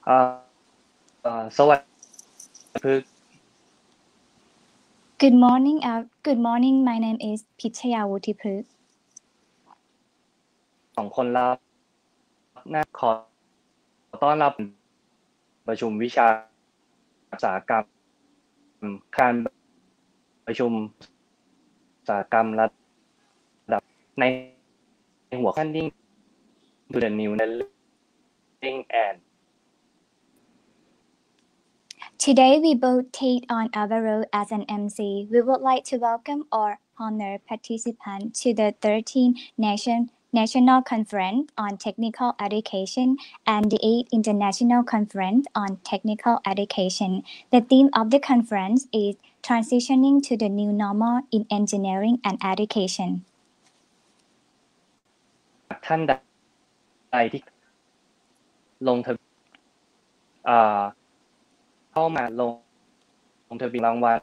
เอ่อสวัสดีพึก Good morning. Good morning. My name is Pichaya Wutipuk. 2 คนรับขอต้อนรับประชุมวิชาอุตสาหกรรมการประชุมอุตสาหกรรมระดับในหัวข้อ Handing to the New Learning and Today we both take on our role as an MC. We would like to welcome our honored participants to the 13th National Conference on Technical Education and the 8th International Conference on Technical Education. The theme of the conference is Transitioning to the New Normal in Engineering and Education. ท่านใดที่ลงทะเบียนเข้ามาลงทะเบียนรางวัล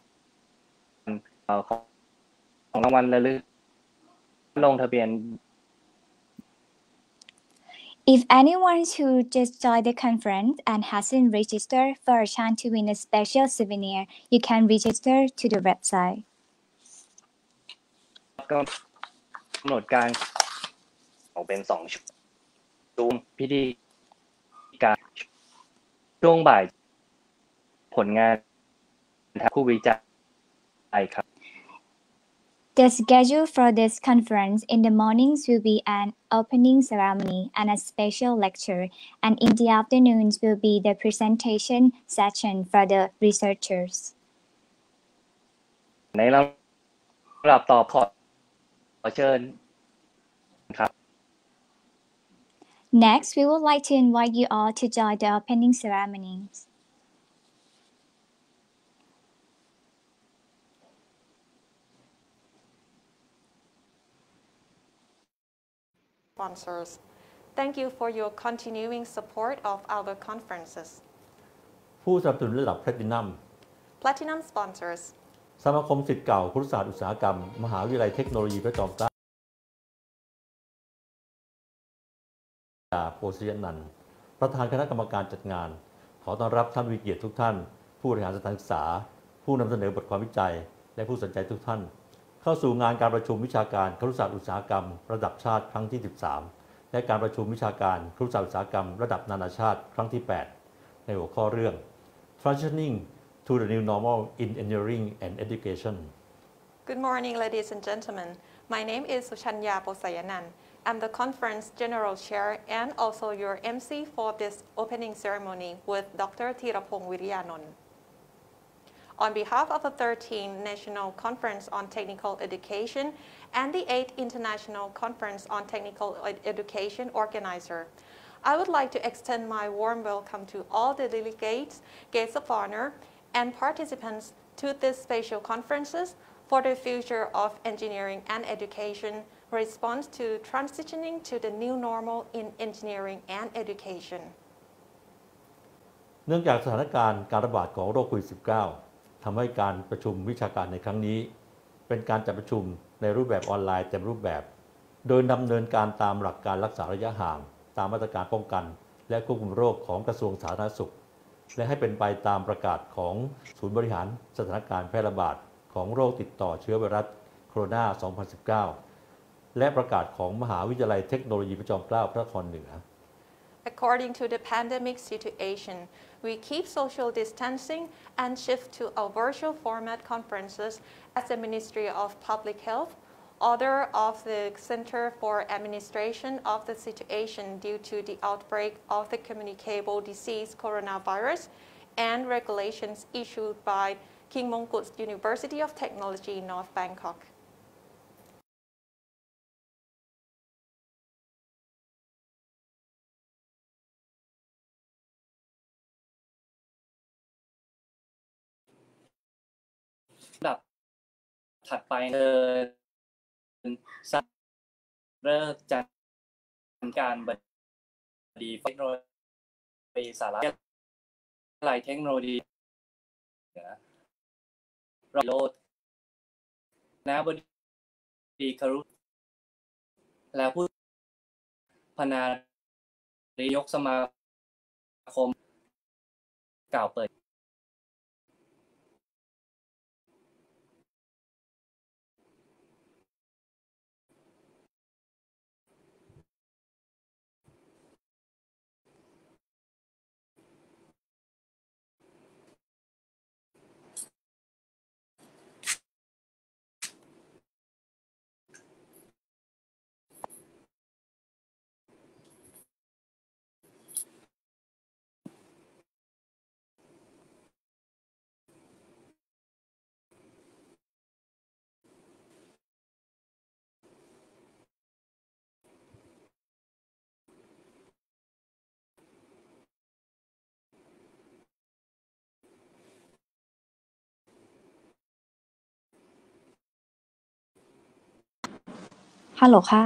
ของรางวัลระลึกลงทะเบียน If anyone who just joined the conference and hasn't registered for a chance to win a special souvenir, you can register to the website. กำหนดการออกเป็น2ช่วงพิธีการช่วงบ่ายผลงานผู้วิจัยครับ The schedule for this conference in the mornings will be an opening ceremony and a special lecture, and in the afternoons will be the presentation session for the researchers. ในลำดับต่อขอเชิญครับ Next, we would like to invite you all to join the opening ceremonies. Sponsors. Thank you for your continuing support of our conferences. ผู้สนับสนุนระดับแพลตินัม Platinum sponsors. สมาคมศิษย์เก่าครุศาสตร์อุตสาหกรรมมหาวิทยาลัยเทคโนโลยีพระจอมเกล้าโพธิยนันท์ประธานคณะกรรมการจัดงานขอต้อนรับท่านวิเกียรติทุกท่านผู้บริหารสถานศึกษาผู้นำเสนอบทความวิจัยและผู้สนใจทุกท่านเข้าสู่งานการประชุมวิชาการครุศาสตร์อุตสาหกรรมระดับชาติครั้งที่ 13และการประชุมวิชาการครุศาสตร์อุตสาหกรรมระดับนานาชาติครั้งที่ 8ในหัวข้อเรื่อง Transitioning to the New Normal in Engineering and Education. Good morning, ladies and gentlemen. My name is Suchanya Posayanan. I'm the conference general chair and also your MC for this opening ceremony with Dr. Thirapong Wiriyanon. On behalf of the 13th National Conference on Technical Education and the 8th International Conference on Technical Education organizer, I would like to extend my warm welcome to all the delegates, guests of honor, and participants to this special conferences for the future of engineering and education, response to transitioning to the new normal in engineering and education. เนื่องจากสถานการณ์การระบาดของโรคโควิด -19 ทำให้การประชุมวิชาการในครั้งนี้เป็นการจัดประชุมในรูปแบบออนไลน์เต็มรูปแบบโดยดำเนินการตามหลักการรักษาระยะห่างตามมาตรการป้องกันและควบคุมโรคของกระทรวงสาธารณสุขและให้เป็นไปตามประกาศของศูนย์บริหารสถานการณ์แพร่ระบาดของโรคติดต่อเชื้อไวรัสโคโรนา 2019 และประกาศของมหาวิทยาลัยเทคโนโลยีพระจอมเกล้าพระนครเหนือ According to the pandemic situation, we keep social distancing and shift to a virtual format conferences as the Ministry of Public Health, order of the Center for Administration of the Situation due to the outbreak of the communicable disease coronavirus, and regulations issued by King Mongkut University of Technology, North Bangkok. ดับถัดไปเริ่มจากการบดีเทคโนโลยีสารวิทยาลัยเทคโนโลยีโรดนาบดีคารุและผู้พนานายกสมาคมกล่าวเปิดฮัลโหลค่ะ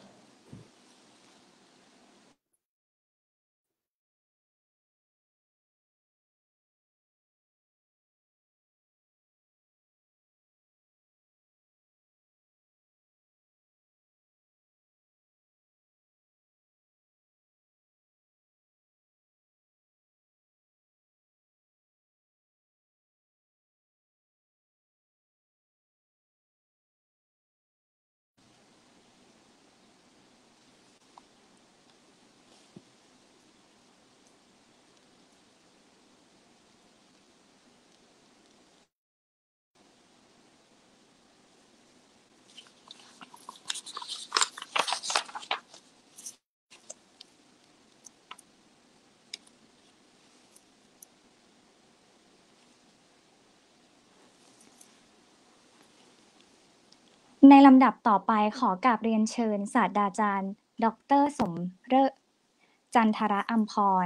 ในลำดับต่อไปขอกราบเรียนเชิญศาสตราจารย์ดร.สมฤกษ์จันทรอัมพร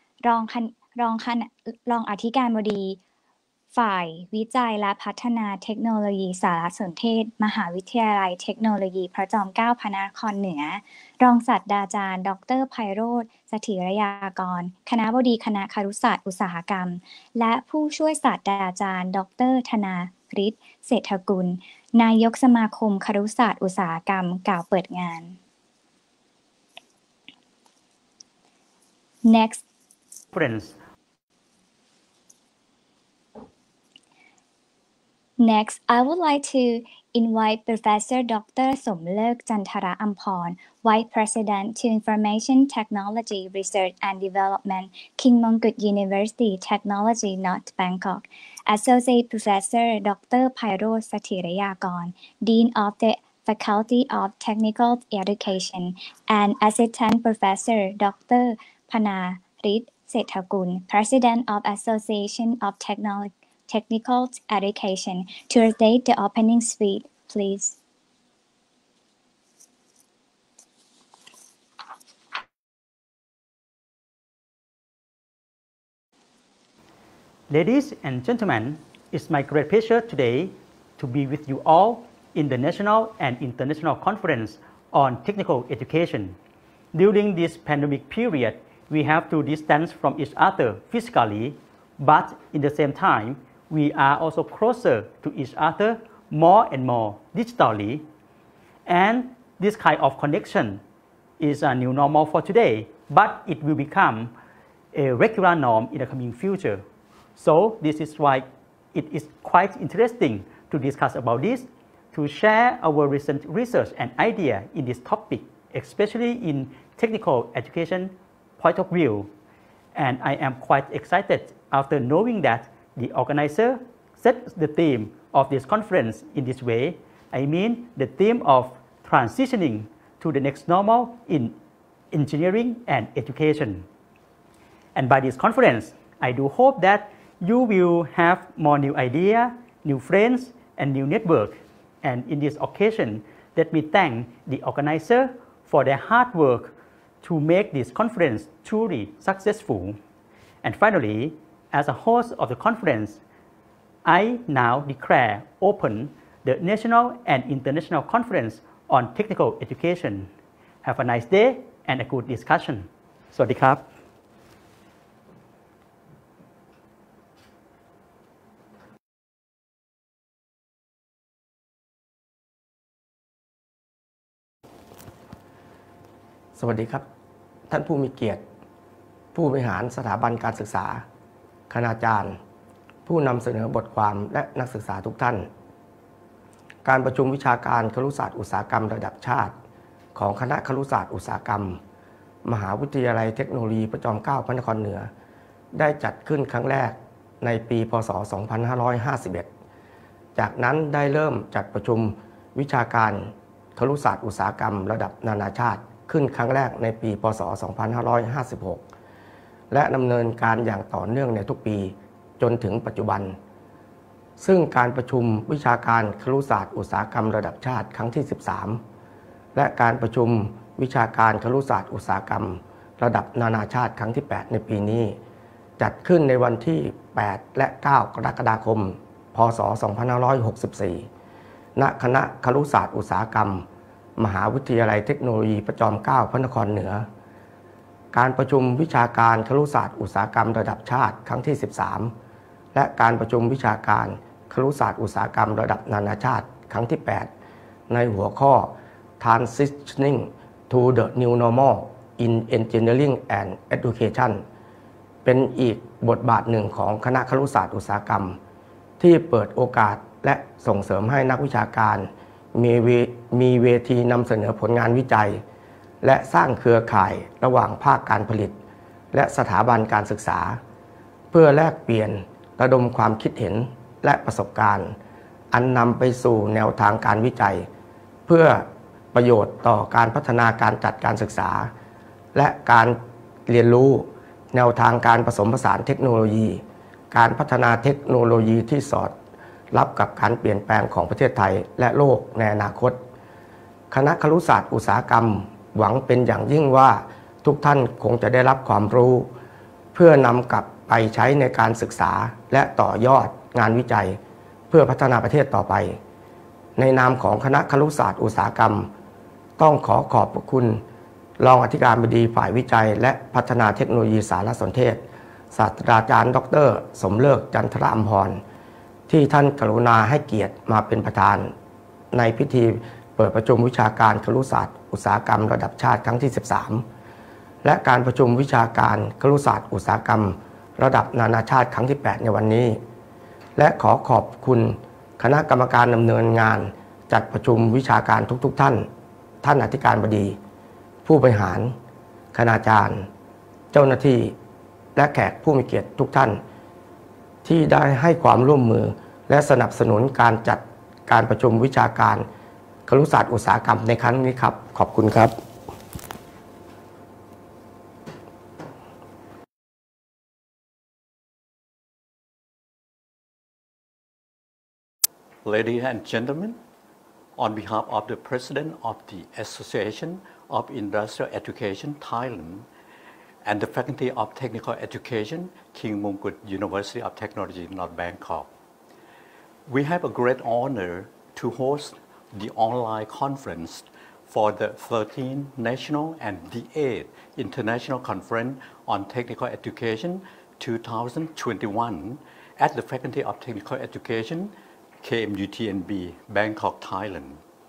รองอธิการบดีฝ่ายวิจัยและพัฒนาเทคโนโลยีสารสนเทศมหาวิทยาลัยเทคโนโลยีพระจอมเกล้าพระนครเหนือรองศาสตราจารย์ดร.ไพโรจน์เสถียรยากรคณบดีคณะครุศาสตร์อุตสาหกรรมและผู้ช่วยศาสตราจารย์ดร.ธนาฤทธิ์เศรษฐกุลนายกสมาคมครุศาสตร์อุตสาหกรรมกล่าวเปิดงาน Next Next, I would like to invite Professor Dr. Somlerk Chantara Amporn, Vice President to Information Technology Research and Development, King Mongkut University Technology, North Bangkok, Associate Professor Dr. Pairoj Sathirayakon, Dean of the Faculty of Technical Education, and Assistant Professor Dr. Panarit Sethakul, President of Association of Technical Education, to state the opening speech, please. Ladies and gentlemen, it's my great pleasure today to be with you all in the National and International Conference on Technical Education. During this pandemic period, we have to distance from each other physically, but in the same time, we are also closer to each other more and more digitally. And this kind of connection is a new normal for today, but it will become a regular norm in the coming future. So this is why it is quite interesting to discuss about this, to share our recent research and idea in this topic, especially in technical education point of view. And I am quite excited after knowing that the organizer set the theme of this conference in this way. I mean the theme of transitioning to the next normal in engineering and education. And by this conference, I do hope that you will have more new ideas, new friends, and new network. And in this occasion, let me thank the organizer for their hard work to make this conference truly successful. And finally, as a host of the conference, I now declare open the National and International Conference on Technical Education. Have a nice day and a good discussion. สวัสดีครับสวัสดีครับท่านผู้มีเกียรติผู้บริหารสถาบันการศึกษาคณาจารย์ผู้นำเสนอบทความและนักศึกษาทุกท่านการประชุมวิชาการครุศาสตร์อุตสาหกรรมระดับชาติของคณะครุศาสตร์อุตสาหกรรมมหาวิทยาลัยเทคโนโลยีพระจอมเกล้าพระนครเหนือได้จัดขึ้นครั้งแรกในปีพ.ศ. 2551จากนั้นได้เริ่มจัดประชุมวิชาการครุศาสตร์อุตสาหกรรมระดับนานาชาติขึ้นครั้งแรกในปีพ.ศ. 2556และดำเนินการอย่างต่อเนื่องในทุกปีจนถึงปัจจุบันซึ่งการประชุมวิชาการครุศาสตร์อุตสาหกรรมระดับชาติครั้งที่13และการประชุมวิชาการครุศาสตร์อุตสาหกรรมระดับนานาชาติครั้งที่8ในปีนี้จัดขึ้นในวันที่8และ9กรกฎาคมพ.ศ. 2564ณคณะครุศาสตร์อุตสาหกรรมมหาวิทยาลัยเทคโนโลยีพระจอมเกล้าพระนครเหนือการประชุมวิชาการครุศาสตร์อุตสาหกรรมระดับชาติครั้งที่13และการประชุมวิชาการครุศาสตร์อุตสาหกรรมระดับนานาชาติครั้งที่8ในหัวข้อ Transitioning to the New Normal in Engineering and Education เป็นอีกบทบาทหนึ่งของคณะครุศาสตร์อุตสาหกรรมที่เปิดโอกาสและส่งเสริมให้นักวิชาการมีเวทีนำเสนอผลงานวิจัยและสร้างเครือข่ายระหว่างภาคการผลิตและสถาบันการศึกษาเพื่อแลกเปลี่ยนระดมความคิดเห็นและประสบการณ์อันนำไปสู่แนวทางการวิจัยเพื่อประโยชน์ต่อการพัฒนาการจัดการศึกษาและการเรียนรู้แนวทางการผสมผสานเทคโนโลยีการพัฒนาเทคโนโลยีที่สอดรับกับการเปลี่ยนแปลงของประเทศไทยและโลกในอนาคตคณะครุศาสตร์อุตสาหกรรมหวังเป็นอย่างยิ่งว่าทุกท่านคงจะได้รับความรู้เพื่อนำกลับไปใช้ในการศึกษาและต่อยอดงานวิจัยเพื่อพัฒนาประเทศต่อไปในนามของคณะครุศาสตร์อุตสาหกรรมต้องขอบพระคุณรองอธิการบดีฝ่ายวิจัยและพัฒนาเทคโนโลยีสารสนเทศศาสตราจารย์ดร.สมเลิกจันทรอัมพรที่ท่านกรุณาให้เกียรติมาเป็นประธานในพิธีเปิดประชุมวิชาการครุศาสตร์อุตสาหกรรมระดับชาติครั้งที่13และการประชุมวิชาการครุศาสตร์อุตสาหกรรมระดับนานาชาติครั้งที่8ในวันนี้และขอบคุณคณะกรรมการดำเนินงานจัดประชุมวิชาการทุกท่านท่านอธิการบดีผู้บริหารคณาจารย์เจ้าหน้าที่และแขกผู้มีเกียรติทุกท่านที่ได้ให้ความร่วมมือและสนับสนุนการจัดการประชุมวิชาการครุศาสตร์อุตสาหกรรมในครั้งนี้ครับขอบคุณครับ Ladies and gentlemen, on behalf of the President of the Association of Industrial Education Thailand and the Faculty of Technical Education, King Mongkut University of Technology, North Bangkok, we have a great honor to host the online conference for the 13th National and the 8th International Conference on Technical Education 2021 at the Faculty of Technical Education, KMUTNB, Bangkok, Thailand.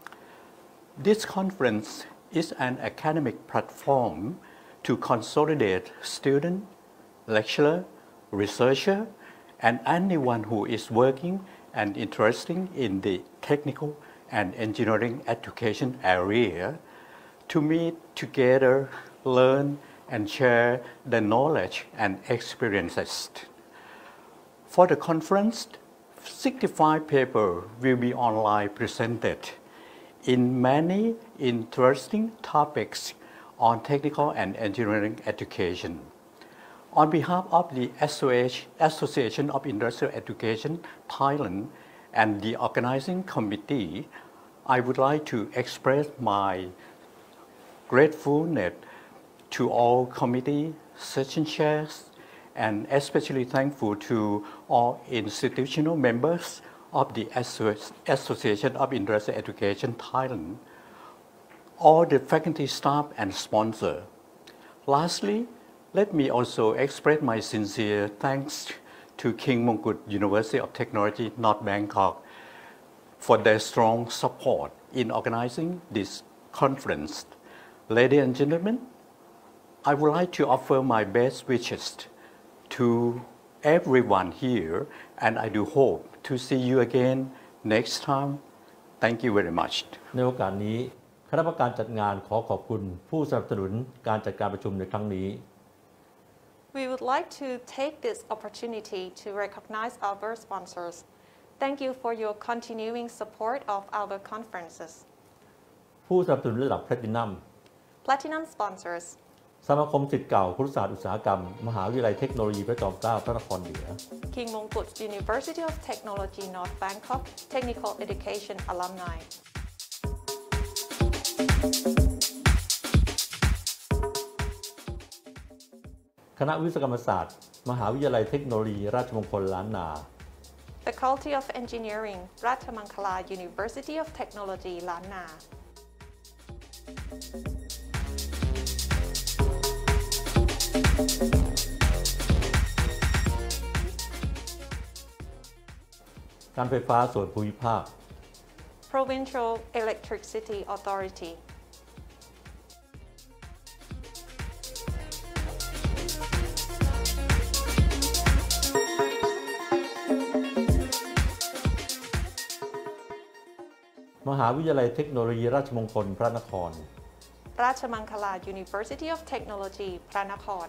This conference is an academic platform to consolidate students, lecturers, researchers, and anyone who is working and interested in the technical and engineering education area to meet together, learn, and share their knowledge and experiences. For the conference, 65 papers will be online presented in many interesting topics on technical and engineering education. On behalf of the Association of Industrial Education Thailand and the organizing committee, I would like to express my gratefulness to all committee session chairs and especially thankful to all institutional members of the Association of Industrial Education Thailand, all the faculty staff and sponsors. Lastly, let me also express my sincere thanks to King Mongkut University of Technology, North Bangkok, for their strong support in organizing this conference. Ladies and gentlemen, I would like to offer my best wishes to everyone here, and I do hope to see you again next time. Thank you very much. ในโอกาสนี้คณะกรรมการจัดงานขอขอบคุณผู้สนับสนุนการจัดการประชุมในครั้งนี้ We would like to take this opportunity to recognize our sponsors. Thank you for your continuing support of our conferences. ผู้สนับสนุนระดับแพลตินัม Platinum sponsors. สมาคมศิษย์เก่าครุศาสตร์อุตสาหกรรมมหาวิทยาลัยเทคโนโลยีพระจอมเกล้าพระนครเหนือ King Mongkut University of Technology North Bangkok Technical Education Alumni. คณะวิศวกรรมศาสตร์มหาวิทยาลัยเทคโนโลยีราชมงคลล้านนา Faculty of Engineering Ratchamankala University of Technology Lan Na. การไฟฟ้าส่วนภูมิภาค Provincial Electricity Authority. มหาวิทยาลัยเทคโนโลยีราชมงคลพระนคร Ratchamankala University of Technology Pranakhon.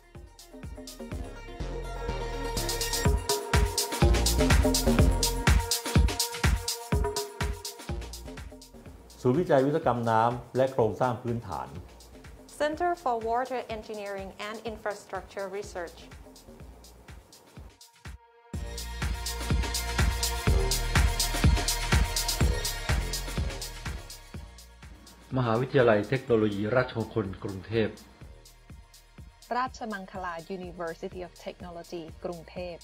ศูนย์วิจัยวิศวกรรมน้ำและโครงสร้างพื้นฐาน Center for Water Engineering and Infrastructure Research. มหาวิทยาลัยเทคโนโลยีราชมงคลกรุงเทพ Ratchamankala University of Technology กรุงเทพ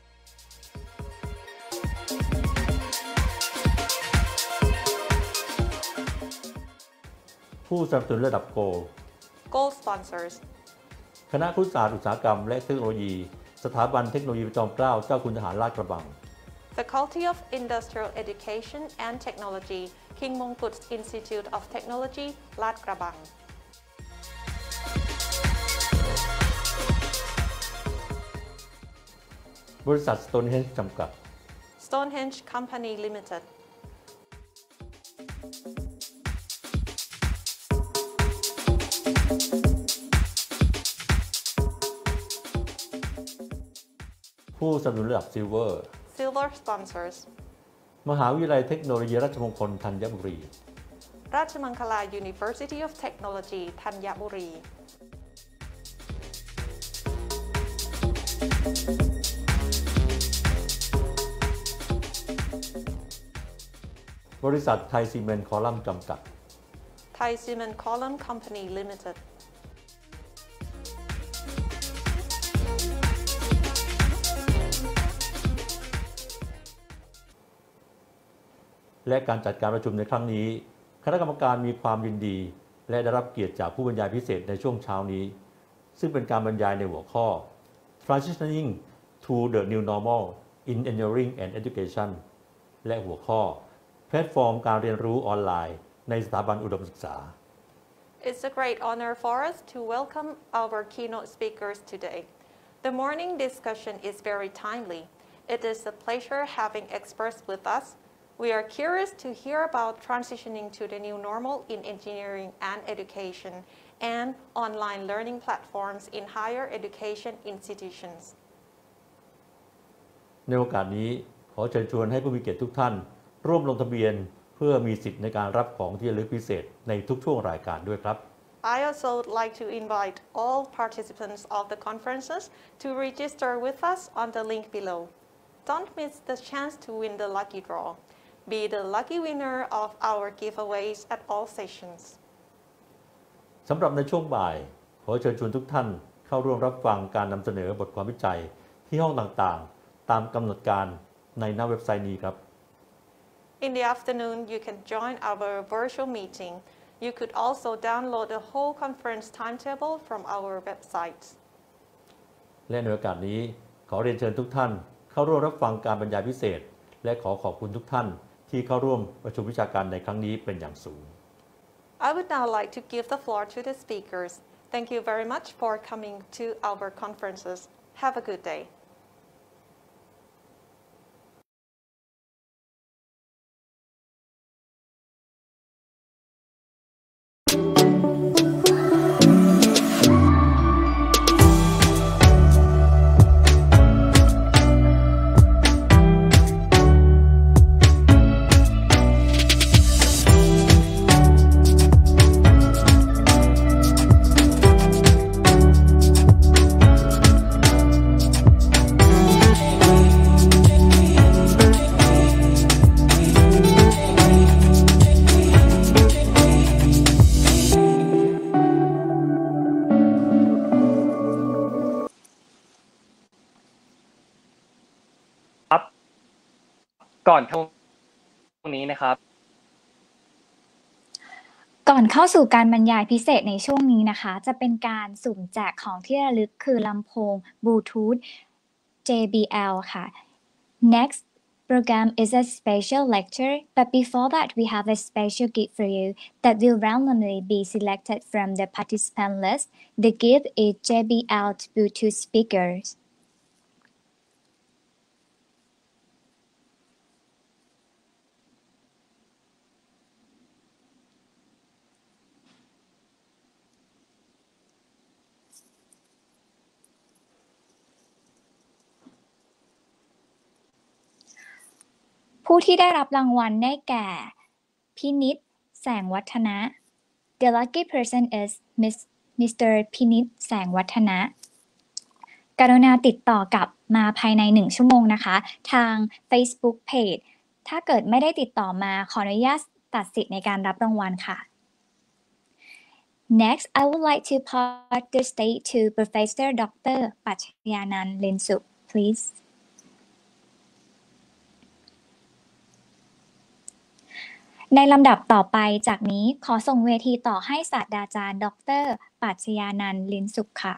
ผู้สนับสนุนระดับโกล Gold sponsors. คณะครุศาสตร์อุตสาหกรรมและเทคโนโลยีสถาบันเทคโนโลยีพระจอมเกล้าเจ้าคุณทหารลาดกระบัง Faculty of Industrial Education and Technology King Mongkut Institute of Technology Lat Krabang. บริษัท Stonehenge จำกัด Stonehenge Company Limited. ผู้สนับสนุนระดับ Silver Silver sponsors. มหาวิทยาลัยเทคโนโลยีราชมงคลธัญบุรี Ratchamankala University of Technology Thanyaburi. บริษัทไทยซีเมนต์คอลัมน์จำกัด Thai Cement Column Company Limited. และการจัดการประชุมในครั้งนี้คณะกรรมการมีความยินดีและได้รับเกียรติจากผู้บรรยายพิเศษในช่วงเช้านี้ซึ่งเป็นการบรรยายในหัวข้อ Transitioning to the New Normal in Engineering and Education และหัวข้อแพลตฟอร์มการเรียนรู้ออนไลน์ในสถาบันอุดมศึกษา It's a great honor for us to welcome our keynote speakers today. The morning discussion is very timely. It is a pleasure having experts with us. We are curious to hear about transitioning to the new normal in engineering and education and online learning platforms in higher education institutions. ในโอกาสนี้ขอเชิญชวนให้ผู้มีเกียรติทุกท่านร่วมลงทะเบียนเพื่อมีสิทธิ์ในการรับของที่ระลึกพิเศษในทุกช่วงรายการด้วยครับ I also would like to invite all participants of the conferences to register with us on the link below. Don't miss the chance to win the lucky draw. Be the lucky winner of our giveaways at all sessions. สำหรับในช่วงบ่ายขอเชิญชวนทุกท่านเข้าร่วมรับฟังการนำเสนอบทความวิจัยที่ห้องต่างๆตามกำหนดการในหน้าเว็บไซต์นี้ครับ In the afternoon, you can join our virtual meeting. You could also download the whole conference timetable from our website. และในโอกาสนี้ขอเรียนเชิญทุกท่านเข้าร่วมรับฟังการบรรยายพิเศษและขอขอบคุณทุกท่านที่เข้าร่วมประชุมวิชาการในครั้งนี้เป็นอย่างสูง I would now like to give the floor to the speakers. Thank you very much for coming to our conferences. Have a good day. ก่อนช่วงนี้นะครับก่อนเข้าสู่การบรรยายพิเศษในช่วงนี้นะคะจะเป็นการสุ่มแจกของที่ระลึกคือลำโพง Bluetooth JBL ค่ะ Next program is a special lecture, but before that we have a special gift for you that will randomly be selected from the participant list. The gift is JBL Bluetooth speakers.ผู้ที่ได้รับรางวัลได้แก่พินิจแสงวัฒนะ The lucky person is Mr. พินิจแสงวัฒนะกรุณาติดต่อกลับมาภายใน1ชั่วโมงนะคะทาง Facebook Page ถ้าเกิดไม่ได้ติดต่อมาขออนุญาตตัดสิทธิ์ในการรับรางวัลค่ะ Next, I would like to pass the stage to Professor Dr. ปัชญานันท์ ลินสุข please. ในลำดับต่อไปจากนี้ขอส่งเวทีต่อให้ศาสตราจารย์ดร.ปัชญานันท์ ลินสุขค่ะ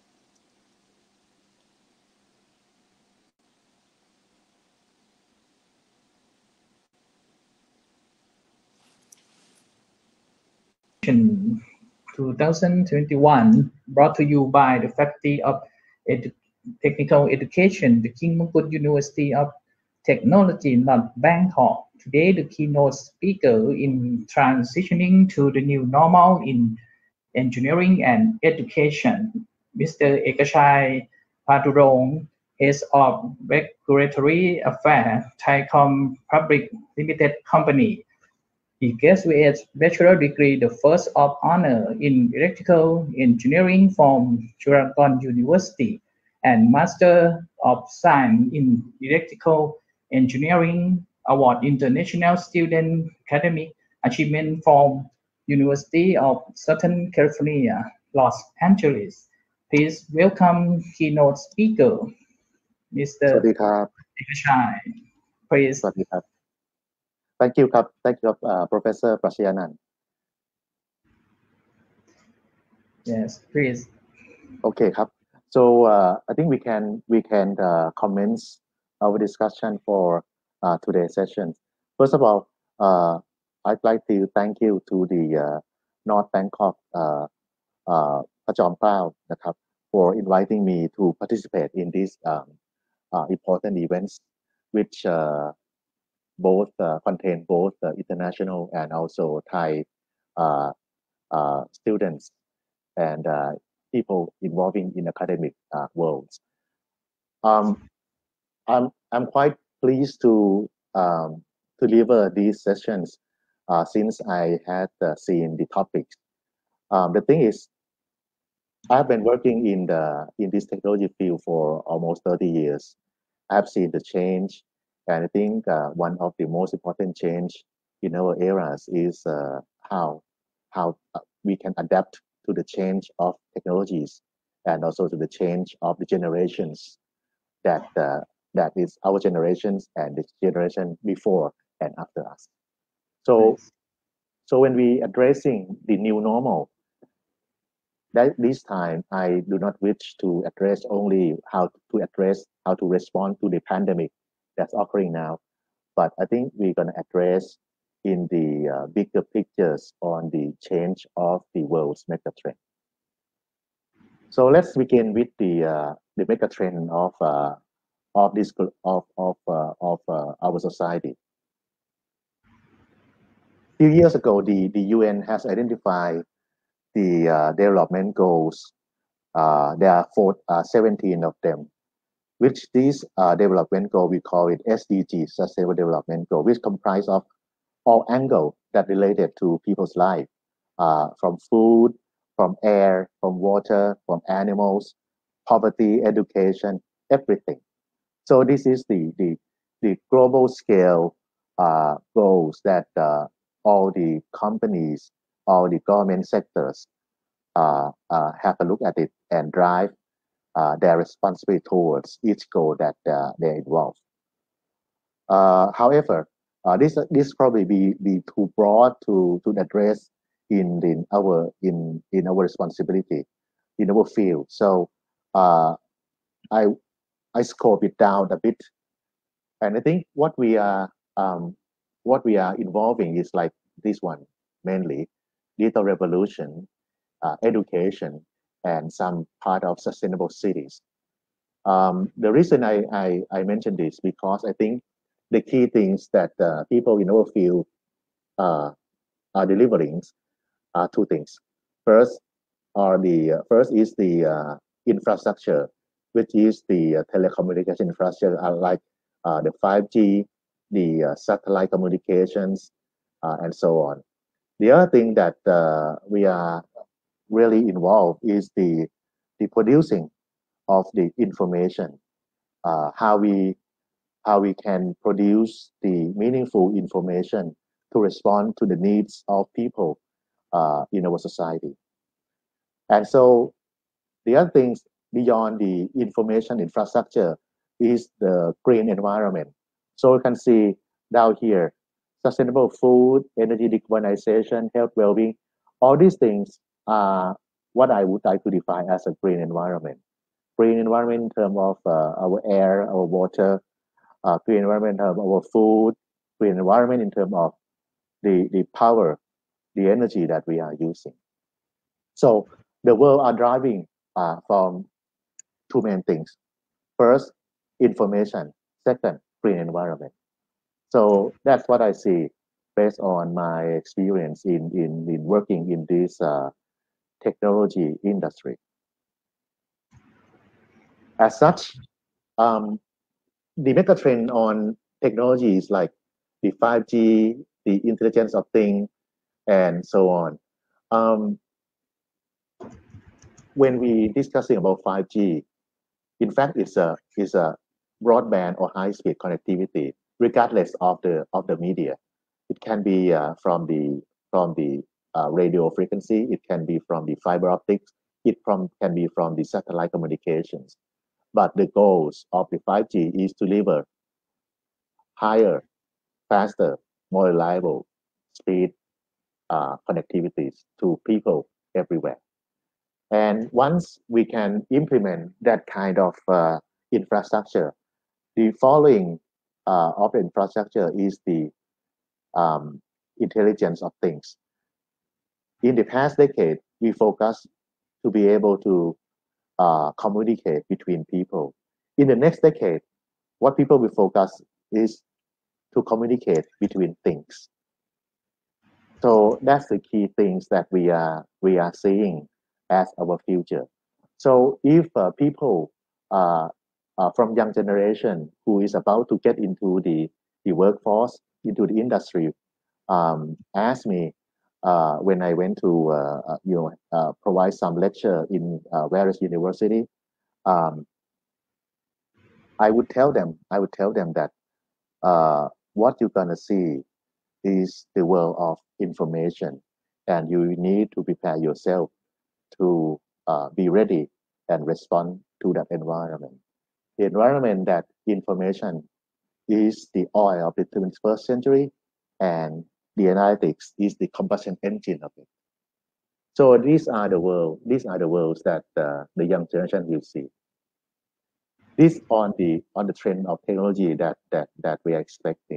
2021 brought to you by the Faculty of Technical Education, the King Mongkut University of Technology, North Bangkok. Today, the keynote speaker in transitioning to the new normal in engineering and education, Mr. Ekachai Padurong, Head of Regulatory Affairs, Thaicom Public Limited Company. He graduated bachelor degree, the first of honor in electrical engineering from Chulalongkorn University, and Master of Science in Electrical Engineering Award International Student Academic Achievement from University of Southern California, Los Angeles. Please welcome keynote speaker, Mr. สวัสดีครับ Ekachai. Please. สวัสดีครับ Thank you ครับ Thank you Professor ปรัชญานันท์ Yes, please. Okay ครับ so I think we can commence our discussion for today's session. First of all, I'd like to thank you to the North Bangkok พระจอมเกล้านะครับ for inviting me to participate in these important events, which both contain both international and also Thai students and people involving in academic worlds. I'm quite pleased to deliver these sessions since I had seen the topics. The thing is, I've been working in this technology field for almost 30 years. I've seen the change, and I think one of the most important change in our eras is how we can adapt to the change of technologies and also to the change of the generations that is our generations and the generation before and after us. So when we addressing the new normal, that this time I do not wish to address only how to respond to the pandemic that's occurring now, but I think we're going to address in the bigger pictures on the change of the world's megatrend. So let's begin with the megatrend of this of our society. A few years ago, the UN has identified the development goals. There are 17 of them, which these development goal, we call it SDG, Sustainable Development Goal, which comprise of all angles that related to people's life, from food, from air, from water, from animals, poverty, education, everything. So this is the global scale goals that all the companies, all the government sectors have a look at it and drive their responsibility towards each goal that they involve. However, this probably be too broad to address in our responsibility in our field. So I scope it down a bit, and I think what we are involving is like this one mainly: digital revolution, education, and some part of sustainable cities. The reason I mentioned this because I think the key things that people in our field are delivering are two things. First is the infrastructure, which is the telecommunication infrastructure, like the 5G, the satellite communications, and so on. The other thing that we are really involved is the producing of the information, how we can produce the meaningful information to respond to the needs of people in our society. And so the other things beyond the information infrastructure is the green environment. So you can see down here, sustainable food, energy decarbonization, health well-being, all these things are what I would like to define as a green environment. Green environment in terms of our air, our water, green environment in terms of our food, green environment in terms of the power, the energy that we are using. So the world are driving from two main things. First, information. Second, green environment. So that's what I see based on my experience in working in this technology industry. As such, the megatrend on technologies like the 5G, the intelligence of things, and so on. When we discussing about 5G, in fact, it's a broadband or high-speed connectivity, regardless of the media. It can be from the radio frequency. It can be from the fiber optics. It can be from the satellite communications. But the goals of the 5G is to deliver higher, faster, more reliable speed connectivities to people everywhere. And once we can implement that kind of infrastructure, the following of the infrastructure is the intelligence of things. In the past decade, we focused to be able to communicate between people. In the next decade, what people will focus is to communicate between things. So that's the key things that we are seeing as our future. So if people from young generation who is about to get into the workforce, into the industry, ask me when I went to provide some lecture in various university, I would tell them that what you're gonna see is the world of information, and you need to prepare yourself to be ready and respond to that environment. The environment that information is the oil of the 21st century, and the analytics is the combustion engine of it. So these are the worlds that the young generation will see. This on the trend of technology that we are expecting.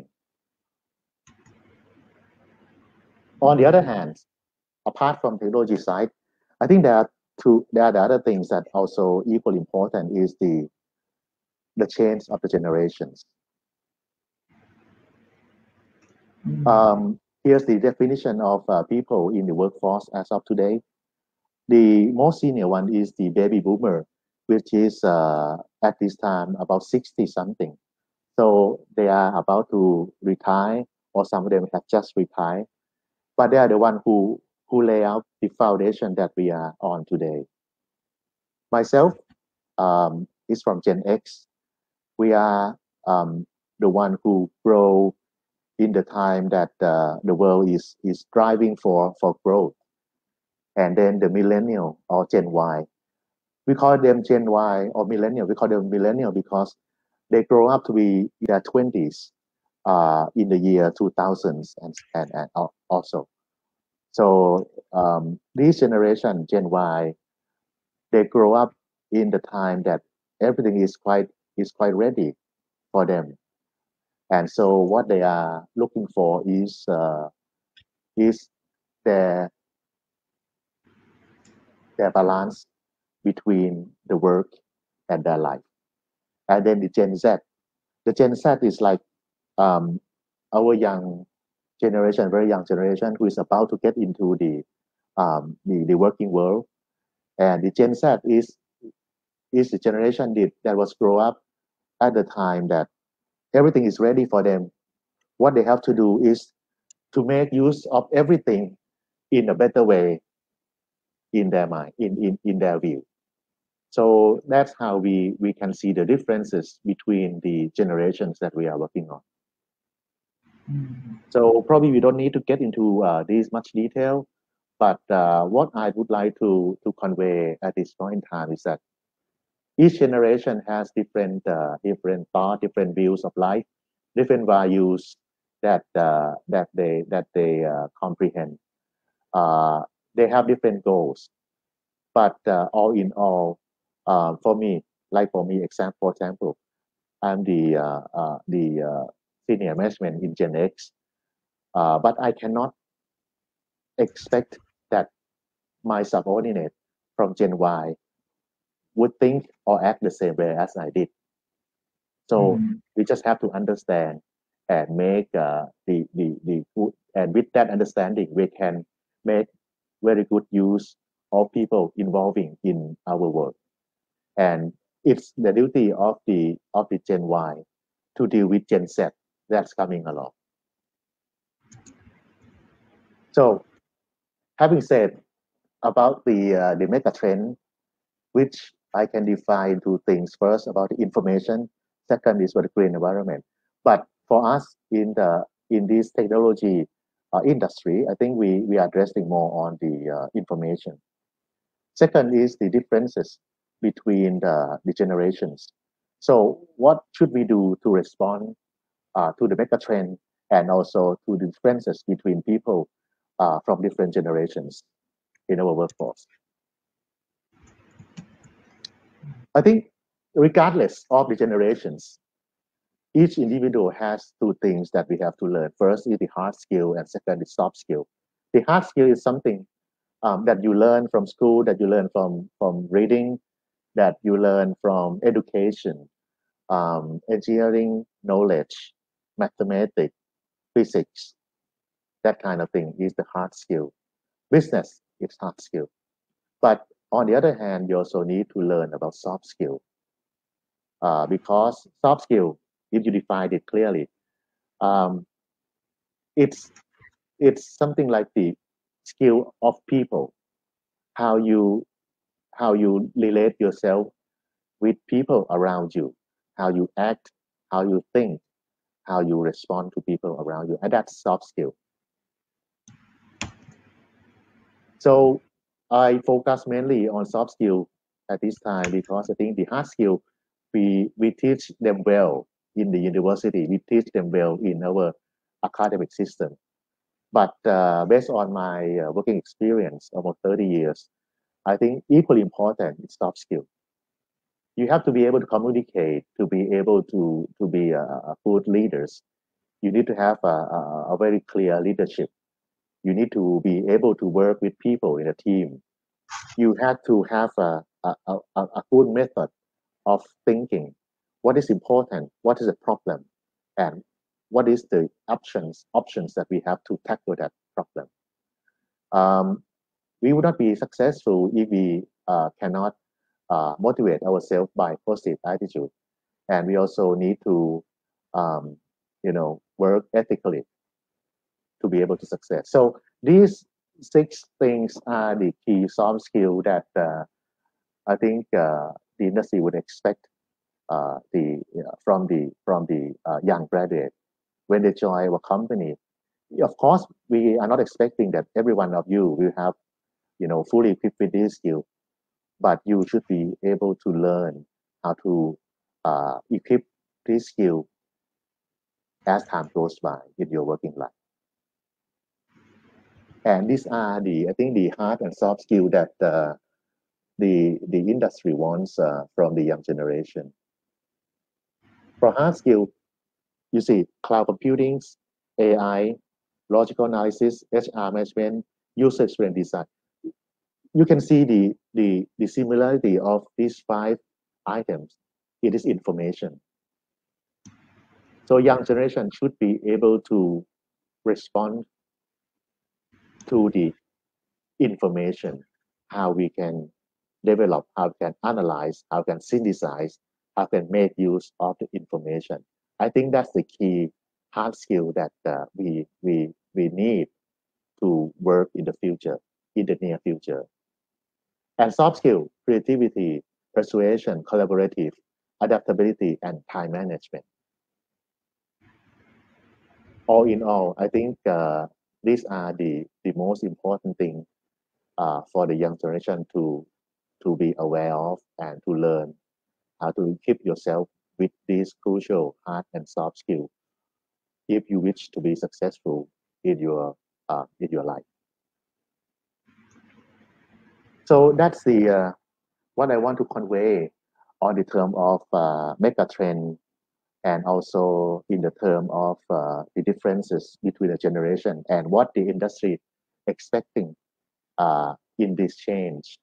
On the other hand, apart from technology side, I think there are the other things that also equally important is the change of the generations. Here's the definition of people in the workforce as of today. The most senior one is the baby boomer, which is at this time about 60 something. So they are about to retire, or some of them have just retired, but they are the one who lay out the foundation that we are on today. Myself is from Gen X. We are the one who grow in the time that the world is striving for growth. And then the millennial or Gen Y. We call them Gen Y or millennial. We call them millennial because they grow up to be in their 20s in the year 2000s and also. So this generation, Gen Y, they grow up in the time that everything is quite ready for them, and so what they are looking for is their balance between the work and their life. And then the Gen Z is like our young generation, very young generation, who is about to get into the working world. And the Gen Z is the generation that was grow up at the time that everything is ready for them. What they have to do is to make use of everything in a better way in their mind, in their view. So that's how we can see the differences between the generations that we are working on. So probably we don't need to get into this much detail, but what I would like to convey at this point in time is that each generation has different thoughts, different views of life, different values that they comprehend. They have different goals, but all in all, for me, for example, I'm the senior management in Gen X, but I cannot expect that my subordinate from Gen Y would think or act the same way as I did. So we just have to understand and make and with that understanding, we can make very good use of people involving in our work. And it's the duty of the Gen Y to deal with Gen Z that's coming along. So, having said about the mega trend, which I can define two things. First, about the information. Second is for the green environment. But for us in this technology industry, I think we are addressing more on the information. Second is the differences between the generations. So what should we do to respond to the mega trend and also to the differences between people from different generations in our workforce? I think regardless of the generations, each individual has two things that we have to learn. First is the hard skill, and second is soft skill. The hard skill is something that you learn from school, that you learn from reading, that you learn from education, engineering knowledge, mathematics, physics, that kind of thing is the hard skill. Business is hard skill. But on the other hand, you also need to learn about soft skill. Because soft skill, if you define it clearly, it's something like the skill of people, how you relate yourself with people around you, how you act, how you think, how you respond to people around you, and that's soft skill. So I focus mainly on soft skill at this time because I think the hard skill we teach them well in the university, we teach them well in our academic system. But based on my working experience, almost 30 years, I think equally important is soft skill. You have to be able to communicate, to be able to be good leaders. You need to have a very clear leadership. You need to be able to work with people in a team. You have to have a good method of thinking. What is important? What is the problem? And what is the options that we have to tackle that problem? We would not be successful if we cannot motivate ourselves by positive attitude, and we also need to work ethically to be able to success. So these 6 things are the key soft skills that I think the industry would expect from the young graduate when they join our company. Of course, we are not expecting that every one of you will have fully equipped with these skills, but you should be able to learn how to equip these skills as time goes by in your working life. And these are I think the hard and soft skill that the industry wants from the young generation. For hard skill, you see cloud computing, AI, logical analysis, HR management, user experience design. You can see the similarity of these 5 items. It is information. So young generation should be able to respond to the information, how we can develop, how we can analyze, how we can synthesize, how we can make use of the information. I think that's the key hard skill that we need to work in the future, in the near future. And soft skill, creativity, persuasion, collaborative, adaptability, and time management. All in all, I think these are the most important thing for the young generation to be aware of and to learn how to keep yourself with these crucial hard and soft skills if you wish to be successful in your life. So that's the what I want to convey on the term of mega trend, and also in the term of the differences between the generation and what the industry expecting in this change.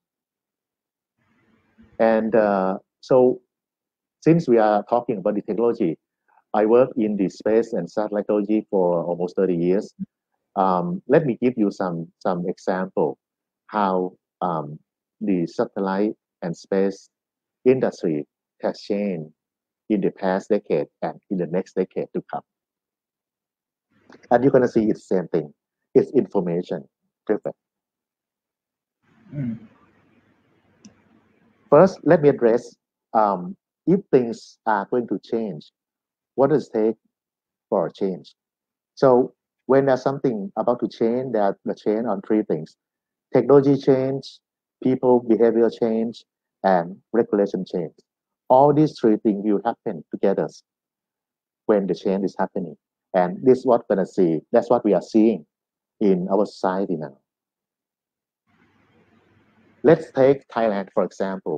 And so since we are talking about the technology, I work in the space and satellite technology for almost 30 years. Let me give you some example how the satellite and space industry has changed in the past decade and in the next decade to come. And you're going to see it's the same thing. It's information driven. First, let me address if things are going to change, what does it take for a change? So when there's something about to change, there's the change on 3 things: technology change, people behavior change, and regulation change. All these 3 things will happen together when the change is happening. And this is what we're going to see. That's what we are seeing in our society now. Let's take Thailand, for example.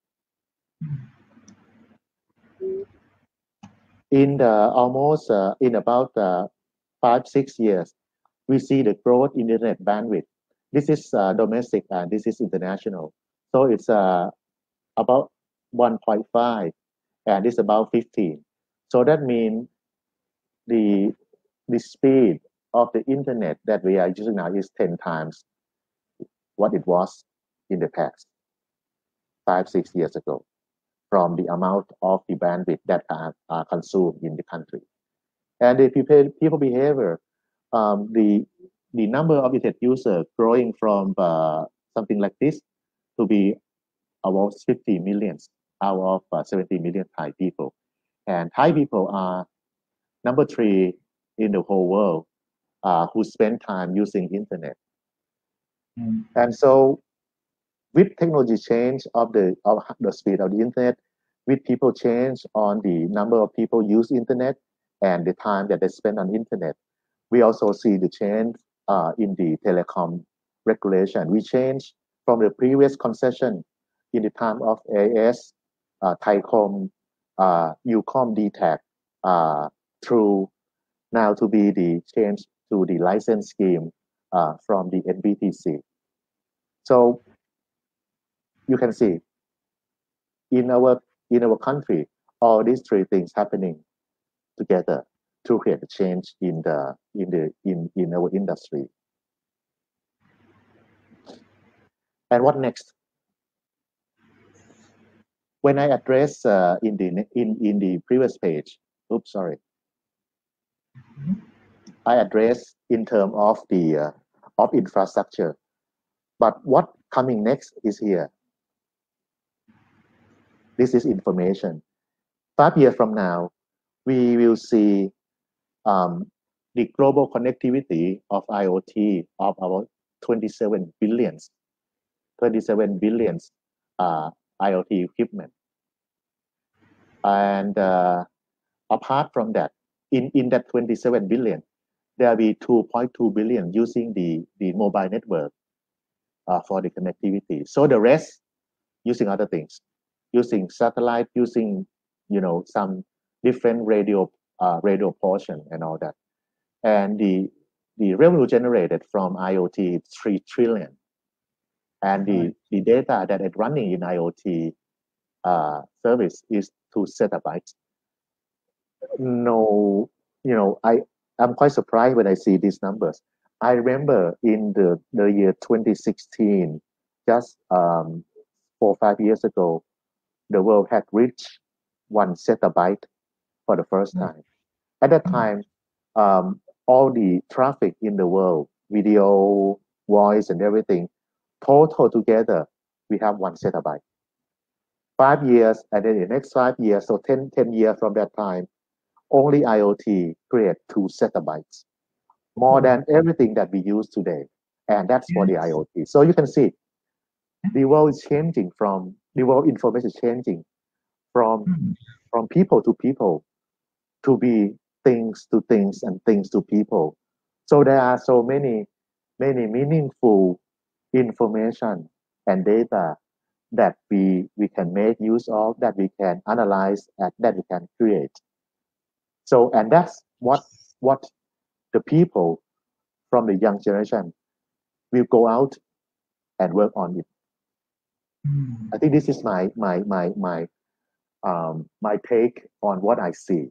In almost in about 5-6 years, we see the growth in internet bandwidth. This is domestic and this is international. So it's about 1.5 and it's about 15. So that means the speed of the internet that we are using now is 10 times what it was in the past 5-6 years ago, from the amount of the bandwidth that are consumed in the country. And the people behavior, the number of internet users growing from something like this to be about 50 million out of 70 million Thai people. And Thai people are number 3 in the whole world who spend time using internet. And so with technology change of the speed of the internet, with people change on the number of people use internet and the time that they spend on internet, we also see the change in the telecom regulation. We change from the previous concession in the time of AIS, Thaicom, Ucom, DTAC, through now to be the change to the license scheme from the NBTC. So you can see in our country, all these 3 things happening together to create a change in our industry. And what next? When I address in the previous page, oops, sorry, I address in terms of the of infrastructure. But what coming next is here. This is information. 5 years from now, we will see the global connectivity of IoT of about 27 billion IoT equipment. And apart from that, in that 27 billion, there will be 2.2 billion using the mobile network for the connectivity. So the rest using other things, using satellite, using some different radio portion and all that. And the revenue generated from IoT is 3 trillion. And the data that is running in IoT service is 2 zettabytes. No, I'm quite surprised when I see these numbers. I remember in the year 2016, just 4 or 5 years ago, the world had reached 1 zettabyte for the first time. At that time, all the traffic in the world, video, voice, and everything, total together, we have 1 zettabyte. 5 years, and then the next 5 years, so 10 years from that time, only IoT create 2 zettabytes, more than everything that we use today. And that's for the IoT. So you can see the world is changing the world information is changing from people to people to be things to things and things to people. So there are so many meaningful information and data that we can make use of, that we can analyze, and that we can create. So, and that's what the people from the young generation will go out and work on it. I think this is my take on what I see.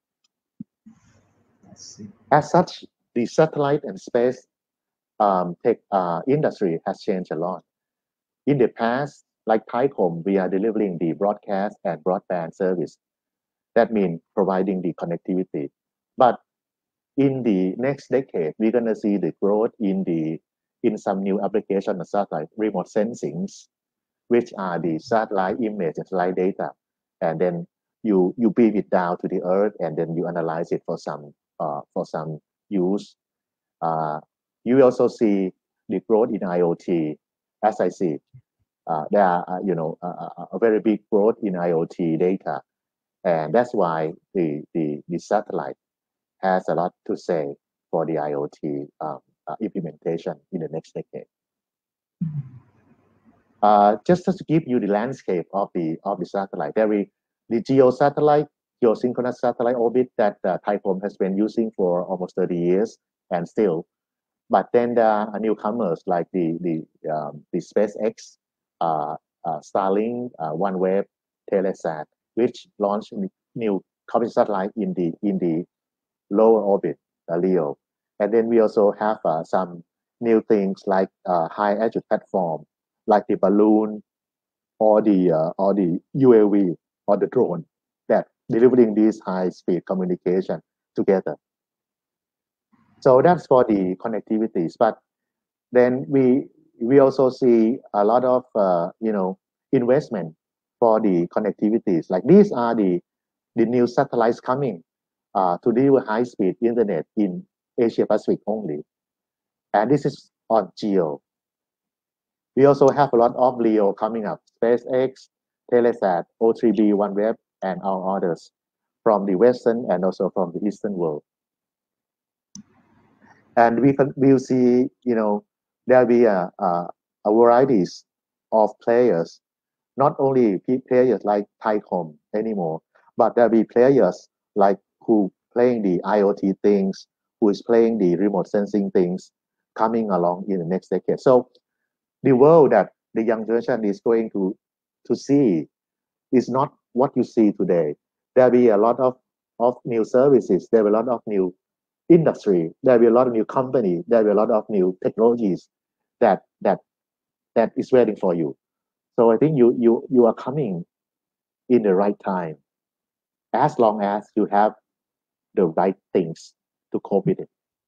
As such, the satellite and space tech industry has changed a lot. In the past, like Thaicom, we are delivering the broadcast and broadband service. That means providing the connectivity. But in the next decade, we're going to see the growth in some new applications of satellite remote sensing, which are the satellite image and satellite data, and then you beam it down to the earth, and then you analyze it for some use. You will also see the growth in IoT. As I see, there are a very big growth in IoT data, and that's why the satellite has a lot to say for the IoT implementation in the next decade. Just to give you the landscape of the satellite, the geosynchronous satellite orbit that Thaicom has been using for almost 30 years and still. But then there are newcomers like the SpaceX, Starlink, OneWeb, Telesat, which launched new commercial satellite in the lower orbit, LEO. And then we also have some new things like high altitude platform, like the balloon or the UAV or the drone that delivering these high speed communication together. So that's for the connectivities. But then we also see a lot of investment for the connectivities. Like these are the new satellites coming to deliver high speed internet in Asia Pacific only. And this is on GEO. We also have a lot of LEO coming up, SpaceX, Telesat, O3b, OneWeb, and all others from the Western and also from the Eastern world. And we'll see, there'll be a varieties of players, not only players like Thaicom anymore, but there'll be players like who playing the IoT things, who is playing the remote sensing things coming along in the next decade. So the world that the young generation is going to see is not what you see today. There'll be a lot of new services. There will be a lot of new industry. There will be a lot of new company. There will be a lot of new technologies that is waiting for you. So I think you are coming in the right time, as long as you have the right things to cope with it.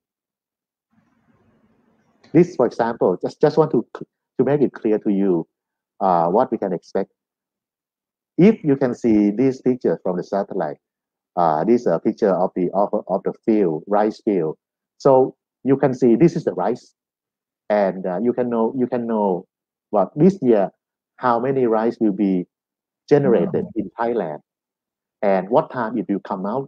This, for example, just want to make it clear to you what we can expect. If you can see these pictures from the satellite, this is a picture of the field, rice field. So you can see this is the rice, and you can know what this year how many rice will be generated in Thailand, and what time it will come out.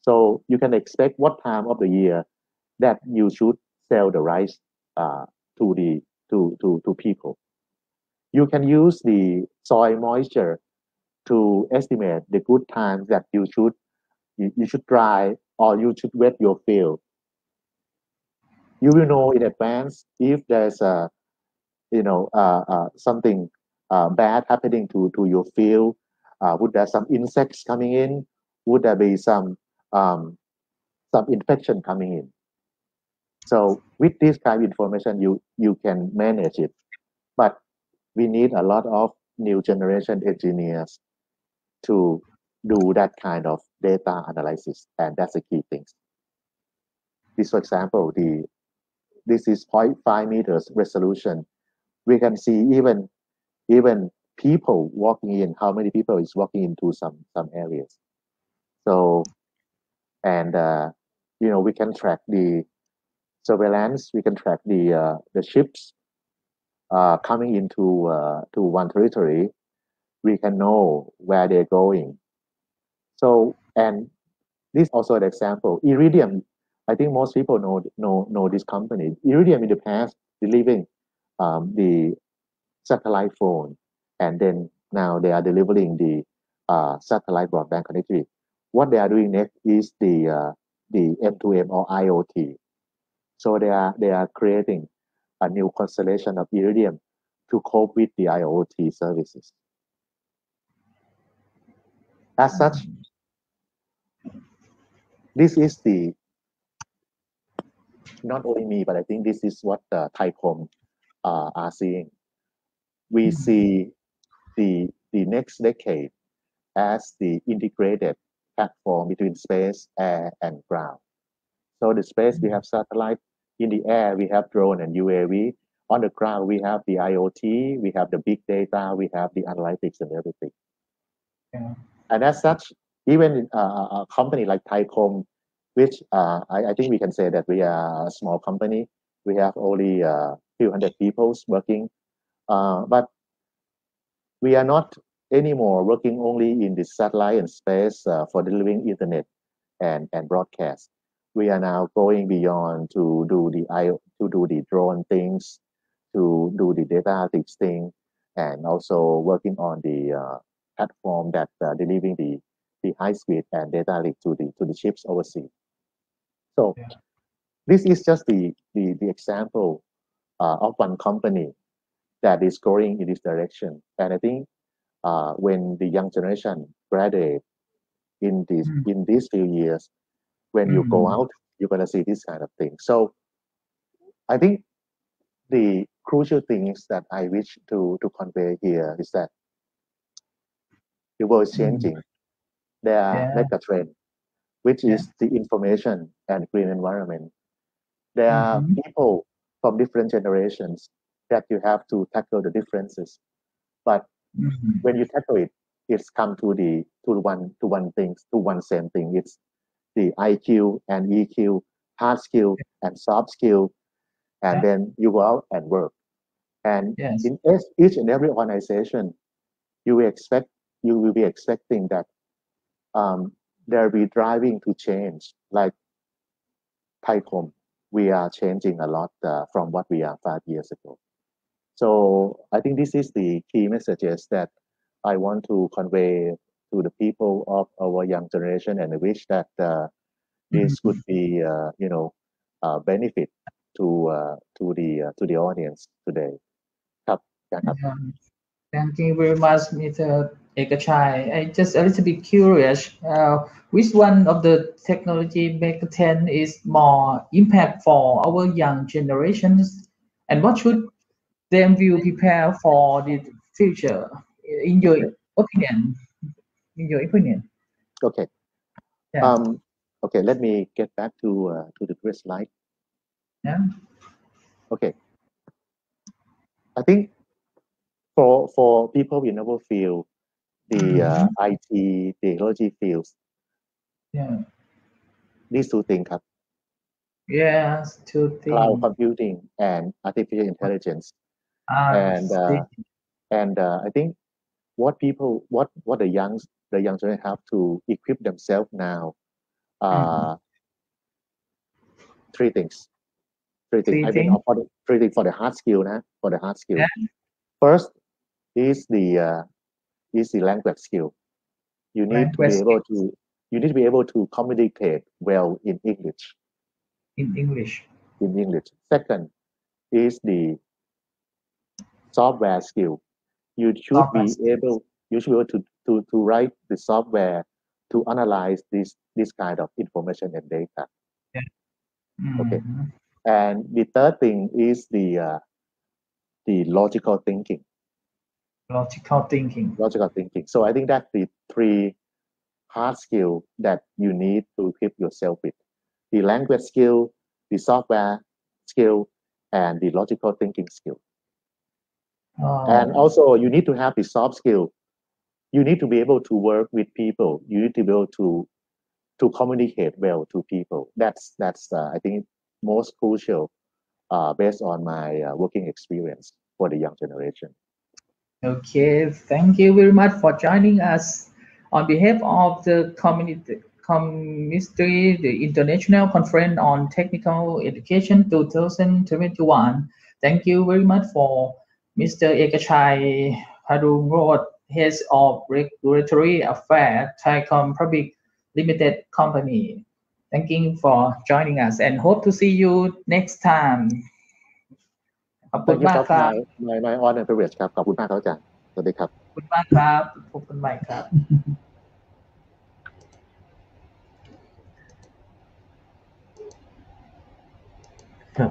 So you can expect what time of the year that you should sell the rice to the to people. You can use the soil moisture to estimate the good times that you should dry or you should wet your field. You will know in advance if there's a something bad happening to your field. Would there some insects coming in? Would there be some infection coming in? So with this kind of information, you can manage it. But we need a lot of new generation engineers to do that kind of data analysis, and that's the key thing. This, for example, this is 0.5 meters resolution. We can see even people walking in, how many people is walking into some areas. So, and we can track the surveillance. We can track the ships coming into to one territory. We can know where they're going. So, and this is also an example. Iridium, I think most people know this company. Iridium in the past delivering the satellite phone, and then now they are delivering the satellite broadband connectivity. What they are doing next is the M2M or IoT. So they are creating a new constellation of Iridium to cope with the IoT services. As such, this is not only me, but I think this is what Thaicom are seeing. We see the next decade as the integrated platform between space, air, and ground. So the space, we have satellite. In the air, we have drone and UAV. On the ground, we have the IoT, we have the big data, we have the analytics and everything. Yeah. And as such, even a company like Thaicom, which I think we can say that we are a small company. We have only a few hundred people working, but we are not anymore working only in the satellite and space for delivering internet and broadcast. We are now going beyond to do the drone things, to do the data analytics thing, and also working on the platform that delivering the high speed and data link to the ships overseas. So this is just the example of one company that is going in this direction. And I think when the young generation graduate in these few years, when you go out, you're going to see this kind of thing. So I think the crucial things that I wish to convey here is that the world is changing. There are mega trend, which is the information and green environment. There are people from different generations that you have to tackle the differences. But when you tackle it, it's come to one same thing. It's the IQ and EQ, hard skill and soft skill, and then you go out and work. And in each and every organization, you will be expecting that they'll be driving to change. Like Thaicom, we are changing a lot from what we are 5 years ago. So I think this is the key messages that I want to convey to the people of our young generation, and I wish that this could be, benefit to the audience today. Thank you very much, Mr. Ekachai. I just a little bit curious. Which one of the technology mega-trend is more impact for our young generations, and what should them will prepare for the future? In your opinion? Okay. Yeah. Okay. Let me get back to the first slide. Yeah. Okay. I think for people in our field, the IT technology fields. Yeah. These two things. Yes, two things. Cloud computing and artificial intelligence. And I think what the young generation have to equip themselves now three things. Three things. Three things for the hard skill, for the hard skill. Yeah. First is the language skill. You need to be able to communicate well in English. In English. Second is the software skill. You should be able to write the software to analyze this kind of information and data. Yeah. Okay. And the third thing is the logical thinking. So I think that's the three hard skill that you need to equip yourself with: the language skill, the software skill, and the logical thinking skill. And also you need to have the soft skill. You need to be able to work with people. You need to be able to communicate well to people. That's I think most crucial based on my working experience for the young generation. Okay, thank you very much for joining us on behalf of the Community, the International Conference on Technical Education 2021. Thank you very much for Mr. Ekachai Parungrod, Head of Regulatory Affairs, Thaicom Public Limited Company. Thank you for joining us and hope to see you next time.ขอบคุณมากครับ My honor and privilege ครับขอบคุณมากครับอาจารย์สวัสดีครับขอบคุณมากครับพบกันใหม่ครับครับ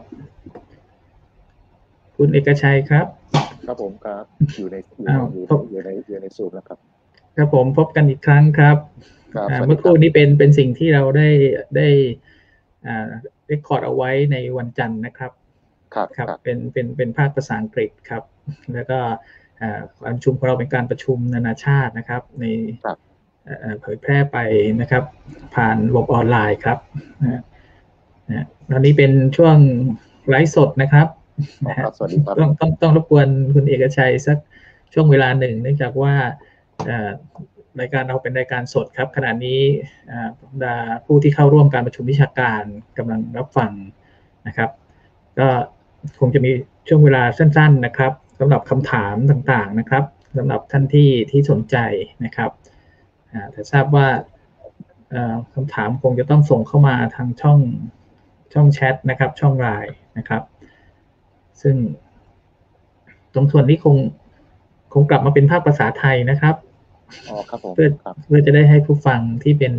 คุณเอกชัยครับครับผมครับอยู่ในซูมแล้วครับครับผมพบกันอีกครั้งครับเมื่อครู่นี้เป็นสิ่งที่เราได้เรคคอร์ดเอาไว้ในวันจันทร์นะครับครับเป็นภาคภาษาอังกฤษครับแล้วก็การประชุมของเราเป็นการประชุมนานาชาตินะครับในเผยแพร่ไปนะครับผ่านระบบออนไลน์ครับตอนนี้เป็นช่วงไลฟ์สดนะครับต้องรบกวนคุณเอกชัยสักช่วงเวลาหนึ่งเนื่องจากว่ารายการเราเป็นรายการสดครับขณะนี้ผู้ที่เข้าร่วมการประชุมวิชาการกำลังรับฟังนะครับก็คงจะมีช่วงเวลาสั้นๆนะครับสำหรับคำถามต่างๆนะครับสำหรับท่านที่สนใจนะครับแต่ทราบว่าคำถามคงจะต้องส่งเข้ามาทางช่องแชทนะครับช่องไลน์นะครับซึ่งตรงส่วนนี้คงกลับมาเป็นภาคภาษาไทยนะครับเพื่อจะได้ให้ผู้ฟังที่เป็น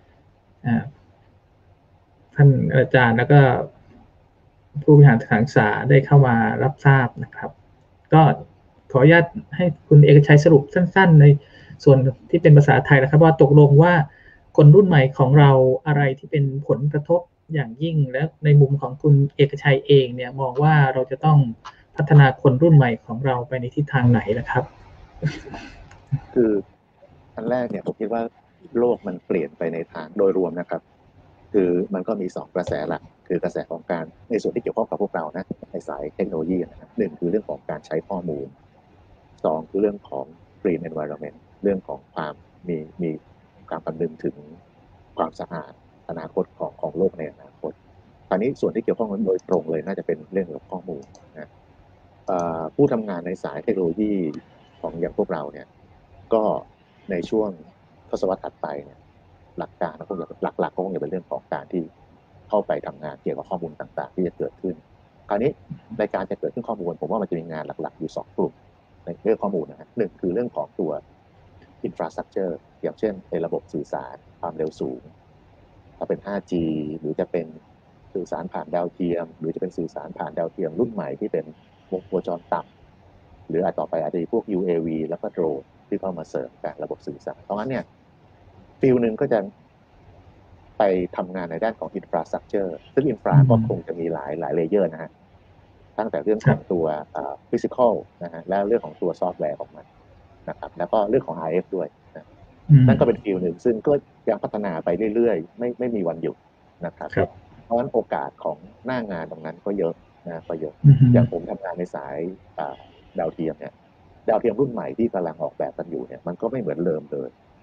ท่านอาจารย์แล้วก็ผู้บริหารสถานศึกษาได้เข้ามารับทราบนะครับก็ขออนุญาตให้คุณเอกชัยสรุปสั้นๆในส่วนที่เป็นภาษาไทยนะครับว่าตกลงว่าคนรุ่นใหม่ของเราอะไรที่เป็นผลกระทบอย่างยิ่งและในมุมของคุณเอกชัยเองเนี่ยมองว่าเราจะต้องพัฒนาคนรุ่นใหม่ของเราไปในทิศทางไหนนะครับคืออันแรกเนี่ยผมคิดว่าโลกมันเปลี่ยนไปในทางโดยรวมนะครับคือมันก็มี2กระแสหลักคือกระแสของการในส่วนที่เกี่ยวข้องกับพวกเรานะในสายเทคโนโลยีนะครับ1คือเรื่องของการใช้ข้อมูล2คือเรื่องของ green environment เรื่องของความมีการคำนึงถึงความสะอาดอนาคตของโลกในอนาคตตอนนี้ส่วนที่เกี่ยวข้องโดยตรงเลยน่าจะเป็นเรื่องของข้อมูลนะผู้ทำงานในสายเทคโนโลยีของอย่างพวกเราเนี่ยก็ในช่วงทศวรรษถัดไปเนี่ยหลักการก็คงจะหลักๆก็คงจะเป็นเรื่องของการที่เข้าไปทำงานเกี่ยวกับข้อมูลต่างๆที่จะเกิดขึ้นคราวนี้ในการจะเกิดขึ้นข้อมูลผมว่ามันจะมีงานหลักๆอยู่2กลุ่มในเรื่องข้อมูลนะฮะ1คือเรื่องของตัว infrastructure อย่างเช่นในระบบสื่อสารความเร็วสูงถ้าเป็น 5G หรือจะเป็นสื่อสารผ่านดาวเทียมหรือจะเป็นสื่อสารผ่านดาวเทียมรุ่นใหม่ที่เป็นวงโคจรต่ำหรือต่อไปอาจจะมีพวก UAV แล้วก็โดรนที่เข้ามาเสริมกับระบบสื่อสารเพราะงั้นเนี่ยฟิลนึงก็จะไปทำงานในด้านของ infrastructure ซึ่ง infra ก็คงจะมีหลายเลเยอร์นะฮะตั้งแต่เรื่องของตัวphysical นะฮะแล้วเรื่องของตัวซอฟต์แวร์ของมันนะครับแล้วก็เรื่องของ RF ด้วยนะนั่นก็เป็นฟิลนึงซึ่งก็ยังพัฒนาไปเรื่อยๆไม่มีวันหยุดนะครับเพราะฉะนั้นโอกาสของหน้างานตรงนั้นก็เยอะนะก็เยอะอย่างผมทำงานในสายดาวเทียมเนี่ยดาวเทียมรุ่นใหม่ที่กำลังออกแบบกันอยู่เนี่ยมันก็ไม่เหมือนเดิมเลย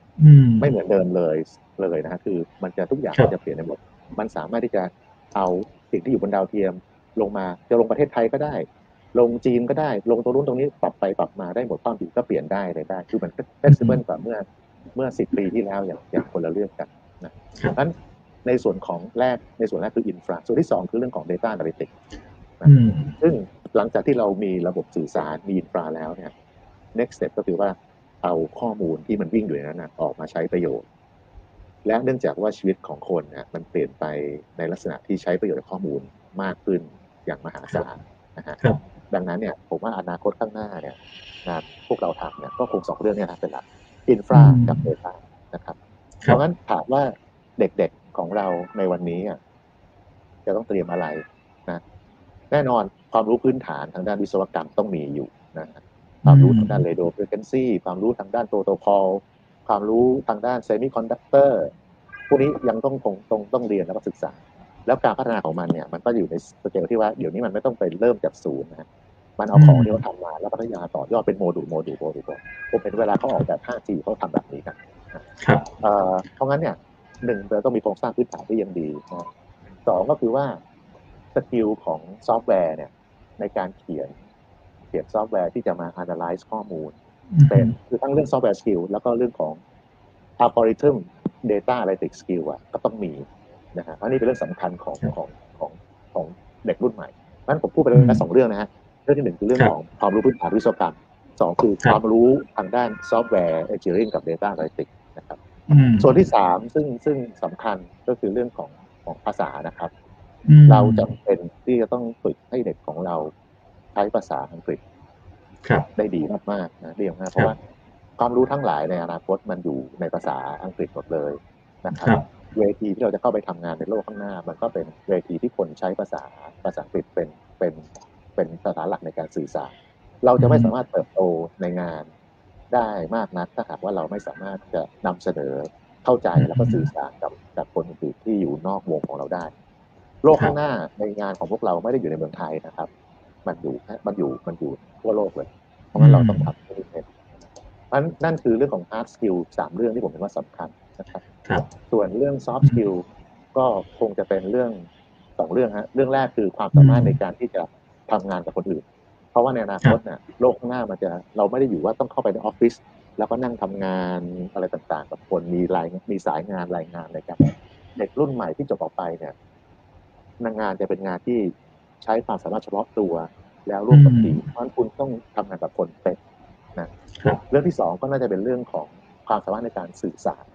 ไม่เหมือนเดิมเลยนะฮะคือมันจะทุกอย่างมันจะเปลี่ยนไปหมดมันสามารถที่จะเอาสิ่งที่อยู่บนดาวเทียมลงมาจะลงประเทศไทยก็ได้ลงจีนก็ได้ลงตรงนู้นตรงนี้ปรับไปปรับมาได้หมดความถี่ก็เปลี่ยนได้เลยได้คือมัน flexible กว่าเมื่อ10 ปีที่แล้วอย่างคนละเรื่องกันนะดังนั้นในส่วนแรกคืออินฟราส่วนที่2คือเรื่องของ data analytics นะซึ่งหลังจากที่เรามีระบบสื่อสารมีอินฟราแล้วเนี่ย next step ก็คือว่าเอาข้อมูลที่มันวิ่งอยู่ในนั้นออกมาใช้ประโยชน์และเนื่องจากว่าชีวิตของคนเนี่ยมันเปลี่ยนไปในลักษณะที่ใช้ประโยชน์จากข้อมูลมากขึ้นอย่างมหาศาลนะฮะดังนั้นเนี่ยผมว่าอนาคตข้างหน้าเนี่ยงานพวกเราทำเนี่ยก็คง2 เรื่องนี้นะเป็นหลักอินฟรากับเดต้านะครับเพราะงั้นถามว่าเด็กๆของเราในวันนี้จะต้องเตรียมอะไรนะแน่นอนความรู้พื้นฐานทางด้านวิศวกรรมต้องมีอยู่นะความรู้ทางด้าน radio frequency ความรู้ทางด้านโปรโตคอลความรู้ทางด้านเซมิคอนดักเตอร์พวกนี้ยังต้องเรียนแล้วก็ศึกษาแล้วการพัฒนาของมันเนี่ยมันก็อยู่ในสเกลที่ว่าเดี๋ยวนี้มันไม่ต้องไปเริ่มจากศูนย์นะมันเอาของที่เขาทำมาแล้วพัฒนาต่อยอดเป็นโมดูลผมเป็นเวลาเขาออกแบบ 5G เขาทำแบบนี้กันเพราะงั้นเนี่ย1เราต้องมีโครงสร้างพื้นฐานที่ยังดีนะ2ก็คือว่าสกิลของซอฟต์แวร์เนี่ยในการเขียนซอฟต์แวร์ที่จะมา analyze ข้อมูลเป็นคือทั้งเรื่องซอฟต์แวร์สกิลแล้วก็เรื่องของ algorithm data analytics skill ก็ต้องมีนะฮะเพราะนี่เป็นเรื่องสำคัญของเด็กรุ่นใหม่งั้นผมพูดไปแล้ว2 เรื่องนะฮะเรื่องที่1คือเรื่องของความรู้พื้นฐานวิศวกรรม2คือความรู้ทางด้านซอฟต์แวร์ engineering กับ data analytics นะครับส่วนที่3ซึ่งสำคัญก็คือเรื่องของภาษานะครับเราจำเป็นที่จะต้องฝึกให้เด็กของเราใช้ภาษาอังกฤษได้ดีมากๆนะดีมากเพราะว่าความรู้ทั้งหลายในอนาคตมันอยู่ในภาษาอังกฤษหมดเลยนะครับเวทีที่เราจะเข้าไปทำงานในโลกข้างหน้ามันก็เป็นเวทีที่คนใช้ภาษาอังกฤษเป็นภาษาหลักในการสื่อสารเราจะไม่สามารถเติบโตในงานได้มากนักถ้าหากว่าเราไม่สามารถจะนำเสนอเข้าใจแล้วก็สื่อสารกับคนอื่นที่อยู่นอกวงของเราได้โลกข้างหน้าในงานของพวกเราไม่ได้อยู่ในเมืองไทยนะครับมันอยู่ทั่วโลกเลยเพราะงั้นเราต้องทำให้เป็นนั่นคือเรื่องของ hard skill 3 เรื่องที่ผมเห็นว่าสำคัญนะครับส่วนเรื่อง soft skill ก็คงจะเป็นเรื่อง2 เรื่องฮะเรื่องแรกคือความสามารถในการที่จะทำงานกับคนอื่นเพราะว่าในอนาคตเนี่ยโลกข้างหน้าเราไม่ได้อยู่ว่าต้องเข้าไปในออฟฟิศแล้วก็นั่งทำงานอะไรต่างๆกับคนมีสายงานรายงานอะไรกันเด็กรุ่นใหม่ที่จบออกไปเนี่ยงานจะเป็นงานที่ใช้ความสามารถเฉพาะตัวแล้วร่วมกับทีมเพราะฉะนั้นคุณต้องทำงานกับคนเป็นนะเรื่องที่2ก็น่าจะเป็นเรื่องของความสามารถในการสื่อสาร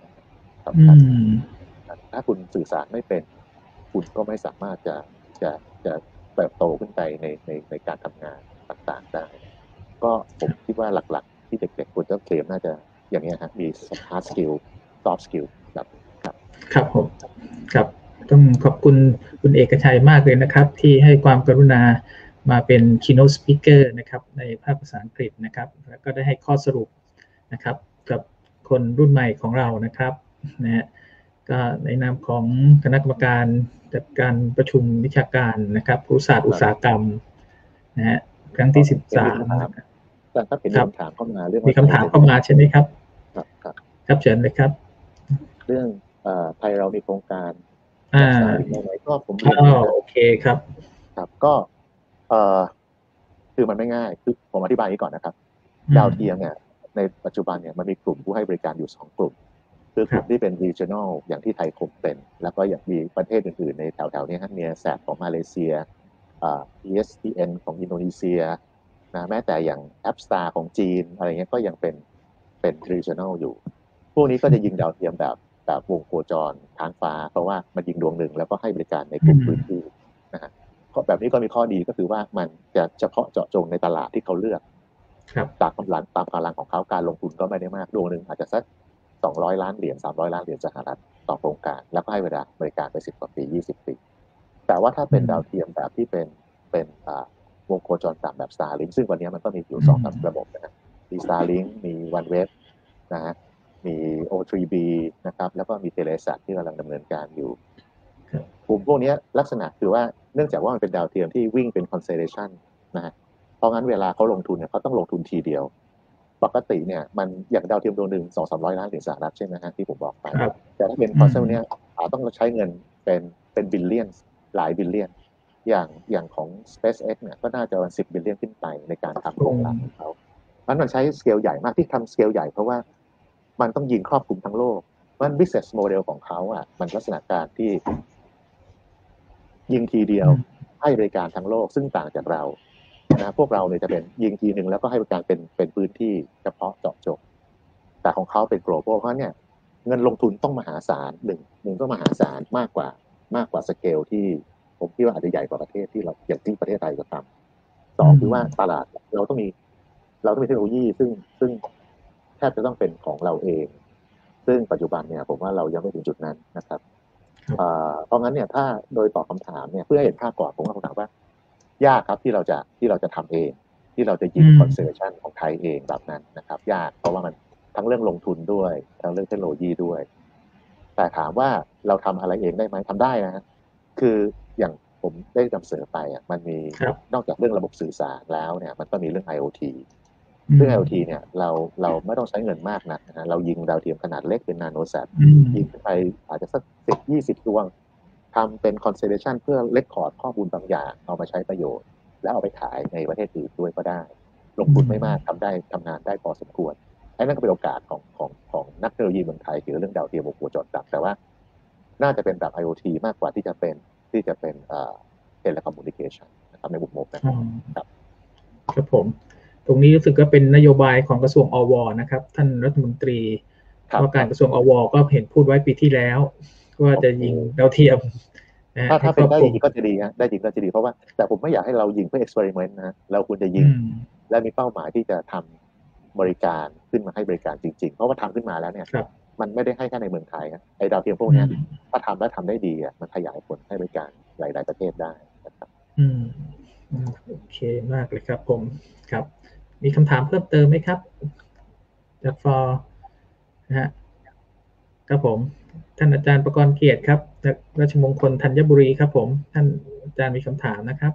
ถ้าคุณสื่อสารไม่เป็นคุณก็ไม่สามารถจะเติบโตขึ้นไปในการทำงานต่างๆได้ก็ผมคิดว่าหลักๆที่เด็กๆควรจะเตรียมน่าจะอย่างนี้ฮะมี hard skill soft skill ครับผมครับต้องขอบคุณคุณเอกชัยมากเลยนะครับที่ให้ความกรุณามาเป็น keynote speaker นะครับในภาคภาษาอังกฤษนะครับแล้วก็ได้ให้ข้อสรุปนะครับกับคนรุ่นใหม่ของเรานะครับนะฮะก็ในนามของคณะกรรมการจัดการประชุมวิชาการนะครับครุศาสตร์อุตสาหกรรมนะฮะครั้งที่13 แต่ถ้าเป็นคำถามเข้ามาเรื่องมีคำถามเข้ามาใช่ไหมครับครับเชิญเลยครับเรื่องไทยเรามีโครงการไหนก็ผมโอเคครับก็คือมันไม่ง่ายคือผมอธิบายนี้ก่อนนะครับดาวเทียมเนี่ยในปัจจุบันเนี่ยมันมีกลุ่มผู้ให้บริการอยู่2 กลุ่มคือกลุ่มที่เป็น regional อย่างที่ไทยคงเป็นแล้วก็อย่างมีประเทศอื่นๆในแถวๆนี้ฮะเนียแซดของมาเลเซียESPN ของอินโดนีเซียนะแม้แต่อย่าง Appstar ของจีนอะไรเงี้ยก็ยังเป็น regional อยู่พวกนี้ก็จะยิงดาวเทียมแบบวงโคจรทางฟ้าเพราะว่ามันยิงดวงหนึ่งแล้วก็ให้บริการในกลุ่มพื้นที่นะฮะแบบนี้ก็มีข้อดีก็คือว่ามันจะเฉพาะเจาะจงในตลาดที่เขาเลือกตามกำลังของเขาการลงทุนก็ไม่ได้มากดวงหนึ่งอาจจะสัก200 ล้านเหรียญ300 ล้านเหรียญสหรัฐต่อโครงการแล้วก็ให้เวลาบริการไป10 กว่าปี20 ปีแต่ว่าถ้าเป็นดาวเทียมแบบที่เป็นวงโคจรต่ำแบบ Starlink ซึ่งวันนี้มันก็มีอยู่2 ระบบนะมี Starlink มี OneWeb นะฮะมี O3B นะครับแล้วก็มี Telesat ที่กำลังดำเนินการอยู่กลุ่มพวกนี้ลักษณะคือว่าเนื่องจากว่ามันเป็นดาวเทียมที่วิ่งเป็น constellation นะฮะเพราะงั้นเวลาเขาลงทุนเนี่ยเขาต้องลงทุนทีเดียวปกติเนี่ยมันอย่างดาวเทียมดวงหนึ่ง200-300 ล้านเหรียญสหรัฐใช่ไหมฮะที่ผมบอกไปครับแต่ถ้าเป็นคอนเซปต์เนี้ยต้องใช้เงินเป็นบิลเลียนหลายบิลเลียนอย่างของ SpaceX เนี่ยก็น่าจะประมาณ10 บิลเลียนขึ้นไปในการทำโครงการของเขามันใช้สเกลใหญ่มากที่ทำสเกลใหญ่เพราะว่ามันต้องยิงครอบคลุมทั้งโลกมัน business model ของเขามันลักษณะการที่ยิงทีเดียวให้บริการทั้งโลกซึ่งต่างจากเรานะพวกเราเนี่ยจะเป็นยิงทีหนึ่งแล้วก็ให้บริการเป็นพื้นที่เฉพาะเจาะจงแต่ของเขาเป็น global เพราะเนี่ยเงินลงทุนต้องมหาศาลหนึ่งต้องมหาศาลมากกว่าสเกลที่ผมคิดว่าอาจจะใหญ่กว่าประเทศที่เราอย่างที่ประเทศไทยก็ทำสองคือว่าตลาดเราต้องมีเทคโนโลยีซึ่งแทบจะต้องเป็นของเราเองซึ่งปัจจุบันเนี่ยผมว่าเรายังไม่ถึงจุดนั้นนะครับเพราะงั้นเนี่ยถ้าโดยตอบคำถามเนี่ยเพื่อให้เห็นภาพก่อนผมก็คงถามว่ายากครับที่เราจะทำเองที่เราจะยิง constellation ของไทยเองแบบนั้นนะครับยากเพราะว่ามันทั้งเรื่องลงทุนด้วยทั้งเรื่องเทคโนโลยีด้วยแต่ถามว่าเราทำอะไรเองได้ไหมทำได้นะคืออย่างผมได้นำเสนอไปมันมีนอกจากเรื่องระบบสื่อสารแล้วเนี่ยมันก็มีเรื่อง IoT ซึ่ง IoT เนี่ยเราไม่ต้องใช้เงินมากนะเรายิงดาวเทียมขนาดเล็กเป็นนาโนแซทยิงไปอาจจะสัก10-20 ดวงทำเป็น constellation เพื่อเรคคอร์ดข้อมูลบางอย่างเอามาใช้ประโยชน์แล้วเอาไปขายในประเทศอื่นด้วยก็ได้ลงทุนไม่มากทำงานได้พอสมควรไอ้นั่นก็เป็นโอกาสของนักเทคโนโลยีเมืองไทยเกี่ยวกับเรื่องดาวเทียมวงจรต่างแต่ว่าน่าจะเป็นแบบ IoT มากกว่าที่จะเป็นtelecommunication นะครับในมุมมองนะครับครับผมตรงนี้รู้สึกว่าเป็นนโยบายของกระทรวงอวนะครับท่านรัฐมนตรีว่าการกระทรวงอวก็เห็นพูดไว้ปีที่แล้วว่าจะยิงดาวเทียมถ้าเป็นได้จริงก็จะดีนะได้จริงก็จะดีเพราะว่าแต่ผมไม่อยากให้เรายิงเพื่อ experiment นะเราควรจะยิงและมีเป้าหมายที่จะทำบริการขึ้นมาให้บริการจริงๆเพราะว่าทำขึ้นมาแล้วเนี่ยมันไม่ได้ให้แค่ในเมืองไทยไอ้ดาวเทียมพวกนี้ถ้าทำแล้วทำได้ดีมันขยายผลให้บริการหลายๆประเทศได้นะครับโอเคมากเลยครับผมครับมีคำถามเพิ่มเติมไหมครับจากฟอร์นะฮะครับผมท่านอาจารย์ประกรณ์เกียรติครับจากราชมงคลธัญบุรีครับผมท่านอาจารย์มีคำถามนะครับ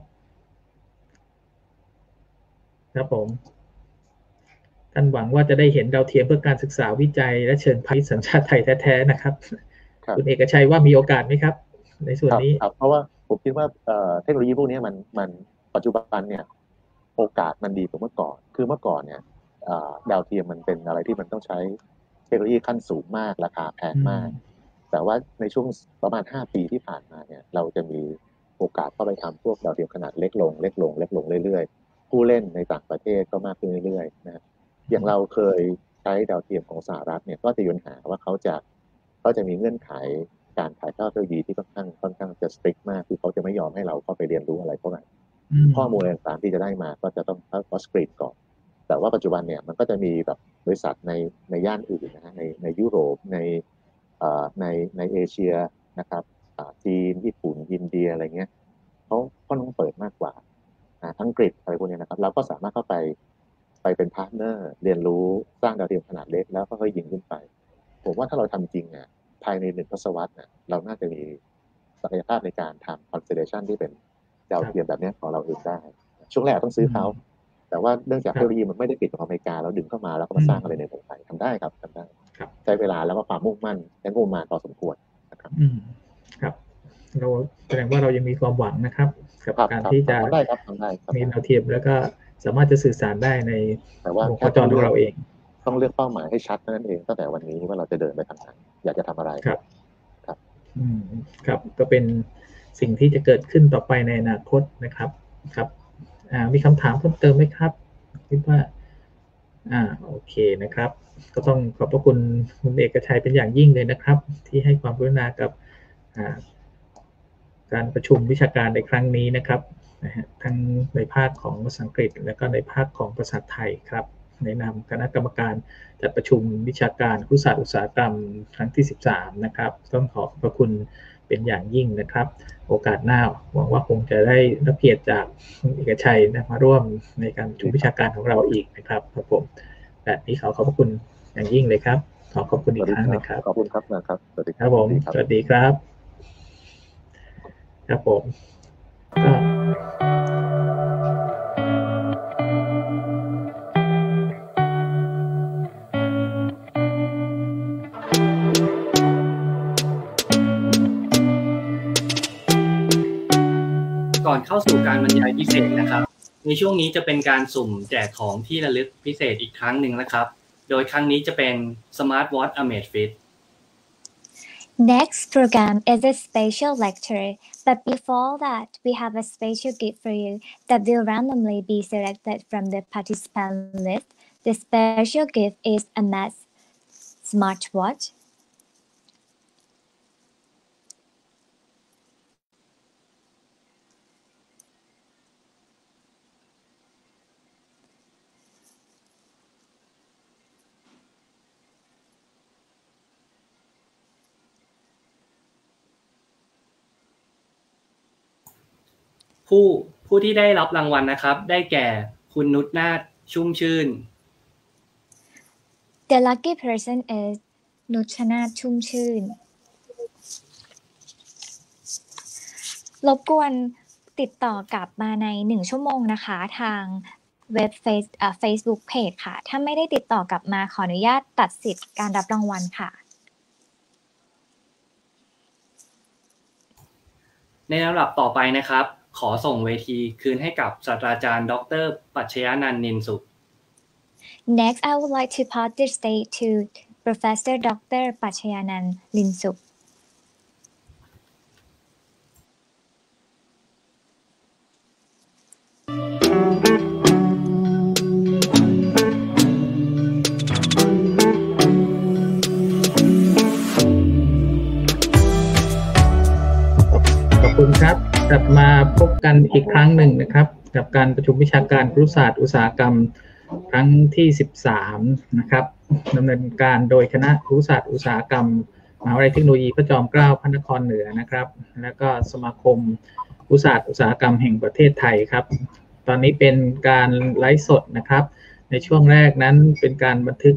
ครับผมท่านหวังว่าจะได้เห็นดาวเทียมเพื่อการศึกษาวิจัยและเชิงพาณิชย์สัญชาติไทยแท้ๆนะครับคุณเอกชัยว่ามีโอกาสไหมครับในส่วนนี้เพราะว่าผมคิดว่าเทคโนโลยีพวกนี้มันปัจจุบันเนี่ยโอกาสมันดีกว่าเมื่อก่อนคือเมื่อก่อนเนี่ยดาวเทียมมันเป็นอะไรที่มันต้องใช้เทคโนโลยีขั้นสูงมากราคาแพงมากแต่ว่าในช่วงประมาณ5 ปีที่ผ่านมาเนี่ยเราจะมีโอกาสเข้าไปทำพวกดาวเทียมขนาดเล็กลงเรื่อยๆผู้เล่นในต่างประเทศก็มากขึ้นเรื่อยๆนะอย่างเราเคยใช้ดาวเทียมของสหรัฐเนี่ยก็จะมีปัญหาว่าเขาจะมีเงื่อนไขการถ่ายทอดเทคโนโลยีที่ค่อนข้างจะสตริกมากคือเขาจะไม่ยอมให้เราเข้าไปเรียนรู้อะไรเท่าไหร่ข้อมูลต่างๆที่จะได้มาก็จะต้องเข้าสกรีนก่อนแต่ว่าปัจจุบันเนี่ยมันก็จะมีแบบบริษัทในย่านอื่นนะฮะในยุโรปในเอเชียนะครับจีนญี่ปุ่นอินเดียอะไรเงี้ยเขาค่อนข้างเปิดมากกว่าอังกฤษอะไรพวกนี้นะครับเราก็สามารถเข้าไปเป็นพาร์ทเนอร์เรียนรู้สร้างดาวเทียมขนาดเล็กแล้วก็ค่อยยิงขึ้นไปผมว่าถ้าเราทำจริงภายใน1 ทศวรรษเราน่าจะมีศักยภาพในการทำ constellation ที่เป็นดาวเทียมแบบนี้ของเราเองได้ช่วงแรกต้องซื้อเขาแต่ว่าเนื่องจากเทคโนโลยีมันไม่ได้ปิดของอเมริกาแล้วดึงเข้ามาแล้วก็มาสร้างอะไรในเมืองไทยทำได้ครับทำได้ใช้เวลาแล้วก็ความมุ่งมั่นและงบประมาณพอสมควรนะครับครับเราแสดงว่าเรายังมีความหวังนะครับกับการที่จะมีดาวเทียมแล้วก็สามารถจะสื่อสารได้ในวงจรของเราเองต้องเลือกเป้าหมายให้ชัดนั่นเองตั้งแต่วันนี้ว่าเราจะเดินไปทางไหนอยากจะทำอะไรครับก็เป็นสิ่งที่จะเกิดขึ้นต่อไปในอนาคตนะครับครับมีคำถามเพิ่มเติมไหมครับคิดว่าโอเคนะครับก็ต้องขอบพระคุณคุณเอกชัยเป็นอย่างยิ่งเลยนะครับที่ให้ความกรุณากับการประชุมวิชาการในครั้งนี้นะครับทั้งในภาคของภาษาอังกฤษและก็ในภาคของภาษาไทยครับในนามคณะกรรมการจัดประชุมวิชาการครุศาสตร์อุตสาหกรรมครั้งที่13นะครับต้องขอบพระคุณเป็นอย่างยิ่งนะครับโอกาสหน้าหวังว่าคงจะได้รับเกียรติจากคุณเอกชัยมาร่วมในการประชุมวิชาการของเราอีกนะครับครับผมแบบนี้ขอบพระคุณอย่างยิ่งเลยครับขอบคุณอีกครั้งนะครับขอบคุณครับนะครับสวัสดีครับผมสวัสดีครับครับผมเข้าสู่การบรรยายพิเศษนะครับในช่วงนี้จะเป็นการสุ่มแจกของที่ระลึกพิเศษอีกครั้งหนึ่งนะครับโดยครั้งนี้จะเป็น Smart Watch Amazfit Next program is a special lecture, but before that, we have a special gift for you that will randomly be selected from the participant list. The special gift is a Amaz smartwatch. ผู้ที่ได้รับรางวัลนะครับได้แก่คุณนุชนาถชุ่มชื่น The lucky person is นุชนาถชุ่มชื่นรบกวนติดต่อกลับมาใน1ชั่วโมงนะคะทางเว็บFacebook Page ค่ะถ้าไม่ได้ติดต่อกลับมาขออนุญาตตัดสิทธิ์การรับรางวัลค่ะในลำดับต่อไปนะครับขอส่งเวทีคืนให้กับศาสตราจารย์ดร.ปรัชญานันท์นินสุข Next, I would like to pass the stage to Professor Dr. ปรัชญานันท์นินสุขขอบคุณครับกลับมาพบกันอีกครั้งหนึ่งนะครับกับการประชุมวิชาการครุศาสตร์อุตสาหกรรมครั้งที่13นะครับดำเนินการโดยคณะครุศาสตร์อุตสาหกรรมมหาวิทยาลัยเทคโนโลยีพระจอมเกล้าพระนครเหนือนะครับแล้วก็สมาคมครุศาสตร์อุตสาหกรรมแห่งประเทศไทยครับตอนนี้เป็นการไลฟ์สดนะครับในช่วงแรกนั้นเป็นการบันทึก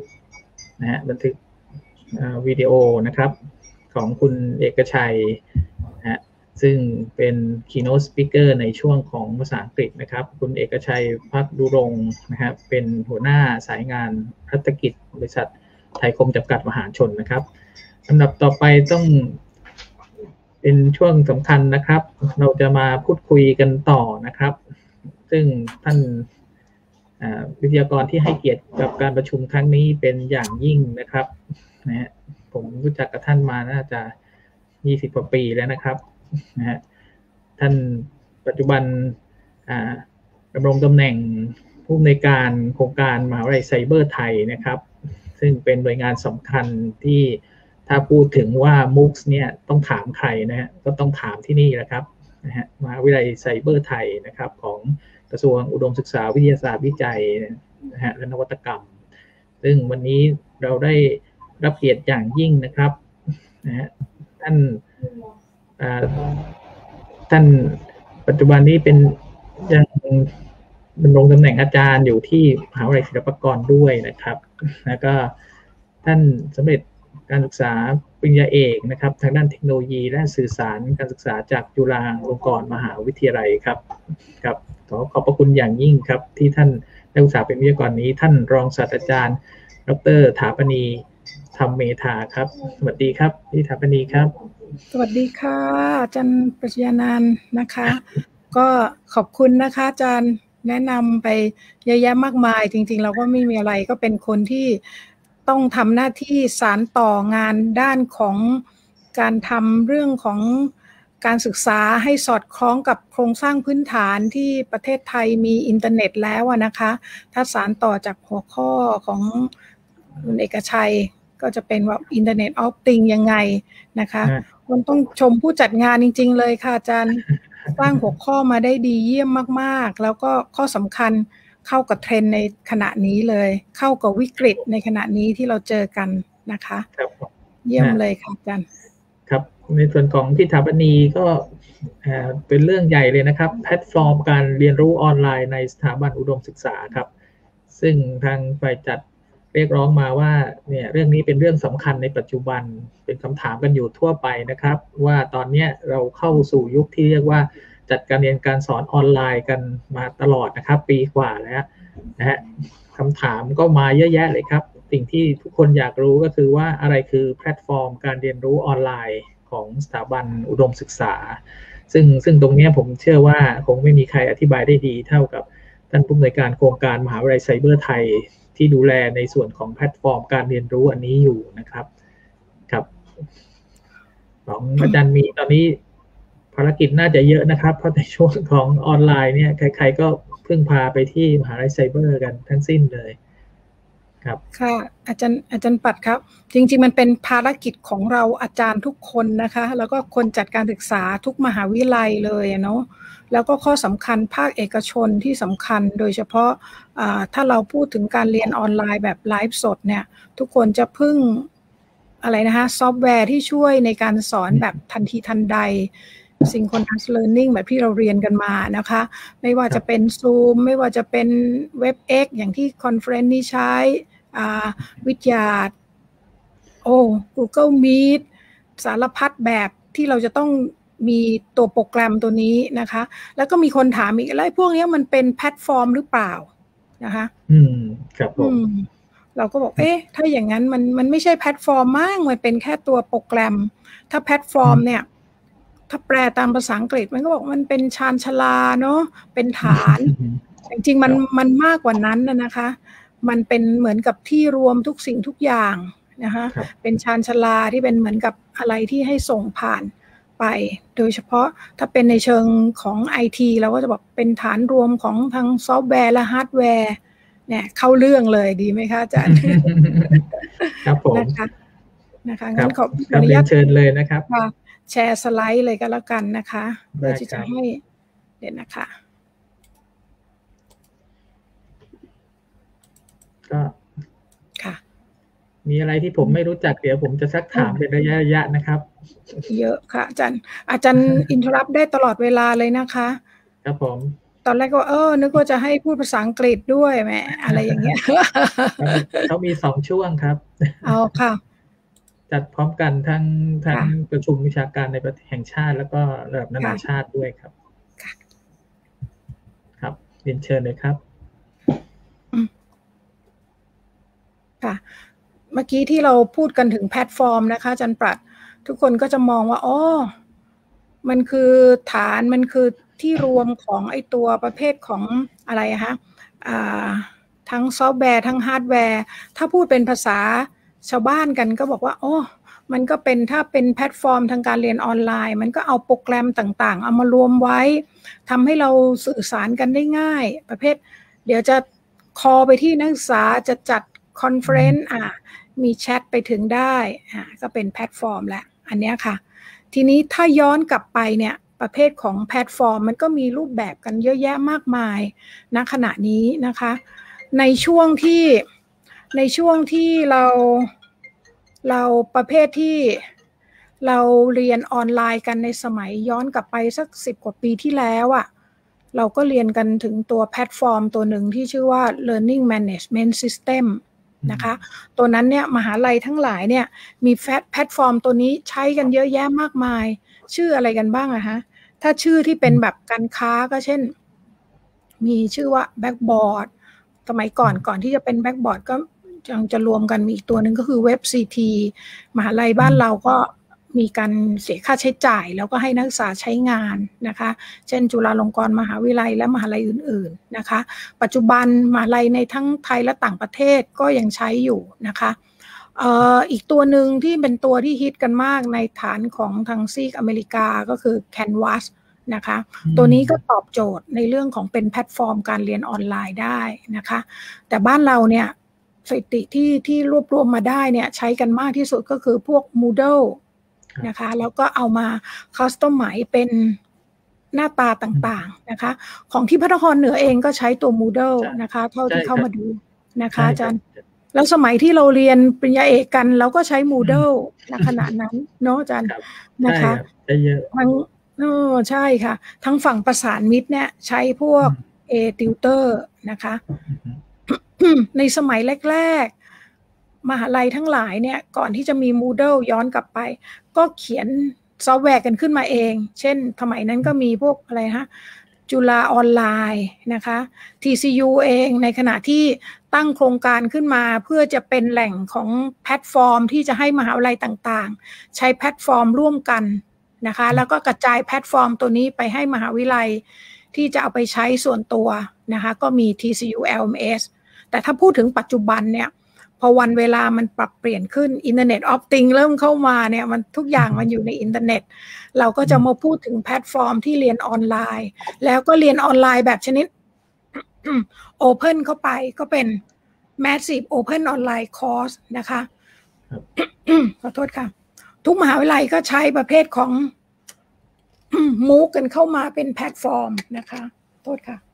วิดีโอนะครับของคุณเอกชัยนะซึ่งเป็น keynote speaker ในช่วงของภาษาอังกฤษนะครับคุณเอกชัยภักดุรงค์นะครับเป็นหัวหน้าสายงานพัฒกิจบริษัทไทยคมจำกัดมหาชนนะครับลำดับต่อไปต้องเป็นช่วงสำคัญนะครับเราจะมาพูดคุยกันต่อนะครับซึ่งท่านวิทยากรที่ให้เกียรติกับการประชุมครั้งนี้เป็นอย่างยิ่งนะครับนะฮะผมรู้จักกับท่านมาน่าจะ20 กว่าปีแล้วนะครับนะฮะท่านปัจจุบันดำรงตำแหน่งผู้อำนวยการโครงการมหาวิทยาลัยไซเบอร์ไทยนะครับซึ่งเป็นหน่วยงานสำคัญที่ถ้าพูดถึงว่า MOOCs เนี่ยต้องถามใครนะฮะก็ต้องถามที่นี่แหละครับนะฮะมหาวิทยาลัยไซเบอร์ไทยนะครับของกระทรวงอุดมศึกษาวิทยาศาสตร์วิจัยนะฮะและนวัตกรรมซึ่งวันนี้เราได้รับเกียรติอย่างยิ่งนะครับนะฮะท่านปัจจุบันนี้เป็นยังดำรงตำแหน่งอาจารย์อยู่ที่มหาวิทยาลัยศิลปากรด้วยนะครับแล้วก็ท่านสำเร็จการศึกษาปริญญาเอกนะครับทางด้านเทคโนโลยีและสื่อสารการศึกษาจากจุฬาลงกรณ์มหาวิทยาลัยครับขอบพระคุณอย่างยิ่งครับที่ท่านได้อุตส่าห์เป็นวิทยากรนี้ท่านรองศาสตราจารย์ดร.ถาปณีธรรมเมธาครับสวัสดีครับพี่ถาปณีครับสวัสดีค่ะอาจารย์ปรัชญานันท์นะคะก็ขอบคุณนะคะอาจารย์แนะนำไปเยอะแยะมากมายจริงๆเราก็ไม่มีอะไรก็เป็นคนที่ต้องทำหน้าที่สานต่องานด้านของการทำเรื่องของการศึกษาให้สอดคล้องกับโครงสร้างพื้นฐานที่ประเทศไทยมีอินเทอร์เน็ตแล้วนะคะถ้าสานต่อจากหัวข้อของคุณเอกชัยก็จะเป็นว่า Internet of Things ยังไงนะคะคนต้องชมผู้จัดงานจริงๆเลยค่ะอาจารย์สร้างหัวข้อมาได้ดีเยี่ยมมากๆแล้วก็ข้อสำคัญเข้ากับเทรนด์ในขณะนี้เลยเข้ากับวิกฤตในขณะนี้ที่เราเจอกันนะคะเยี่ยมเลยค่ะอาจารย์ครับในส่วนของพี่ถาปณีก็เป็นเรื่องใหญ่เลยนะครับแพลตฟอร์มการเรียนรู้ออนไลน์ในสถาบันอุดมศึกษาครับซึ่งทางฝ่ายจัดเรียกร้องมาว่าเนี่ยเรื่องนี้เป็นเรื่องสำคัญในปัจจุบันเป็นคำถามกันอยู่ทั่วไปนะครับว่าตอนนี้เราเข้าสู่ยุคที่เรียกว่าจัดการเรียนการสอนออนไลน์กันมาตลอดนะครับปีกว่าแล้วนะฮะคำถามก็มาเยอะแยะเลยครับสิ่งที่ทุกคนอยากรู้ก็คือว่าอะไรคือแพลตฟอร์มการเรียนรู้ออนไลน์ของสถาบันอุดมศึกษาซึ่งตรงนี้ผมเชื่อว่าคงไม่มีใครอธิบายได้ดีเท่ากับท่านผู้อำนวยการโครงการมหาวิทยาลัยไซเบอร์ไทยที่ดูแลในส่วนของแพลตฟอร์มการเรียนรู้อันนี้อยู่นะครับครับของอาจารย์มีตอนนี้ภารกิจน่าจะเยอะนะครับเพราะในช่วงของออนไลน์เนี่ยใครๆก็พึ่งพาไปที่มหาวิทยาลัยไซเบอร์กันทั้งสิ้นเลยครับค่ะอาจารย์ปัดครับจริงๆมันเป็นภารกิจของเราอาจารย์ทุกคนนะคะแล้วก็คนจัดการศึกษาทุกมหาวิทยาลัยเลยเนาะแล้วก็ข้อสำคัญภาคเอกชนที่สำคัญโดยเฉพาะถ้าเราพูดถึงการเรียนออนไลน์แบบไลฟ์สดเนี่ยทุกคนจะพึ่งอะไรนะคะซอฟต์แวร์ที่ช่วยในการสอนแบบทันทีทันใดsynchronous learning แบบที่เราเรียนกันมานะคะไม่ว่าจะเป็น Zoom ไม่ว่าจะเป็น WebEx อย่างที่คอนเฟอเรนซ์นี้ใช้วิทยาGoogle Meet สารพัดแบบที่เราจะต้องมีตัวโปรแกรมตัวนี้นะคะแล้วก็มีคนถามอีกแล้วพวกนี้มันเป็นแพลตฟอร์มหรือเปล่านะคะครับผมเราก็บอกถ้าอย่างนั้นมันไม่ใช่แพลตฟอร์มมั้งมันเป็นแค่ตัวโปรแกรมถ้าแพลตฟอร์มเนี่ยถ้าแปลตามภาษาอังกฤษมันก็บอกมันเป็นชานชาลาเนาะเป็นฐานจริงๆมันมากกว่านั้นนะคะมันเป็นเหมือนกับที่รวมทุกสิ่งทุกอย่างนะคะเป็นชานชาลาที่เป็นเหมือนกับอะไรที่ให้ส่งผ่านไปโดยเฉพาะถ้าเป็นในเชิงของ IT เราก็จะบอกเป็นฐานรวมของทั้งซอฟต์แวร์และฮาร์ดแวร์เนี่ยเข้าเรื่องเลยดีไหมคะอาจารย์ครับผมนะคะงั้นขออนุญาตเชิญเลยนะครับแชร์สไลด์เลยก็แล้วกันนะคะเพื่อที่จะให้เดี๋ยวนะคะก็ค่ะมีอะไรที่ผมไม่รู้จักเดี๋ยวผมจะซักถามเป็นระยะนะครับเยอะค่ะอาจารย์อินเทอร์รัปได้ตลอดเวลาเลยนะคะครับผมตอนแรกก็นึกว่าจะให้พูดภาษาอังกฤษด้วยแหมอะไรอย่างเงี้ยเขามี2ช่วงครับค่ะจัดพร้อมกันทั้งประชุมวิชาการในประเทศแห่งชาติแล้วก็ระดับนานาชาติด้วยครับครับเรียนเชิญเลยครับค่ะเมื่อกี้ที่เราพูดกันถึงแพลตฟอร์มนะคะอาจารย์ปรัชทุกคนก็จะมองว่ามันคือฐานมันคือที่รวมของไอ้ตัวประเภทของอะไรคะทั้งซอฟต์แวร์ทั้งฮาร์ดแวร์ถ้าพูดเป็นภาษาชาวบ้านกันก็บอกว่ามันก็เป็นถ้าเป็นแพลตฟอร์มทางการเรียนออนไลน์มันก็เอาโปรแกรมต่างๆเอามารวมไว้ทำให้เราสื่อสารกันได้ง่ายประเภทเดี๋ยวจะคอลไปที่นักศึกษาจะจัดคอนเฟอเรนซ์มีแชทไปถึงได้ก็เป็นแพลตฟอร์มแหละอันนี้ค่ะทีนี้ถ้าย้อนกลับไปเนี่ยประเภทของแพลตฟอร์มมันก็มีรูปแบบกันเยอะแยะมากมายณขณะนี้นะคะในช่วงที่เราประเภทที่เราเรียนออนไลน์กันในสมัยย้อนกลับไปสัก10 กว่าปีที่แล้วเราก็เรียนกันถึงตัวแพลตฟอร์มตัวหนึ่งที่ชื่อว่า Learning Management System นะคะตัวนั้นเนี่ยมหาลัยทั้งหลายเนี่ยมีแพลตฟอร์มตัวนี้ใช้กันเยอะแยะมากมายชื่ออะไรกันบ้างอะฮะถ้าชื่อที่เป็นแบบการค้าก็เช่นมีชื่อว่า Blackboard สมัยก่อนที่จะเป็น Blackboard ก็ยังจะรวมกันมีอีกตัวหนึ่งก็คือ WebCT มหาลัยบ้านเราก็มีการเสียค่าใช้จ่ายแล้วก็ให้นักศึกษาใช้งานนะคะเช่นจุฬาลงกรณ์มหาวิทยาลัยและมหาลัยอื่นๆนะคะปัจจุบันมหาลัยในทั้งไทยและต่างประเทศก็ยังใช้อยู่นะคะอีกตัวหนึ่งที่เป็นตัวที่ฮิตกันมากในฐานของทางซีกอเมริกาก็คือ Canvas นะคะตัวนี้ก็ตอบโจทย์ในเรื่องของเป็นแพลตฟอร์มการเรียนออนไลน์ได้นะคะแต่บ้านเราเนี่ยสถิติที่รวบรวมมาได้เนี่ยใช้กันมากที่สุดก็คือพวก Moodle นะคะแล้วก็เอามาคัสตอมไมซ์เป็นหน้าตาต่างๆนะคะของที่พระนครเหนือเองก็ใช้ตัว Moodle นะคะเท่าที่เข้ามาดูนะคะอาจารย์แล้วสมัยที่เราเรียนปริญญาเอกกันเราก็ใช้ Moodle ณขณะนั้นเนาะอาจารย์นะคะทั้งใช่ค่ะทั้งฝั่งประสานมิตรเนี่ยใช้พวกTutor นะคะในสมัยแรกๆมหาลัยทั้งหลายเนี่ยก่อนที่จะมี Moodle ย้อนกลับไปก็เขียนซอฟต์แวร์กันขึ้นมาเองเช่นสมัยนั้นก็มีพวกอะไรฮะจุฬาออนไลน์นะคะ TCU เองในขณะที่ตั้งโครงการขึ้นมาเพื่อจะเป็นแหล่งของแพลตฟอร์มที่จะให้มหาวิทยาลัยต่างๆใช้แพลตฟอร์มร่วมกันนะคะแล้วก็กระจายแพลตฟอร์มตัวนี้ไปให้มหาวิทยาลัยที่จะเอาไปใช้ส่วนตัวนะคะก็มี TCU LMS แต่ถ้าพูดถึงปัจจุบันเนี่ยพอวันเวลามันปรับเปลี่ยนขึ้น Internet of Things เริ่มเข้ามาเนี่ยมันทุกอย่างมันอยู่ในอินเทอร์เน็ตเราก็จะมาพูดถึงแพลตฟอร์มที่เรียนออนไลน์แล้วก็เรียนออนไลน์แบบชนิด Open เข้าไปก็เป็น Massive Open Online Course นะคะ ขอโทษค่ะทุกมหาวิทยาลัยก็ใช้ประเภทของ MOOC กันเข้ามาเป็นแพลตฟอร์มนะคะโทษค่ะ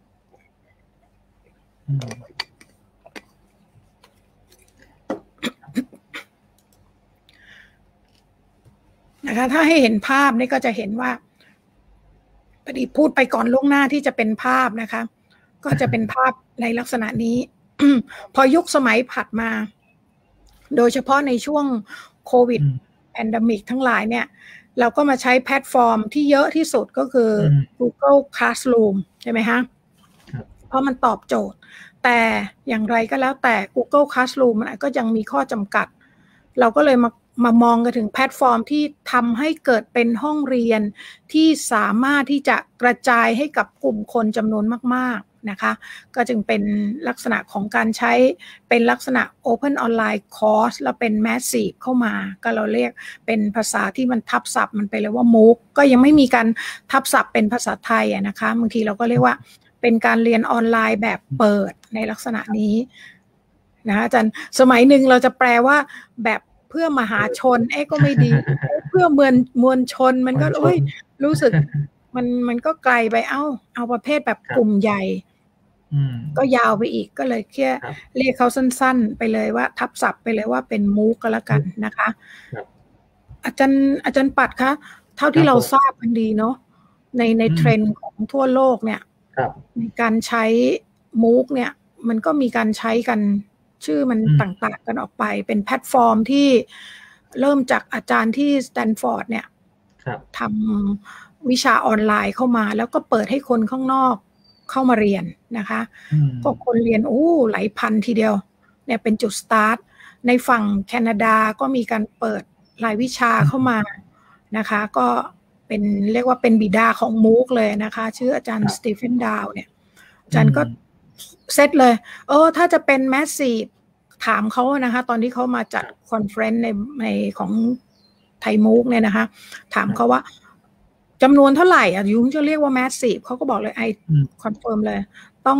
นะคะถ้าให้เห็นภาพนี่ก็จะเห็นว่าพอดีพูดไปก่อนล่วงหน้าที่จะเป็นภาพนะคะก็จะเป็นภาพในลักษณะนี้ พอยุคสมัยผัดมาโดยเฉพาะในช่วงโควิดแพนเดมิกทั้งหลายเนี่ยเราก็มาใช้แพลตฟอร์มที่เยอะที่สุดก็คือ Google Classroom ใช่ไหมฮะเพราะมันตอบโจทย์แต่อย่างไรก็แล้วแต่ Google Classroom มันก็ยังมีข้อจำกัดเราก็เลยมามองกันถึงแพลตฟอร์มที่ทำให้เกิดเป็นห้องเรียนที่สามารถที่จะกระจายให้กับกลุ่มคนจำนวนมากๆนะคะก็จึงเป็นลักษณะของการใช้เป็นลักษณะ Open Online Course แล้วเป็น Massive เข้ามาก็เราเรียกเป็นภาษาที่มันทับศัพท์มันไปเลยว่า MOOC ก็ยังไม่มีการทับศัพท์เป็นภาษาไทยนะคะบางทีเราก็เรียกว่าเป็นการเรียนออนไลน์แบบเปิดในลักษณะนี้นะคะอาจารย์สมัยหนึ่งเราจะแปลว่าแบบเพื่อมหาชนก็ไม่ดี เพื่อมวลชนมันก็รู้สึกมันก็ไกลไปเอาประเภทแบบกลุ่มใหญ่ก็ยาวไปอีกก็เลยแค่เรียกเขาสั้นๆไปเลยว่าทับศัพท์ไปเลยว่าเป็นMOOCก็แล้วกันนะคะอาจารย์ปัดคะเท่าที่เราทราบกันดีเนาะในเทรนด์ของทั่วโลกเนี่ยในการใช้MOOCเนี่ยมันก็มีการใช้กันชื่อมันต่างๆกันออกไปเป็นแพลตฟอร์มที่เริ่มจากอาจารย์ที่สแตนฟอร์ดเนี่ยทำวิชาออนไลน์เข้ามาแล้วก็เปิดให้คนข้างนอกเข้ามาเรียนนะคะก็คนเรียนหลายพันทีเดียวเนี่ยเป็นจุดสตาร์ทในฝั่งแคนาดาก็มีการเปิดรายวิชาเข้ามานะคะก็เป็นเรียกว่าเป็นบิดาของMOOCเลยนะคะชื่ออาจารย์สตีเฟนดาวเนี่ยอาจารย์ก็เซตเลยถ้าจะเป็นแมสซีฟถามเขานะคะตอนที่เขามาจัดคอนเฟรนซ์ในของไทยMOOCเนี่ยนะคะถามเขาว่าจำนวนเท่าไหร่ยุ้งจะเรียกว่าแมสซีฟเขาก็บอกเลยคอนเฟิร์มเลยต้อง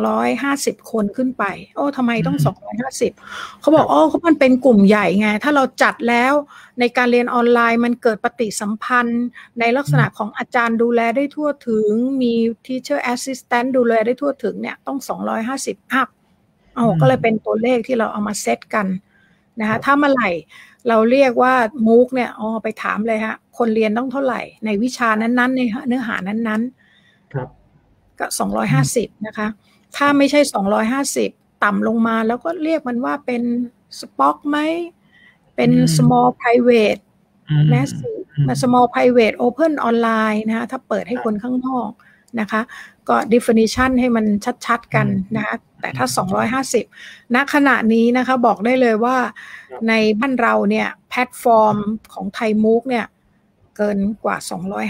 250คนขึ้นไปทำไมต้อง250เขาบอกเขามันเป็นกลุ่มใหญ่ไงถ้าเราจัดแล้วในการเรียนออนไลน์มันเกิดปฏิสัมพันธ์ในลักษณะของอาจารย์ดูแลได้ทั่วถึงมี Teacher Assistant ดูแลได้ทั่วถึงเนี่ยต้อง250อัพก็เลยเป็นตัวเลขที่เราเอามาเซตกันนะคะถ้าเมื่อไหร่เราเรียกว่าMOOCเนี่ยไปถามเลยฮะคนเรียนต้องเท่าไหร่ในวิชานั้นๆในเนื้อหานั้นๆครับก็250นะคะถ้าไม่ใช่250ต่ำลงมาแล้วก็เรียกมันว่าเป็นสป็อกไหมเป็น small private massive small private open online นะคะถ้าเปิดให้คนข้างนอกนะคะก็ definition ให้มันชัดๆกันนะคะแต่ถ้า250ณขณะนี้นะคะบอกได้เลยว่าในบ้านเราเนี่ยแพลตฟอร์มของไทยMOOCเนี่ยเกินกว่า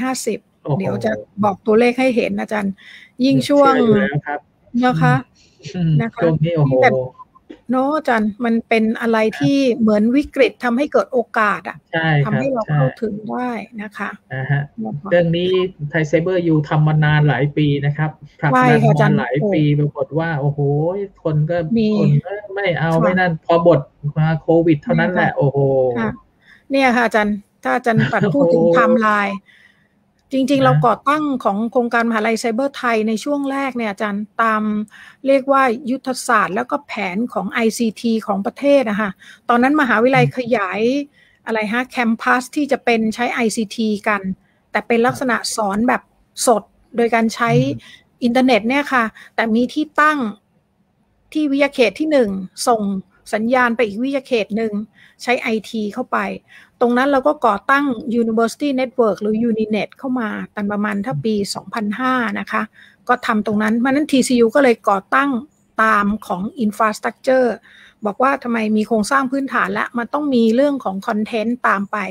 250เดี๋ยวจะบอกตัวเลขให้เห็นอาจารย์ยิ่งช่วงนะคะช่วงนี้แบบเนาะอาจารย์มันเป็นอะไรที่เหมือนวิกฤตทำให้เกิดโอกาสทำให้เราเข้าถึงได้นะคะเรื่องนี้ไทยไซเบอร์ยูทำมานานหลายปีนะครับผลักดันมาหลายปีปรากฏว่าคนก็ไม่เอาไม่นั่นพอบทมาโควิดเท่านั้นแหละเนี่ยค่ะอาจารย์ถ้าอาจารย์ปัดพูดถึงไทม์ไลน์จริงๆเราก่อตั้งของโครงการมหาลัยไซเบอร์ไทยในช่วงแรกเนี่ยอาจารย์ตามเรียกว่ายุทธศาสตร์แล้วก็แผนของ ICT ของประเทศนะคะตอนนั้นมหาวิทยาลัยขยายอะไรฮะแคมปัสที่จะเป็นใช้ ICT กันแต่เป็นลักษณะสอนแบบสดโดยการใช้อินเทอร์เน็ตเนี่ยค่ะแต่มีที่ตั้งที่วิทยาเขตที่1ส่งสัญญาณไปอีกวิทยาเขตหนึ่งใช้ IT เข้าไปตรงนั้นเราก็ก่อตั้ง University Network หรือ Uninet เข้ามาตั้งประมาณถ้าปี 2005 นะคะก็ทำตรงนั้นเพราะนั้น TCU ก็เลยก่อตั้งตามของ Infrastructure บอกว่าทำไมมีโครงสร้างพื้นฐานแล้วมันต้องมีเรื่องของคอนเทนต์ตามไป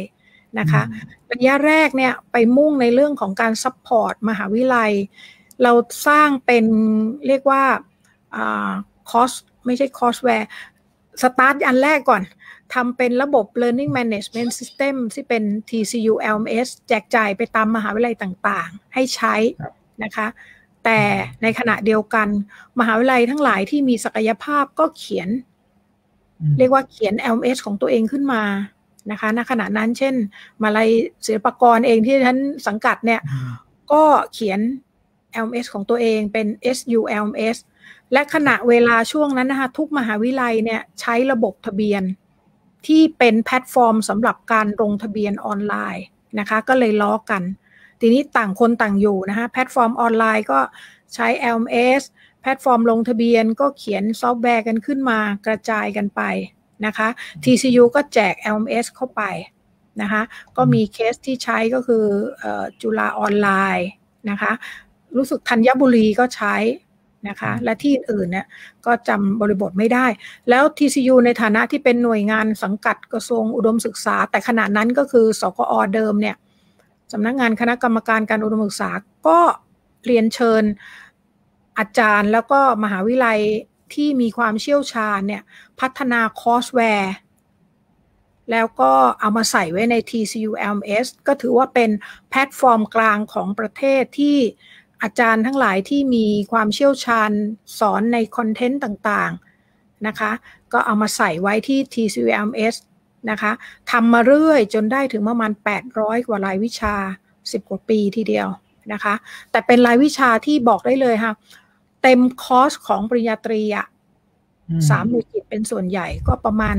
นะคะระยะแรกเนี่ยไปมุ่งในเรื่องของการซัพพอร์ตมหาวิทยาลัยเราสร้างเป็นเรียกว่าคอร์สไม่ใช่คอร์สแวร์สตาร์ทอันแรกก่อนทำเป็นระบบ Learning Management System ที่เป็น TCU LMS แจกจ่ายไปตามมหาวิทยาลัยต่างๆให้ใช้นะคะแต่ในขณะเดียวกันมหาวิทยาลัยทั้งหลายที่มีศักยภาพก็เขียนเรียกว่าเขียน LMS ของตัวเองขึ้นมานะคะณขณะนั้นเช่นมหาวิทยาลัยศิลปากรเองที่ท่านสังกัดเนี่ยก็เขียน LMS ของตัวเองเป็น SU LMS และขณะเวลาช่วงนั้นนะคะทุกมหาวิทยาลัยเนี่ยใช้ระบบทะเบียนที่เป็นแพลตฟอร์มสำหรับการลงทะเบียนออนไลน์นะคะก็เลยล้อกันทีนี้ต่างคนต่างอยู่นะคะแพลตฟอร์มออนไลน์ก็ใช้ LMS แพลตฟอร์มลงทะเบียนก็เขียนซอฟต์แวร์กันขึ้นมากระจายกันไปนะคะ TCU ก็แจก LMS เข้าไปนะคะก็มีเคสที่ใช้ก็คือจุฬาออนไลน์นะคะรู้สึกธัญบุรีก็ใช้นะคะและที่อื่นเนี่ยก็จำบริบทไม่ได้แล้ว TCU ในฐานะที่เป็นหน่วยงานสังกัดกระทรวงอุดมศึกษาแต่ขณะนั้นก็คือสกอ.เดิมเนี่ยสำนักงานคณะกรรมการการอุดมศึกษาก็เรียนเชิญอาจารย์แล้วก็มหาวิทยาลัยที่มีความเชี่ยวชาญเนี่ยพัฒนาคอร์สแวร์แล้วก็เอามาใส่ไว้ใน TCU LMS ก็ถือว่าเป็นแพลตฟอร์มกลางของประเทศที่อาจารย์ทั้งหลายที่มีความเชี่ยวชาญสอนในคอนเทนต์ต่างๆนะคะก็เอามาใส่ไว้ที่ TCU LMS นะคะทำมาเรื่อยจนได้ถึงประมาณ800กว่ารายวิชา10กว่าปีทีเดียวนะคะแต่เป็นรายวิชาที่บอกได้เลยค่ะเต็มคอร์สของปริญญาตรีอ่ะ3 หน่วยกิตเป็นส่วนใหญ่ก็ประมาณ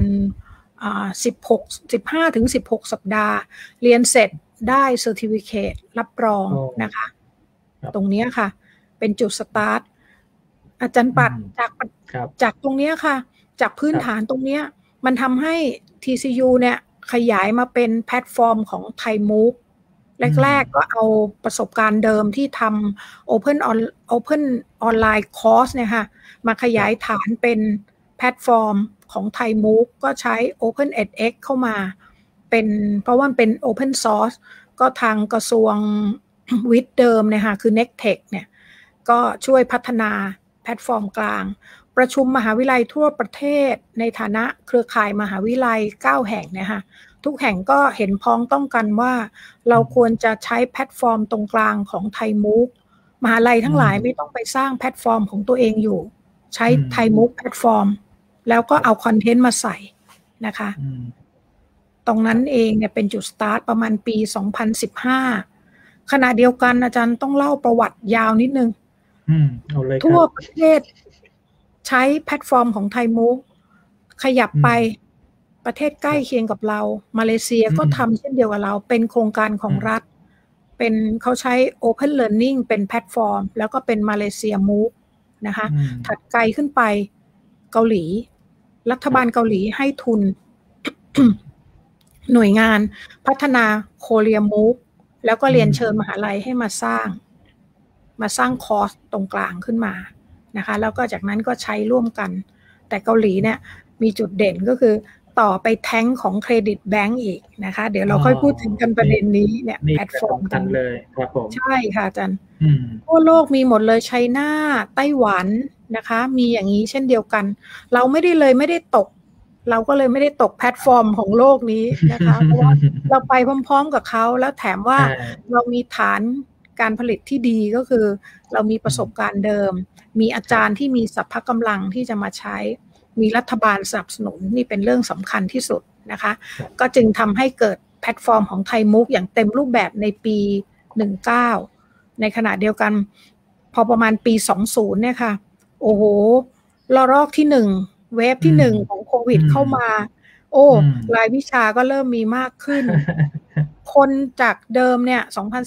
15 ถึง 16 สัปดาห์เรียนเสร็จได้เซอร์ติฟิเคตรับรองนะคะตรงนี้ค่ะเป็นจุดสตาร์ทอาจารย์ปัดจากตรงนี้ค่ะจากพื้นฐานตรงนี้มันทำให้ TCU เนี่ยขยายมาเป็นแพลตฟอร์มของไทยมูฟแรกๆก็เอาประสบการณ์เดิมที่ทำ Open Online Course เนี่ยค่ะมาขยายฐานเป็นแพลตฟอร์มของไทยมูฟก็ใช้ Open edX เข้ามาเป็นเพราะว่าเป็น Open Source ก็ทางกระทรวงวิทย์เดิมเนี่ยค่ะคือ Nectech เนี่ยก็ช่วยพัฒนาแพลตฟอร์มกลางประชุมมหาวิทยาลัยทั่วประเทศในฐานะเครือข่ายมหาวิทยาลัย9 แห่งเนี่ยค่ะทุกแห่งก็เห็นพ้องต้องกันว่าเราควรจะใช้แพลตฟอร์มตรงกลางของไทยมูฟมหาลัยทั้งหลายไม่ต้องไปสร้างแพลตฟอร์มของตัวเองอยู่ใช้ไทยมูฟแพลตฟอร์มแล้วก็เอาคอนเทนต์มาใส่นะคะตรงนั้นเองเนี่ยเป็นจุดสตาร์ทประมาณปี2015ขณะเดียวกันอาจารย์ต้องเล่าประวัติยาวนิดนึงทั่วประเทศใช้แพลตฟอร์มของไทยมูฟขยับไปประเทศใกล้เคียงกับเรามาเลเซียก็ทำเช่นเดียวกับเราเป็นโครงการของรัฐเป็นเขาใช้ Open Learning เป็นแพลตฟอร์มแล้วก็เป็นมาเลเซียมูฟนะคะถัดไกลขึ้นไปเกาหลีรัฐบาลเกาหลีให้ทุน หน่วยงานพัฒนาโคเรียมูฟแล้วก็เรียนเชิญมหาลัยให้มาสร้างคอร์สตรงกลางขึ้นมานะคะแล้วก็จากนั้นก็ใช้ร่วมกันแต่เกาหลีเนี่ยมีจุดเด่นก็คือต่อไปแท้งของเครดิตแบงก์อีกนะคะเดี๋ยวเราค่อยพูดถึงกันประเด็นนี้เนี่ยแพลตฟอร์มกันเลยครับผมใช่ค่ะอาจารย์ทั่วโลกมีหมดเลยไชน่าไต้หวันนะคะมีอย่างนี้เช่นเดียวกันเราไม่ได้ตกเราก็เลยไม่ได้ตกแพลตฟอร์มของโลกนี้นะคะเพราะว่าเราไปพร้อมๆกับเขาแล้วแถมว่าเรามีฐานการผลิตที่ดีก็คือเรามีประสบการณ์เดิมมีอาจารย์ที่มีสรรพกำลังที่จะมาใช้มีรัฐบาลสนับสนุนนี่เป็นเรื่องสำคัญที่สุดนะคะก็จึงทำให้เกิดแพลตฟอร์มของไทยมูฟอย่างเต็มรูปแบบในปี19ในขณะเดียวกันพอประมาณปี20เนี่ยค่ะโอ้โหระลอกที่1เวฟที่1ของโควิดเข้ามาโอ้รายวิชาก็เริ่มมีมากขึ้น คนจากเดิมเนี่ย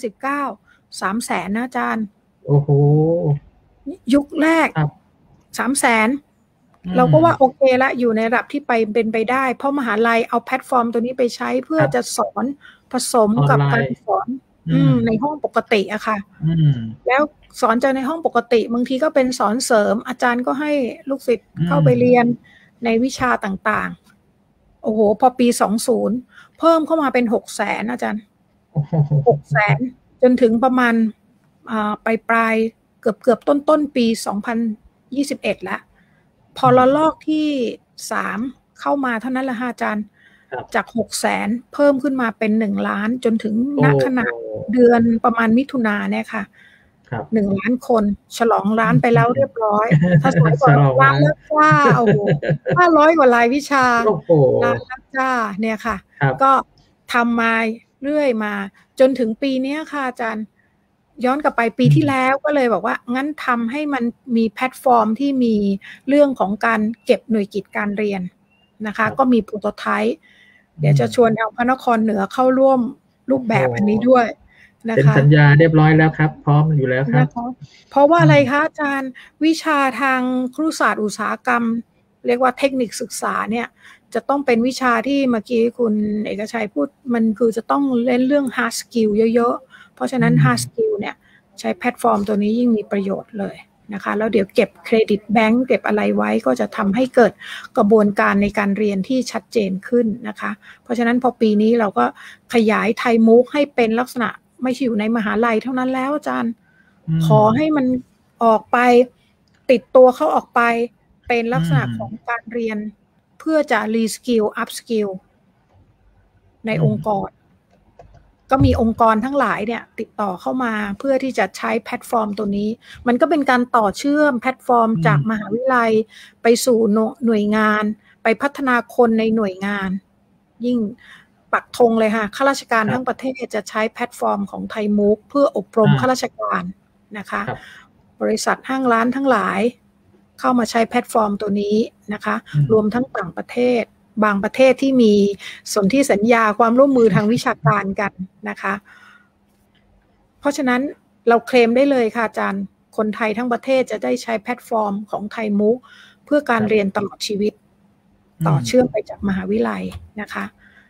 2019 300,000นะอาจารย์โอ้โหยุคแรก 300,000เราก็ว่าโอเคละอยู่ในระดับที่เป็นไปได้เพราะมหาลัยเอาแพลตฟอร์มตัวนี้ไปใช้เพื่อจะสอนผสมกับการสอนในห้องปกติอะค่ะแล้วสอนจากในห้องปกติบางทีก็เป็นสอนเสริมอาจารย์ก็ให้ลูกศิษย์เข้าไปเรียนในวิชาต่างๆโอ้โหพอปี20เพิ่มเข้ามาเป็น600,000อาจารย์600,000จนถึงประมาณปลายเกือบต้นปี2021แล้วพอระลอกที่3เข้ามาเท่านั้นแหละอาจารย์จาก600,000เพิ่มขึ้นมาเป็น1ล้านจนถึงณขณะเดือนประมาณมิถุนาเนี่ยค่ะ1ล้านคนฉลองล้านไปแล้วเรียบร้อยถ้าสมัยก่อนล้านแล้วจ้าโอ้โห500กว่ารายวิชาล้านแล้วจ้าเนี่ยค่ะก็ทำมาเรื่อยมาจนถึงปีนี้ค่ะอาจารย์ย้อนกลับไปปีที่แล้วก็เลยบอกว่างั้นทำให้มันมีแพลตฟอร์มที่มีเรื่องของการเก็บหน่วยกิจการเรียนนะคะก็มีโปรโตไทป์เดี๋ยวจะชวนทางพระนครเหนือเข้าร่วมรูปแบบอันนี้ด้วยนะคะเป็นสัญญาเรียบร้อยแล้วครับพร้อมอยู่แล้วครับเพราะว่าอะไรคะอาจารย์วิชาทางครุศาสตร์อุตสาหกรรมเรียกว่าเทคนิคศึกษาเนี่ยจะต้องเป็นวิชาที่เมื่อกี้คุณเอกชัยพูดมันคือจะต้องเล่นเรื่อง hard skill เยอะๆเพราะฉะนั้น hard skill เนี่ยใช้แพลตฟอร์มตัวนี้ยิ่งมีประโยชน์เลยนะคะแล้วเดี๋ยวเก็บเครดิตแบงก์เก็บอะไรไว้ก็จะทำให้เกิดกระบวนการในการเรียนที่ชัดเจนขึ้นนะคะเพราะฉะนั้นพอปีนี้เราก็ขยายไทยมุกให้เป็นลักษณะไม่ใช่อยู่ในมหาลัยเท่านั้นแล้วอาจารย์ขอให้มันออกไปติดตัวเขาออกไปเป็นลักษณะของการเรียนเพื่อจะ reskill upskill ในองค์กรก็มีองค์กรทั้งหลายเนี่ยติดต่อเข้ามาเพื่อที่จะใช้แพลตฟอร์มตัวนี้มันก็เป็นการต่อเชื่อมแพลตฟอร์มจากมหาวิทยาลัยไปสู่หน่วยงานไปพัฒนาคนในหน่วยงานยิ่งปักธงเลยค่ะข้าราชการทั้งประเทศจะใช้แพลตฟอร์มของไทยมุกเพื่ออบรมข้าราชการนะคะบริษัทห้างร้านทั้งหลายเข้ามาใช้แพลตฟอร์มตัวนี้นะคะรวมทั้งต่างประเทศบางประเทศที่มีสนธิสัญญาความร่วมมือทางวิชาการกันนะคะเพราะฉะนั้นเราเคลมได้เลยค่ะอาจารย์คนไทยทั้งประเทศจะได้ใช้แพลตฟอร์มของไทยมุกเพื่อการเรียนตลอดชีวิตต่อเชื่อมไปจากมหาวิทยาลัยนะคะ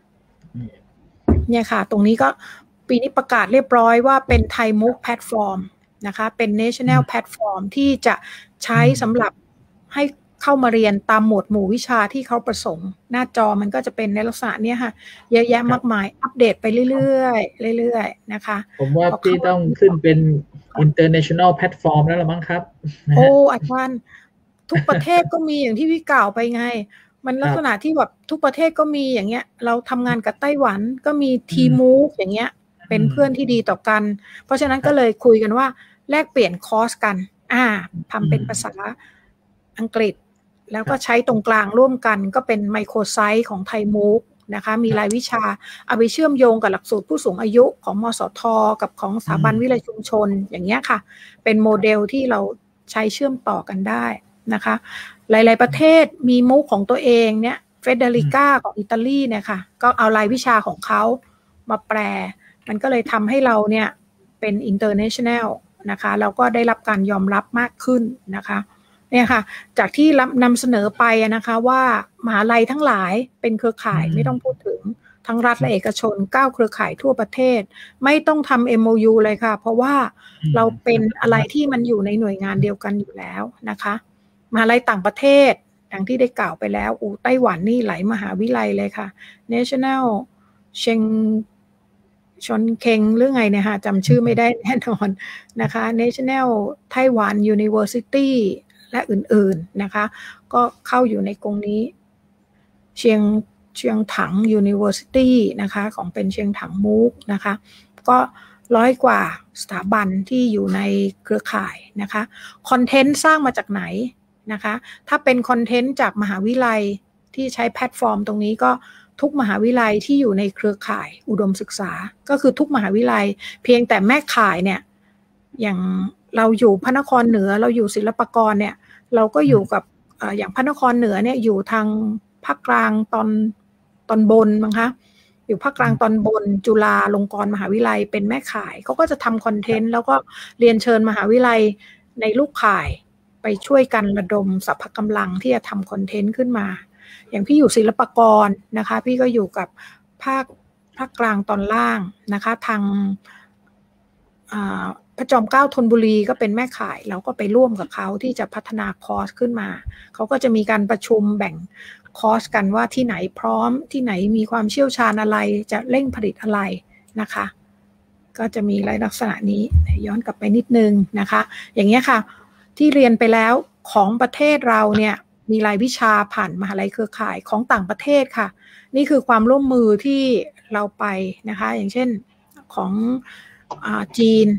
เนี่ยค่ะตรงนี้ก็ปีนี้ประกาศเรียบร้อยว่าเป็นไทยมุกแพลตฟอร์มนะคะเป็น national platform ที่จะใช้สำหรับให้เข้ามาเรียนตามหมวดหมู่วิชาที่เขาประสงค์หน้าจอมันก็จะเป็นในลักษณะนี้ค่ะเยอะแยะมากมายอัปเดตไปเรื่อยๆนะคะผมว่าพี่ต้องขึ้นเป็น international platform แล้วละมั้งครับโอ้อาจารย์ทุกประเทศก็มีอย่างที่พี่กล่าวไปไงมันลักษณะที่แบบทุกประเทศก็มีอย่างเงี้ยเราทำงานกับไต้หวันก็มีทีมูฟอย่างเงี้ยเป็นเพื่อนที่ดีต่อกันเพราะฉะนั้นก็เลยคุยกันว่าแลกเปลี่ยนคอร์สกันทำเป็นภาษาอังกฤษแล้วก็ใช้ตรงกลางร่วมกันก็เป็นไมโครไซต์ของไทยมูฟนะคะมีรายวิชาเอาไปเชื่อมโยงกับหลักสูตรผู้สูงอายุของมสท.กับของสถาบันวิทยาลัยชุมชนอย่างเงี้ยค่ะเป็นโมเดลที่เราใช้เชื่อมต่อกันได้นะคะหลายๆประเทศมีมูฟของตัวเองเนี่ยเฟเดริก้าของอิตาลีเนี่ยค่ะก็เอารายวิชาของเขามาแปลมันก็เลยทำให้เราเนี่ยเป็น international นะคะเราก็ได้รับการยอมรับมากขึ้นนะคะเนี่ยค่ะจากที่นำเสนอไปนะคะว่ามหาลัยทั้งหลายเป็นเครือข่ายไม่ต้องพูดถึงทั้งรัฐและเอกชน9เครือข่ายทั่วประเทศไม่ต้องทำ MOU เลยค่ะเพราะว่าเราเป็นอะไรที่มันอยู่ในหน่วยงานเดียวกันอยู่แล้วนะคะมหาลัยต่างประเทศอย่างที่ได้กล่าวไปแล้วไต้หวันนี่หลายมหาวิทยาลัยเลยค่ะ National ชนเคงหรือไงเนี่ยค่ะจำชื่อไม่ได้แน่นอนนะคะ National Taiwan University และอื่นๆนะคะก็เข้าอยู่ในกรงนี้เชียงถัง University นะคะของเป็นเชียงถังมูกนะคะก็100 กว่าสถาบันที่อยู่ในเครือข่ายนะคะคอนเทนต์สร้างมาจากไหนนะคะถ้าเป็นคอนเทนต์จากมหาวิทยาลัยที่ใช้แพลตฟอร์มตรงนี้ก็ทุกมหาวิทยาลัยที่อยู่ในเครือข่ายอุดมศึกษาก็คือทุกมหาวิทยาลัยเพียงแต่แม่ข่ายเนี่ยอย่างเราอยู่พระนครเหนือเราอยู่ศิลปากรเนี่ยเราก็อยู่กับอย่างพระนครเหนือเนี่ยอยู่ทางภาคกลางตอนบนมั้งคะอยู่ภาคกลางตอนบนจุฬาลงกรณ์มหาวิทยาลัยเป็นแม่ข่ายเขาก็จะทำคอนเทนต์แล้วก็เรียนเชิญมหาวิทยาลัยในลูกข่ายไปช่วยกันระดมสรรพกำลังที่จะทำคอนเทนต์ขึ้นมาอย่างพี่อยู่ศิลปากรนะคะพี่ก็อยู่กับภาคกลางตอนล่างนะคะทางพระจอมเกล้าธนบุรีก็เป็นแม่ข่ายเราก็ไปร่วมกับเขาที่จะพัฒนาคอร์สขึ้นมาเขาก็จะมีการประชุมแบ่งคอร์สกันว่าที่ไหนพร้อมที่ไหนมีความเชี่ยวชาญอะไรจะเร่งผลิตอะไรนะคะก็จะมีลักษณะนี้ย้อนกลับไปนิดนึงนะคะอย่างเงี้ยค่ะที่เรียนไปแล้วของประเทศเราเนี่ยมีรายวิชาผ่านมหาลัยเครือข่ายของต่างประเทศค่ะนี่คือความร่วมมือที่เราไปนะคะอย่างเช่นของจีน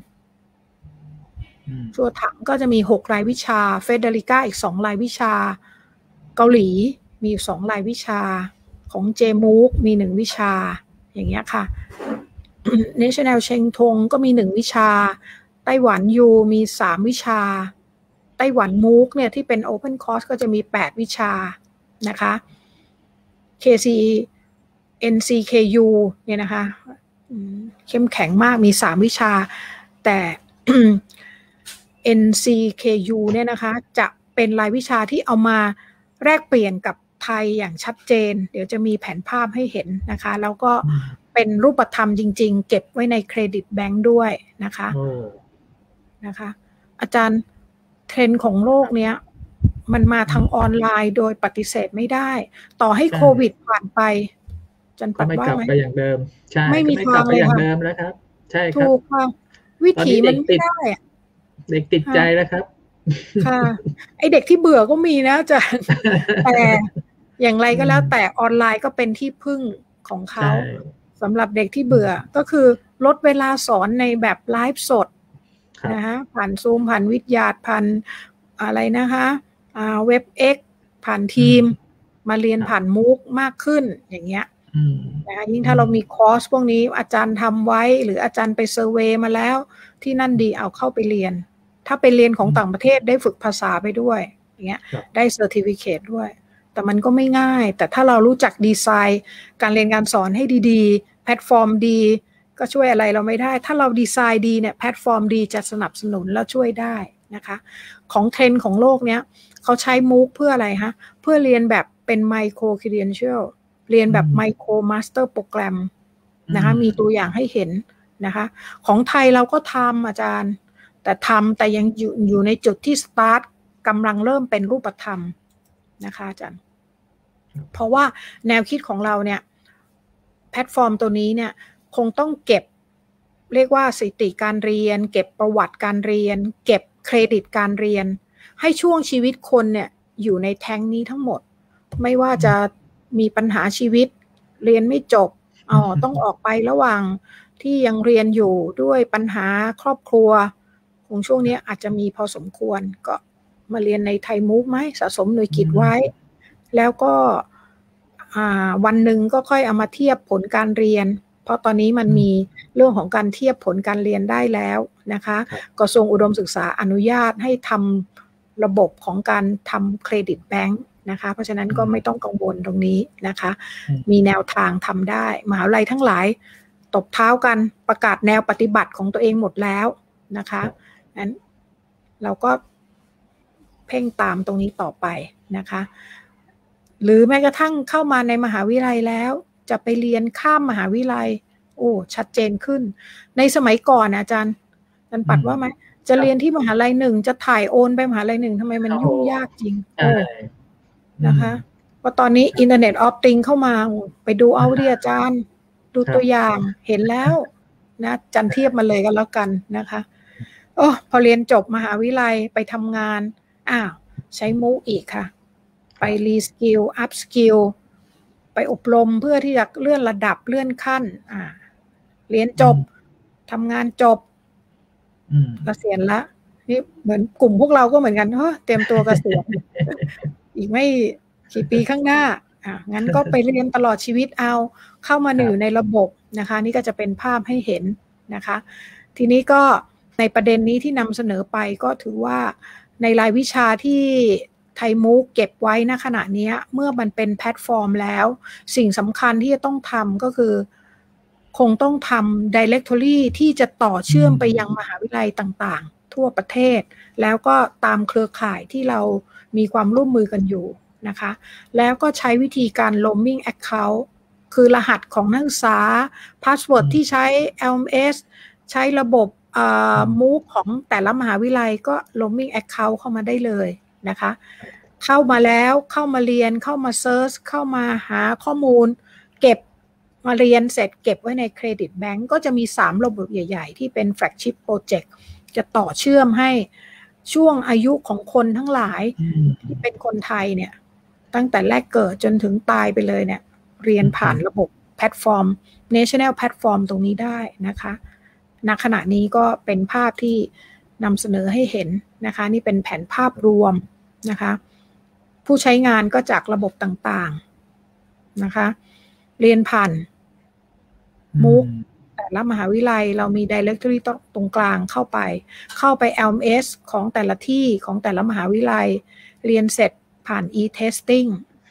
ตัวถังก็จะมี6รายวิชาเฟเดริก้าอีก2รายวิชาเกาหลีมี2รายวิชาของเจมูกมี1วิชาอย่างเงี้ยค่ะ National เชงทงก็มี1วิชาไต้หวันยูมี3วิชาไต้หวันมูกเนี่ยที่เป็น Open Course ก็จะมี8วิชานะคะ KC NCKU เนี่ยนะคะเข้มแข็งมากมี3วิชาแต่ NCKU เนี่ยนะคะจะเป็นรายวิชาที่เอามาแลกเปลี่ยนกับไทยอย่างชัดเจนเดี๋ยวจะมีแผนภาพให้เห็นนะคะแล้วก็เป็นรูปธรรมจริงๆเก็บไว้ในเครดิตแบงค์ด้วยนะคะอาจารย์เทรนด์ของโลกเนี้ยมันมาทางออนไลน์โดยปฏิเสธไม่ได้ต่อให้โควิดผ่านไปจันปัดว่าไหมไม่กลับไปอย่างเดิมใช่ไม่มีทางเลยค่ะอย่างเดิมแล้วครับใช่ครับถูกค่ะวิถีมันไม่ได้เด็กติดใจแล้วครับค่ะไอเด็กที่เบื่อก็มีนะอาจารย์แต่อย่างไรก็แล้วแต่ออนไลน์ก็เป็นที่พึ่งของเขาสำหรับเด็กที่เบื่อก็คือลดเวลาสอนในแบบไลฟ์สดนะคะผ่านซูมผ่านวิทยาผ่านอะไรนะคะเว็บเอ็กผ่านทีมมาเรียนผ่านมูกมากขึ้นอย่างเงี้ยนะคะยิ่งถ้าเรามีคอร์สพวกนี้อาจารย์ทำไว้หรืออาจารย์ไปเซอร์เวย์มาแล้วที่นั่นดีเอาเข้าไปเรียนถ้าไปเรียนของต่างประเทศได้ฝึกภาษาไปด้วยอย่างเงี้ยได้เซอร์ติฟิเคตด้วยแต่มันก็ไม่ง่ายแต่ถ้าเรารู้จักดีไซน์การเรียนการสอนให้ดีๆแพลตฟอร์มดีก็ช่วยอะไรเราไม่ได้ถ้าเราดีไซน์ดีเนี่ยแพลตฟอร์มดีจะสนับสนุนแล้วช่วยได้นะคะของเทรนด์ของโลกเนี้ยเขาใช้มูกเพื่ออะไรฮะเพื่อเรียนแบบเป็นไมโครครีเดนเชียลเรียนแบบไมโครมาสเตอร์โปรแกรมนะคะมีตัวอย่างให้เห็นนะคะของไทยเราก็ทำอาจารย์แต่ยังอยู่ในจุดที่สตาร์ทกำลังเริ่มเป็นรูปธรรมนะคะอาจารย์เพราะว่าแนวคิดของเราเนี่ยแพลตฟอร์มตัวนี้เนี่ยคงต้องเก็บเรียกว่าสถิติการเรียนเก็บประวัติการเรียนเก็บเครดิตการเรียนให้ช่วงชีวิตคนเนี่ยอยู่ในแท้งนี้ทั้งหมดไม่ว่าจะมีปัญหาชีวิตเรียนไม่จบต้องออกไประหว่างที่ยังเรียนอยู่ด้วยปัญหาครอบครัวของช่วงนี้อาจจะมีพอสมควรก็มาเรียนในไทยมูฟไหมสะสมหน่วยกิตไว้แล้วก็วันหนึ่งก็ค่อยเอามาเทียบผลการเรียนเพราะตอนนี้มันมีเรื่องของการเทียบผลการเรียนได้แล้วนะคะกระทรวงอุดมศึกษาอนุญาตให้ทำระบบของการทำเครดิตแบงค์นะคะเพราะฉะนั้นก็ไม่ต้องกังวลตรงนี้นะคะมีแนวทางทำได้มหาวิทยาลัยทั้งหลายตบเท้ากันประกาศแนวปฏิบัติของตัวเองหมดแล้วนะคะนั้นเราก็เพ่งตามตรงนี้ต่อไปนะคะหรือแม้กระทั่งเข้ามาในมหาวิทยาลัยแล้วจะไปเรียนข้ามมหาวิทยาลัยชัดเจนขึ้นในสมัยก่อนอาจารย์ปัดว่าไหมจะเรียนที่มหาลัยหนึ่งจะถ่ายโอนไปมหาลัยหนึ่งทำไมมันยุ่งยากจริงนะคะว่าตอนนี้อินเทอร์เน็ตออฟติงเข้ามาไปดูเอาดิอาจารย์ดูตัวอย่างเห็นแล้วนะจันเทียบมาเลยกันแล้วกันนะคะพอเรียนจบมหาวิทยาลัยไปทำงานใช้มูกอีกค่ะไปรีสกิลอัพสกิลไปอบรมเพื่อที่จะเลื่อนระดับเลื่อนขั้นเรียนจบทำงานจบเกษียณละนี่เหมือนกลุ่มพวกเราก็เหมือนกันเตรียมตัวเกษียณ อีกไม่กี่ปีข้างหน้างั้นก็ไปเรียนตลอดชีวิตเอาเข้ามาอยู่ในระบบนะคะนี่ก็จะเป็นภาพให้เห็นนะคะทีนี้ก็ในประเด็นนี้ที่นำเสนอไปก็ถือว่าในรายวิชาที่ไทยมูกเก็บไว้ณขณะนี้เมื่อมันเป็นแพลตฟอร์มแล้วสิ่งสำคัญที่จะต้องทำก็คือคงต้องทำ directory ที่จะต่อเชื่อมไปยังมหาวิทยาลัยต่างๆทั่วประเทศแล้วก็ตามเครือข่ายที่เรามีความร่วมมือกันอยู่นะคะแล้วก็ใช้วิธีการ roaming account คือรหัสของนักศึกษา password ที่ใช้ LMS ใช้ระบบมูฟของแต่ละมหาวิทยาลัยก็ roaming account เข้ามาได้เลยนะคะเข้ามาแล้วเข้ามาเรียนเข้ามาเซิร์ชเข้ามาหาข้อมูลเก็บมาเรียนเสร็จเก็บไว้ในเครดิตแบงก์ก็จะมี3ระบบใหญ่ๆที่เป็นแฟลกชิพโปรเจกต์จะต่อเชื่อมให้ช่วงอายุของคนทั้งหลายที่เป็นคนไทยเนี่ยตั้งแต่แรกเกิดจนถึงตายไปเลยเนี่ยเรียนผ่านระบบแพลตฟอร์ม National Platform ตรงนี้ได้นะคะณขณะนี้ก็เป็นภาพที่นำเสนอให้เห็นนะคะนี่เป็นแผนภาพรวมนะคะผู้ใช้งานก็จากระบบต่างๆนะคะเรียนผ่านมุกแต่ละมหาวิทยาลัยเรามี directory ตรงกลางเข้าไป LMS ของแต่ละที่ของแต่ละมหาวิทยาลัยเรียนเสร็จผ่าน e-testing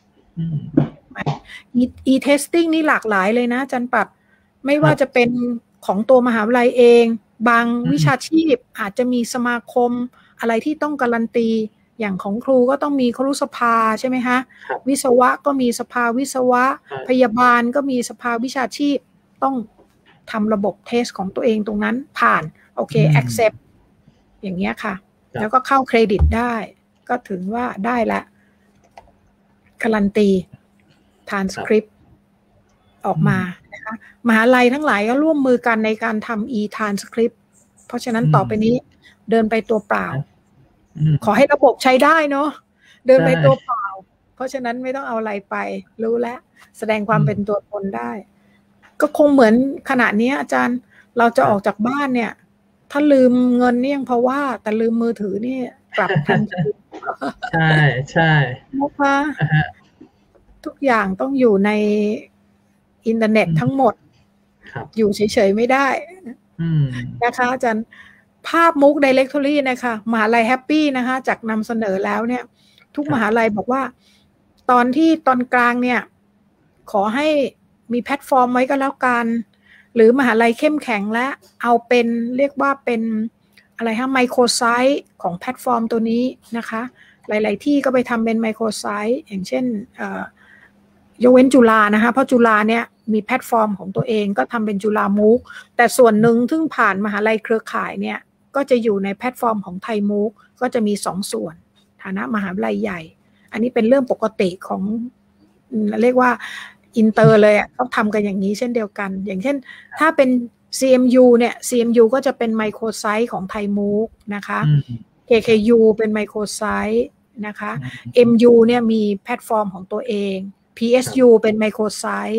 e-testing นี่หลากหลายเลยนะจันปัดไม่ว่าจะเป็นของตัวมหาวิทยาลัยเองบางวิชาชีพอาจจะมีสมาคมอะไรที่ต้องการันตีอย่างของครูก็ต้องมีครุสภาใช่ไหมคะวิศวะก็มีสภาวิศวะพยาบาลก็มีสภาวิชาชีพต้องทำระบบเทสของตัวเองตรงนั้นผ่านโอเค accept อย่างเงี้ยค่ะแล้วก็เข้าเครดิตได้ก็ถึงว่าได้ละการันตี transcript ออกมานะคะมหาลัยทั้งหลายก็ร่วมมือกันในการทำ e-transcript เพราะฉะนั้นต่อไปนี้เดินไปตัวเปล่าขอให้ระบบใช้ได้เนาะเดินไปตัวเปล่าเพราะฉะนั้นไม่ต้องเอาอะไรไปรู้แล้วแสดงความเป็นตัวตนได้ก็คงเหมือนขณะนี้อาจารย์เราจะออกจากบ้านเนี่ยถ้าลืมเงินนี่ยังพอว่าแต่ลืมมือถือนี่ปรับทันทีใช่ใช่นะคะทุกอย่างต้องอยู่ในอินเทอร์เน็ตทั้งหมดอยู่เฉยๆไม่ได้นะคะอาจารย์ภาพมุก directory นะคะมหาลัยแฮปปี้นะคะจากนำเสนอแล้วเนี่ยทุกมหาลัยบอกว่าตอนกลางเนี่ยขอให้มีแพลตฟอร์มไว้ก็แล้วกันหรือมหาลัยเข้มแข็งและเอาเป็นเรียกว่าเป็นอะไรฮะไมโครไซต์ของแพลตฟอร์มตัวนี้นะคะหลายๆที่ก็ไปทำเป็นไมโครไซต์อย่างเช่นยกเว้นจุฬานะคะเพราะจุฬาเนี่ยมีแพลตฟอร์มของตัวเองก็ทำเป็นจุฬามูกแต่ส่วนหนึ่งซึ่งผ่านมหาลัยเครือข่ายเนี่ยก็จะอยู่ในแพลตฟอร์มของไทยมูกก็จะมี2ส่วนฐานะมหาวิทยาลัยใหญ่อันนี้เป็นเรื่องปกติของเรียกว่าอินเตอร์เลยเขาทำกันอย่างนี้เช่นเดียวกันอย่างเช่นถ้าเป็น CMU เนี่ย CMU ก็จะเป็นไมโครไซต์ของไทยมูกนะคะ KKU เป็นไมโครไซต์นะคะ MU เนี่ยมีแพลตฟอร์มของตัวเอง PSU เป็นไมโครไซต์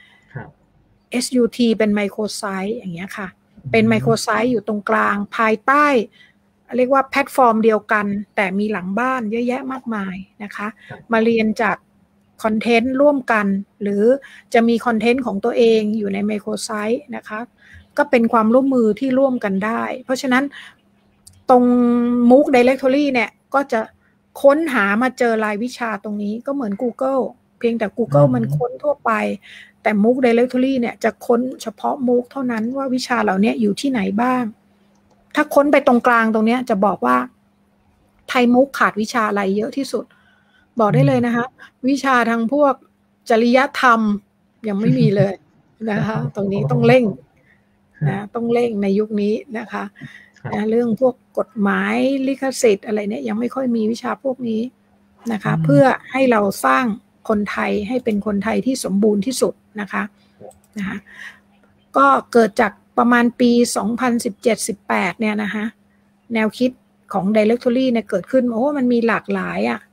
SUT เป็นไมโครไซต์อย่างเงี้ยค่ะเป็นไมโครไซต์อยู่ตรงกลางภายใต้เรียกว่าแพลตฟอร์มเดียวกันแต่มีหลังบ้านเยอะแยะมากมายนะคะมาเรียนจากคอนเทนต์ร่วมกันหรือจะมีคอนเทนต์ของตัวเองอยู่ในไมโครไซต์นะคะก็เป็นความร่วมมือที่ร่วมกันได้เพราะฉะนั้นตรง MOOC Directory เนี่ยก็จะค้นหามาเจอรายวิชาตรงนี้ก็เหมือน Google เพียงแต่ Google มันค้นทั่วไปแต่ MOOC Directory เนี่ยจะค้นเฉพาะ MOOC เท่านั้นว่าวิชาเหล่านี้อยู่ที่ไหนบ้างถ้าค้นไปตรงกลางตรงนี้จะบอกว่าไทย MOOC ขาดวิชาอะไรเยอะที่สุดบอกได้เลยนะคะวิชาทางพวกจริยธรรมยังไม่มีเลยนะคะตรงนี้ต้องเร่งนะต้องเร่งในยุคนี้นะคะเรื่องพวกกฎหมายลิขสิทธิ์อะไรเนี่ยยังไม่ค่อยมีวิชาพวกนี้นะคะเพื่อให้เราสร้างคนไทยให้เป็นคนไทยที่สมบูรณ์ที่สุดนะคะก็เกิดจากประมาณปี 2017-18 เนี่ยนะคะแนวคิดของ Directory เนี่ยเกิดขึ้นโอ้มันมีหลากหลายอ่ะ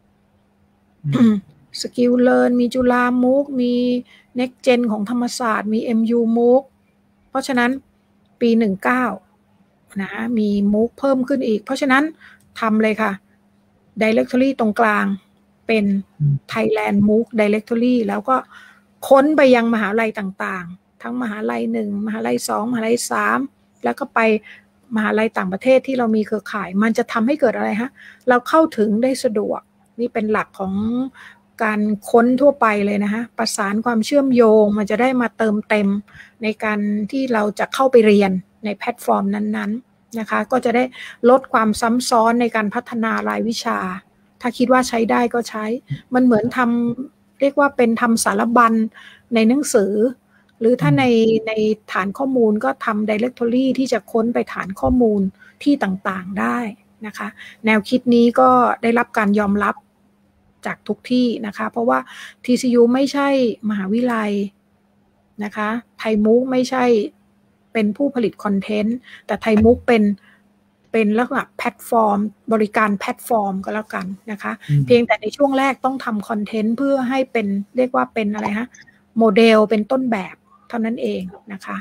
สกิลเลิร์นมีจุฬามูกมี Next Gen ของธรรมศาสตร์มี MU มูกเพราะฉะนั้นปี19นะมีมูกเพิ่มขึ้นอีกเพราะฉะนั้นทำเลยค่ะ Directory ตรงกลางเป็น Thailand MOOC Directory แล้วก็ค้นไปยังมหาลัยต่างๆทั้งมหาลัย1มหาลัย2มหาลัย3แล้วก็ไปมหาลัยต่างประเทศที่เรามีเครือข่ายมันจะทำให้เกิดอะไรฮะเราเข้าถึงได้สะดวกนี่เป็นหลักของการค้นทั่วไปเลยนะคะประสานความเชื่อมโยงมันจะได้มาเติมเต็มในการที่เราจะเข้าไปเรียนในแพลตฟอร์มนั้นๆนะคะก็จะได้ลดความซ้ำซ้อนในการพัฒนารายวิชาถ้าคิดว่าใช้ได้ก็ใช้มันเหมือนทำเรียกว่าเป็นทำสารบัญในหนังสือหรือถ้าในฐานข้อมูลก็ทำ directory ที่จะค้นไปฐานข้อมูล ที่ต่างๆได้นะคะแนวคิดนี้ก็ได้รับการยอมรับจากทุกที่นะคะเพราะว่า TCU ไม่ใช่มหาวิทยาลัยนะคะไทยมุกไม่ใช่เป็นผู้ผลิตคอนเทนต์แต่ไทยมุกเป็นลักษณะแพลตฟอร์มบริการแพลตฟอร์มก็แล้วกันนะคะเพียงแต่ในช่วงแรกต้องทำคอนเทนต์เพื่อให้เป็นเรียกว่าเป็นอะไรฮะโมเดลเป็นต้นแบบเท่านั้นเองนะคะ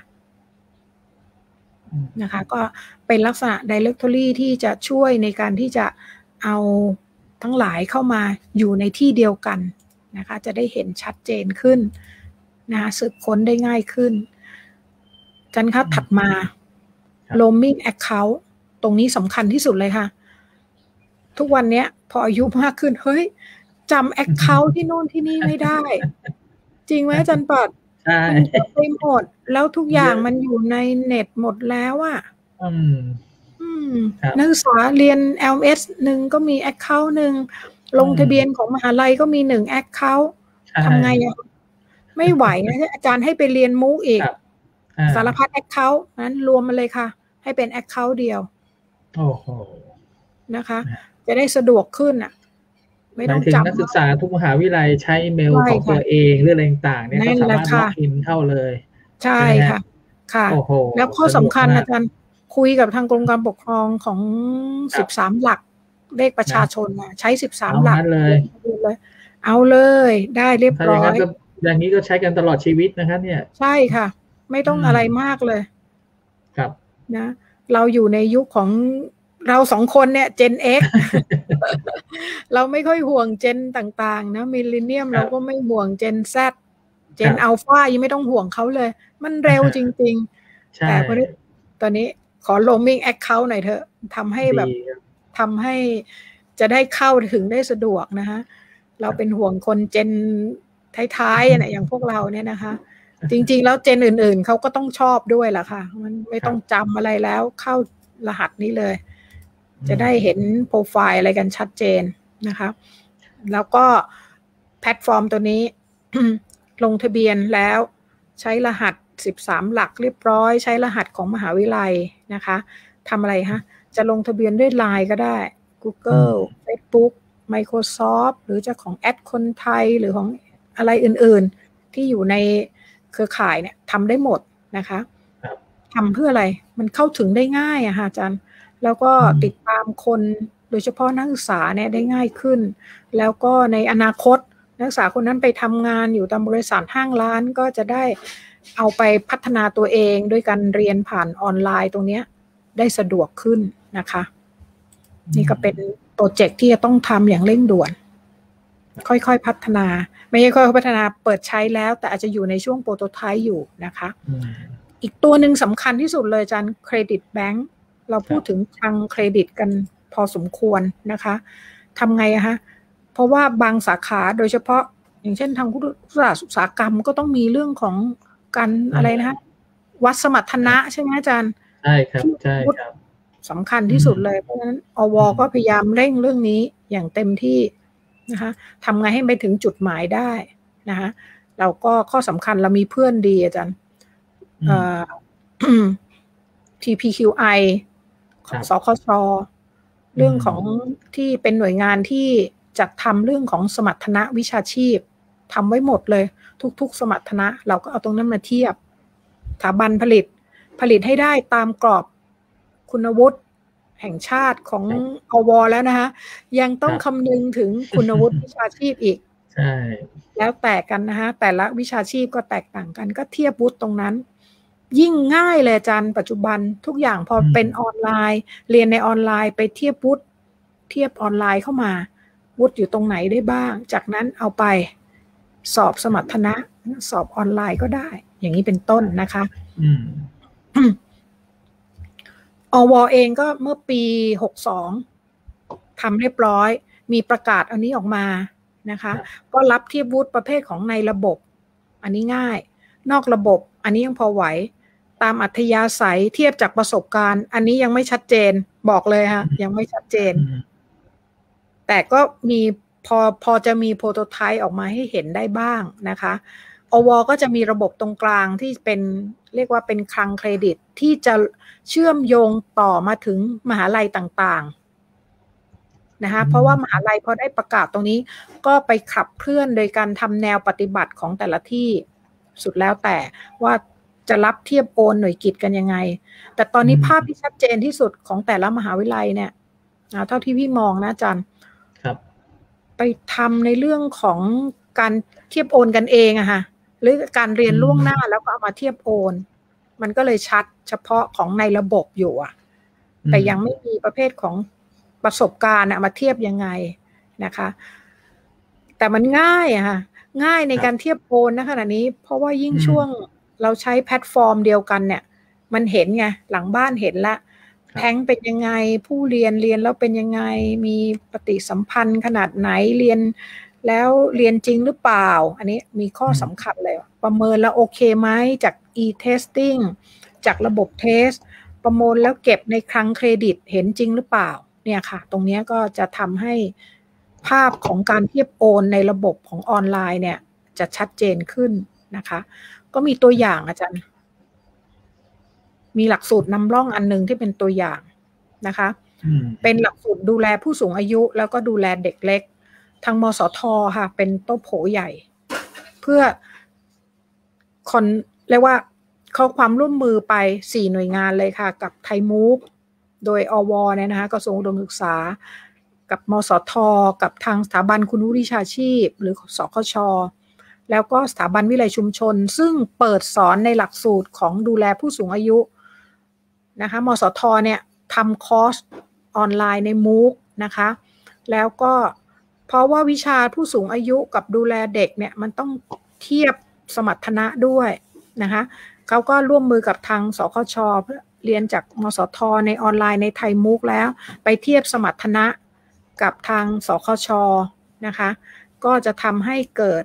ก็เป็นลักษณะ directory ที่จะช่วยในการที่จะเอาทั้งหลายเข้ามาอยู่ในที่เดียวกันนะคะจะได้เห็นชัดเจนขึ้นนะคะสืบค้นได้ง่ายขึ้นกันค่ะถัดมา roaming account ตรงนี้สำคัญที่สุดเลยค่ะทุกวันนี้พออายุมากขึ้นเฮ้ยจำ account ที่โน่นที่นี่ไม่ได้ จริงไหมอาจารย์ปัดใช่ไปหมดแล้วทุกอย่างมันอยู่ในเน็ตหมดแล้วอ่ะนักศึกษาเรียน LMS หนึ่งก็มี account หนึ่งลงทะเบียนของมหาลัยก็มี1 account ทำไงอ่ะไม่ไหวนะอาจารย์ให้ไปเรียนมูกอีกสารพัด account นั้นรวมมาเลยค่ะให้เป็น account เดียวโอ้โหนะคะจะได้สะดวกขึ้นอ่ะไม่ต้องจำนักศึกษาทุกมหาวิทยาลัยใช้อีเมลของตัวเองหรืออะไรต่างๆเนี่ยก็สามารถล็อกอินเข้าเลยใช่ค่ะค่ะแล้วข้อสำคัญอาจารย์คุยกับทางกรมการปกครองของ13หลักเลขประชาชนใช้13หลักเลยเอาเลยได้เรียบร้อยอย่างนี้ก็ใช้กันตลอดชีวิตนะคะเนี่ยใช่ค่ะไม่ต้องอะไรมากเลยครับนะเราอยู่ในยุคของเรา2คนเนี่ย Gen X เราไม่ค่อยห่วง Gen ต่างๆนะมิลเลนเนียมเราก็ไม่ห่วง Gen Z Gen Alpha ยังไม่ต้องห่วงเขาเลยมันเร็วจริงๆแต่พอนี้ตอนนี้ขอ roaming account หน่อยเถอะทำให้จะได้เข้าถึงได้สะดวกนะคะเราเป็นห่วงคนเจนท้ายๆนะอย่างพวกเราเนี่ยนะคะจริงๆแล้วเจนอื่นๆเขาก็ต้องชอบด้วยล่ะค่ะมันไม่ต้องจำอะไรแล้วเข้ารหัสนี้เลยจะได้เห็นโปรไฟล์อะไรกันชัดเจนนะคะแล้วก็แพลตฟอร์มตัวนี้ ลงทะเบียนแล้วใช้รหัส13หลักเรียบร้อยใช้รหัสของมหาวิทยาลัยนะคะทำอะไรฮะจะลงทะเบียนด้วย LINE ก็ได้ Google Facebook Microsoft หรือจะของแอดคนไทยหรือของอะไรอื่นๆที่อยู่ในเครือข่ายเนี่ยทำได้หมดนะคะทำเพื่ออะไรมันเข้าถึงได้ง่ายอะค่ะอาจารย์แล้วก็ติดตามคนโดยเฉพาะนักศึกษาเนี่ยได้ง่ายขึ้นแล้วก็ในอนาคตนักศึกษาคนนั้นไปทำงานอยู่ตามบริษัทห้างร้านก็จะได้เอาไปพัฒนาตัวเองด้วยการเรียนผ่านออนไลน์ตรงนี้ได้สะดวกขึ้นนะคะนี่ก็เป็นโปรเจกต์ที่จะต้องทำอย่างเร่งด่วนค่อยๆพัฒนาไม่ใช่ค่อยๆพัฒนาเปิดใช้แล้วแต่อาจจะอยู่ในช่วงโปรโตไทป์อยู่นะคะอีกตัวหนึ่งสำคัญที่สุดเลยอาจารย์เครดิตแบงก์เราพูดถึงทางเครดิตกันพอสมควรนะคะทำไงอะฮะเพราะว่าบางสาขาโดยเฉพาะอย่างเช่นทางอุตสาหกรรมก็ต้องมีเรื่องของการอะไรนะวัดสมรรถนะใช่ไหมอาจารย์ใช่ครับใช่ครับสำคัญที่สุดเลยเพราะฉะนั้นอว.ก็พยายามเร่งเรื่องนี้อย่างเต็มที่นะคะทำไงให้ไปถึงจุดหมายได้นะคะเราก็ข้อสำคัญเรามีเพื่อนดีอาจารย์TPQI ของสคช.เรื่องของที่เป็นหน่วยงานที่จัดทำเรื่องของสมรรถนะวิชาชีพทำไว้หมดเลยทุกๆสมรรถนะเราก็เอาตรงนั้นมาเทียบสถาบันผลิตให้ได้ตามกรอบคุณวุฒิแห่งชาติของอว.แล้วนะคะยังต้องคำนึงถึงคุณวุฒิวิชาชีพอีกใช่แล้วแต่กันนะคะแต่ละวิชาชีพก็แตกต่างกันก็เทียบวุฒิตรงนั้นยิ่งง่ายเลยอาจารย์ปัจจุบันทุกอย่างพอเป็นออนไลน์เรียนในออนไลน์ไปเทียบวุฒิเทียบออนไลน์เข้ามาวุฒิอยู่ตรงไหนได้บ้างจากนั้นเอาไปสอบสมรรถนะสอบออนไลน์ก็ได้อย่างนี้เป็นต้นนะคะอว.เองก็เมื่อปี62ทำเรียบร้อยมีประกาศอันนี้ออกมานะคะก็รับเทียบวุฒิประเภทของในระบบอันนี้ง่ายนอกระบบอันนี้ยังพอไหวตามอัธยาศัยเทียบจากประสบการณ์อันนี้ยังไม่ชัดเจนบอกเลยค่ะยังไม่ชัดเจนแต่ก็มีพอจะมีโปรโตไทป์ออกมาให้เห็นได้บ้างนะคะอว.ก็จะมีระบบตรงกลางที่เป็นเรียกว่าเป็นคลังเครดิตที่จะเชื่อมโยงต่อมาถึงมหาลัยต่างนะคะเพราะว่ามหาลัยพอได้ประกาศตรงนี้ก็ไปขับเคลื่อนโดยการทำแนวปฏิบัติของแต่ละที่สุดแล้วแต่ว่าจะรับเทียบโอนหน่วยกิตกันยังไงแต่ตอนนี้ภาพที่ชัดเจนที่สุดของแต่ละมหาวิทยาลัยเนี่ยเท่าที่พี่มองนะอาจารย์ไปทำในเรื่องของการเทียบโอนกันเองอะค่ะหรือการเรียนล่วงหน้าแล้วก็เอามาเทียบโอนมันก็เลยชัดเฉพาะของในระบบอยู่อะแต่ยังไม่มีประเภทของประสบการณ์มาเทียบยังไงนะคะแต่มันง่ายอะค่ะง่ายในการเทียบโอนนะขณะนี้เพราะว่ายิ่งช่วงเราใช้แพลตฟอร์มเดียวกันเนี่ยมันเห็นไงหลังบ้านเห็นละแท้งเป็นยังไงผู้เรียนแล้วเป็นยังไงมีปฏิสัมพันธ์ขนาดไหนเรียนแล้วเรียนจริงหรือเปล่าอันนี้มีข้อสำคัญเลยประเมินแล้วโอเคไหมจาก e-testing จากระบบเทสประเมินแล้วเก็บในคลังเครดิตเห็นจริงหรือเปล่าเนี่ยค่ะตรงนี้ก็จะทำให้ภาพของการเทียบโอนในระบบของออนไลน์เนี่ยจะชัดเจนขึ้นนะคะก็มีตัวอย่างอาจารย์มีหลักสูตรนำร่องอันนึงที่เป็นตัวอย่างนะคะเป็นหลักสูตรดูแลผู้สูงอายุแล้วก็ดูแลเด็กเล็กทางมสท.ค่ะเป็นโต๊ะโผใหญ่เพื่อเรียกว่าข้อความร่วมมือไป4หน่วยงานเลยค่ะกับไทยมูฟโดยอวเนี่ยนะคะกระทรวงอุดมศึกษากับมสท.กับทางสถาบันคุณวุฒิวิชาชีพหรือสคช.แล้วก็สถาบันวิไลชุมชนซึ่งเปิดสอนในหลักสูตรของดูแลผู้สูงอายุนะคะมสท.เนี่ยทำคอร์สออนไลน์ในมูฟนะคะแล้วก็เพราะว่าวิชาผู้สูงอายุกับดูแลเด็กเนี่ยมันต้องเทียบสมรรถนะด้วยนะคะเขาก็ร่วมมือกับทางสคช.เพื่อเรียนจากมสท.ในออนไลน์ในไทยมูฟแล้วไปเทียบสมรรถนะกับทางสคช.นะคะก็จะทำให้เกิด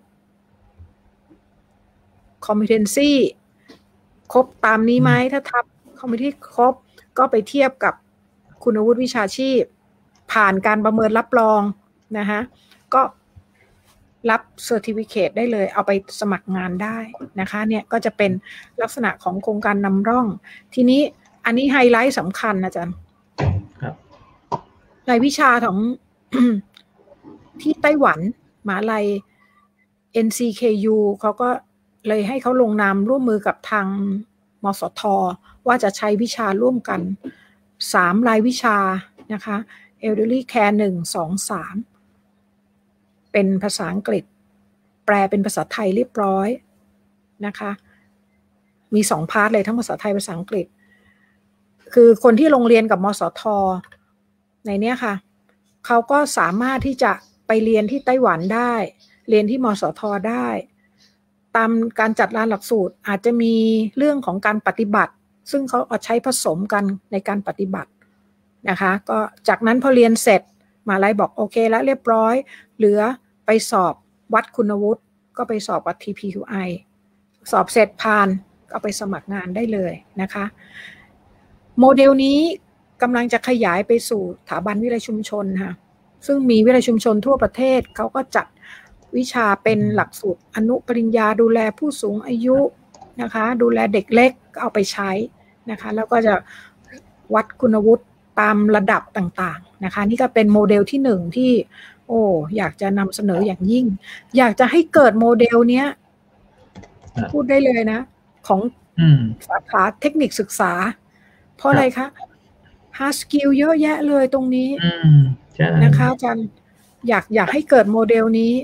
competency ครบตามนี้ไหมถ้าทับ competency ครบก็ไปเทียบกับคุณวุฒิวิชาชีพผ่านการประเมินรับรองนะคะก็รับ certificate ได้เลยเอาไปสมัครงานได้นะคะเนี่ยก็จะเป็นลักษณะของโครงการนำร่องทีนี้อันนี้ไฮไลท์สำคัญอาจารย์รายวิชาของ ที่ไต้หวันมหาลัย NCKU เขาก็เลยให้เขาลงนามร่วมมือกับทางมสท.ว่าจะใช้วิชาร่วมกัน3รายวิชานะคะ Elderly Care 1, 2, 3เป็นภาษาอังกฤษแปลเป็นภาษาไทยเรียบร้อยนะคะมี2พาร์ทเลยทั้งภาษาไทยภาษาอังกฤษคือคนที่ลงเรียนกับมสท.ในเนี้ยค่ะเขาก็สามารถที่จะไปเรียนที่ไต้หวันได้เรียนที่มสท.ได้ตามการจัดรานหลักสูตรอาจจะมีเรื่องของการปฏิบัติซึ่งเขาเอาใช้ผสมกันในการปฏิบัตินะคะก็จากนั้นพอเรียนเสร็จมหาลัยบอกโอเคแล้วเรียบร้อยเหลือไปสอบวัดคุณวุฒิก็ไปสอบวัด TPQI สอบเสร็จผ่านก็ไปสมัครงานได้เลยนะคะโมเดลนี้กำลังจะขยายไปสู่สถาบันวิทยาลัยชุมชนค่ะซึ่งมีวิทยาลัยชุมชนทั่วประเทศเขาก็จัดวิชาเป็นหลักสูตรอนุปริญญาดูแลผู้สูงอายุนะคะดูแลเด็กเล็กเอาไปใช้นะคะแล้วก็จะวัดคุณวุฒิตามระดับต่างๆนะคะนี่ก็เป็นโมเดลที่1ที่อยากจะนำเสนออย่างยิ่งอยากจะให้เกิดโมเดลเนี้ยพูดได้เลยนะของสาขาเทคนิคศึกษาเพราะอะไรคะ hard skill เยอะแยะเลยตรงนี้นะคะอาจารย์อยากให้เกิดโมเดลนี้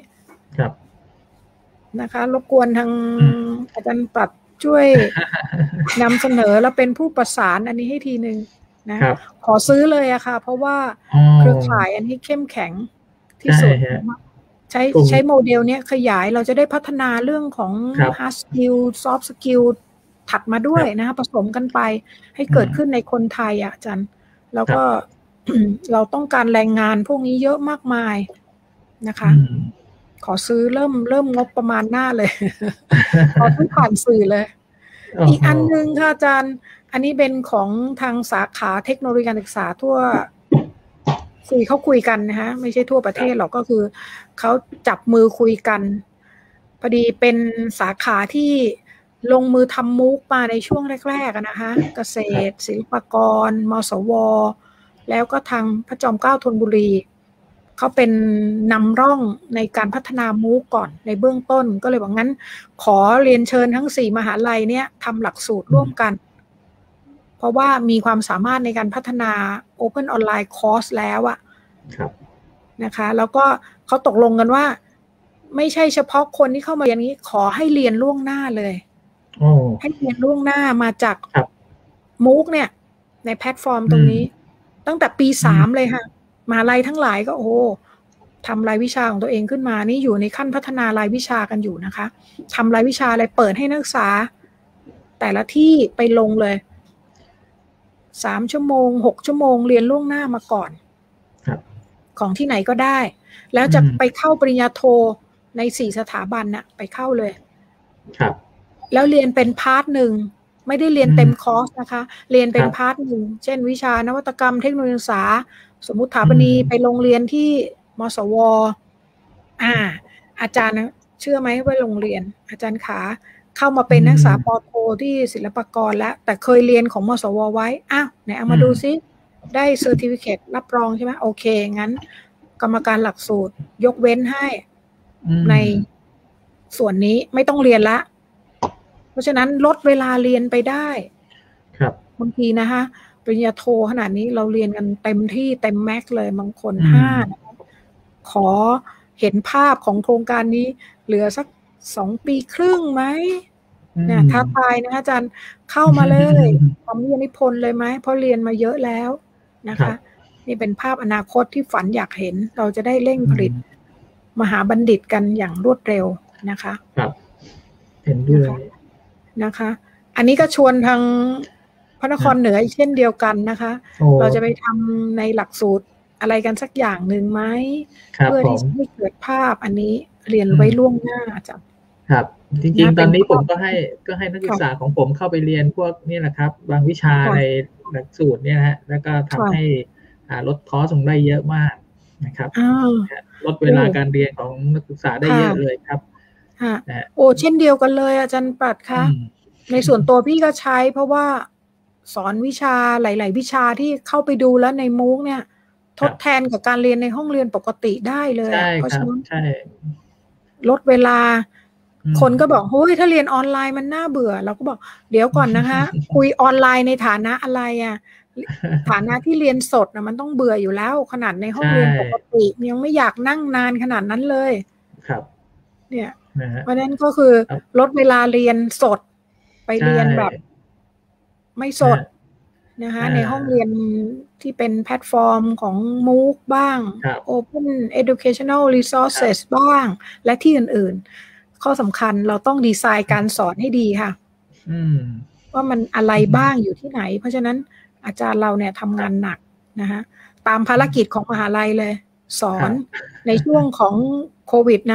นะคะรบกวนทางอาจารย์ปรัชช่วยนำเสนอแล้วเป็นผู้ประสานอันนี้ให้ทีนึงนะขอซื้อเลยอะค่ะเพราะว่าเครือข่ายอันนี้เข้มแข็งที่สุดใช้โมเดลเนี้ยขยายเราจะได้พัฒนาเรื่องของ hard skill soft skill ถัดมาด้วยนะคะผสมกันไปให้เกิดขึ้นในคนไทยอาจารย์แล้วก็ เราต้องการแรงงานพวกนี้เยอะมากมายนะคะขอซื้อเริ่มงบประมาณหน้าเลย ขอซื้อผ่านสื่อเลย อีกอันนึงค่ะอาจารย์อันนี้เป็นของทางสาขาเทคโนโลยีการศึกษาทั่วสื่อเขาคุยกันนะฮะไม่ใช่ทั่วประเทศหรอกก็คือเขาจับมือคุยกันพอดีเป็นสาขาที่ลงมือทำมูกมาในช่วงแรกๆนะคะเกษตรศิลปากรมสวแล้วก็ทางพระจอมเกล้าธนบุรีเขาเป็นนำร่องในการพัฒนามูกก่อนในเบื้องต้นก็เลยบอกงั้นขอเรียนเชิญทั้ง4มหาลัยเนี่ยทำหลักสูตรร่วมกันเพราะว่ามีความสามารถในการพัฒนา Open Online Course แล้วอะนะคะแล้วก็เขาตกลงกันว่าไม่ใช่เฉพาะคนที่เข้ามาอย่างนี้ขอให้เรียนล่วงหน้าเลยให้เรียนล่วงหน้ามาจากมูกเนี่ยในแพลตฟอร์มตรงนี้ตั้งแต่ปี3เลยค่ะมหาลัยทั้งหลายก็โอ้ทำรายวิชาของตัวเองขึ้นมานี่อยู่ในขั้นพัฒนารายวิชากันอยู่นะคะทำรายวิชาอะไรเปิดให้นักศึกษาแต่ละที่ไปลงเลย3 ชั่วโมง6 ชั่วโมงเรียนล่วงหน้ามาก่อนของที่ไหนก็ได้แล้วจะไปเข้าปริญญาโทใน4สถาบันน่ะไปเข้าเลยแล้วเรียนเป็นพาร์ทหนึ่งไม่ได้เรียนเต็มคอร์สนะคะเรียนเป็นพาร์ทหนึ่งเช่นวิชานวัตกรรมเทคโนโลยีศึกษาสมมุติสถาปนีไปโรงเรียนที่มสวอาจารย์เชื่อไหมว่าโรงเรียนอาจารย์ขาเข้ามาเป็นนักศึกษาป.โทที่ศิลปากรแล้วแต่เคยเรียนของมสวไว้ไหนเอามาดูซิได้เซอร์ติฟิเคตรับรองใช่ไหมโอเคงั้นกรรมการหลักสูตรยกเว้นให้ในส่วนนี้ไม่ต้องเรียนละเพราะฉะนั้นลดเวลาเรียนไปได้บางทีนะคะปริญญาโทขนาดนี้เราเรียนกันเต็มที่เต็มแม็กซ์เลยบางคน5นะคะขอเห็นภาพของโครงการนี้เหลือสัก2 ปีครึ่งไหมเนี่ยท้าทายนะอาจารย์เข้ามาเลยทำวิทยานิพนธ์เลยไหมเพราะเรียนมาเยอะแล้วนะคะนี่เป็นภาพอนาคตที่ฝันอยากเห็นเราจะได้เร่งผลิตมหาบัณฑิตกันอย่างรวดเร็วนะคะครับเห็นด้วยนะคะอันนี้ก็ชวนทางพระนครเหนือเช่นเดียวกันนะคะเราจะไปทำในหลักสูตรอะไรกันสักอย่างหนึ่งไหมเพื่อที่จะให้เกิดภาพอันนี้เรียนไว้ล่วงหน้าจ้ะครับจริงๆตอนนี้ผมก็ให้นักศึกษาของผมเข้าไปเรียนพวกนี่แหละครับบางวิชาในหลักสูตรเนี่ยนะฮะแล้วก็ทำให้ลดคอร์สลงได้เยอะมากนะครับลดเวลาการเรียนของนักศึกษาได้เยอะเลยครับโอ้เช่นเดียวกันเลยอาจารย์ปรัชญ์คะในส่วนตัวพี่ก็ใช้เพราะว่าสอนวิชาหลายๆวิชาที่เข้าไปดูแล้วในมูกเนี่ยทดแทนกับการเรียนในห้องเรียนปกติได้เลยเพราะฉะนั้นลดเวลาคนก็บอกเฮ้ยถ้าเรียนออนไลน์มันน่าเบื่อเราก็บอกเดี๋ยวก่อนนะคะคุยออนไลน์ในฐานะอะไรฐานะที่เรียนสดมันต้องเบื่ออยู่แล้วขนาดในห้องเรียนปกติยังไม่อยากนั่งนานขนาดนั้นเลยครับเนี่ยเพราะนั้นก็คือลดเวลาเรียนสดไปเรียนแบบไม่สดนะคะในห้องเรียนที่เป็นแพลตฟอร์มของ MOOC บ้าง Open Educational Resources บ้างและที่อื่นๆข้อสำคัญเราต้องดีไซน์การสอนให้ดีค่ะว่ามันอะไรบ้างอยู่ที่ไหนเพราะฉะนั้นอาจารย์เราเนี่ยทำงานหนักนะคะตามภารกิจของมหาลัยเลยสอนในช่วงของโควิด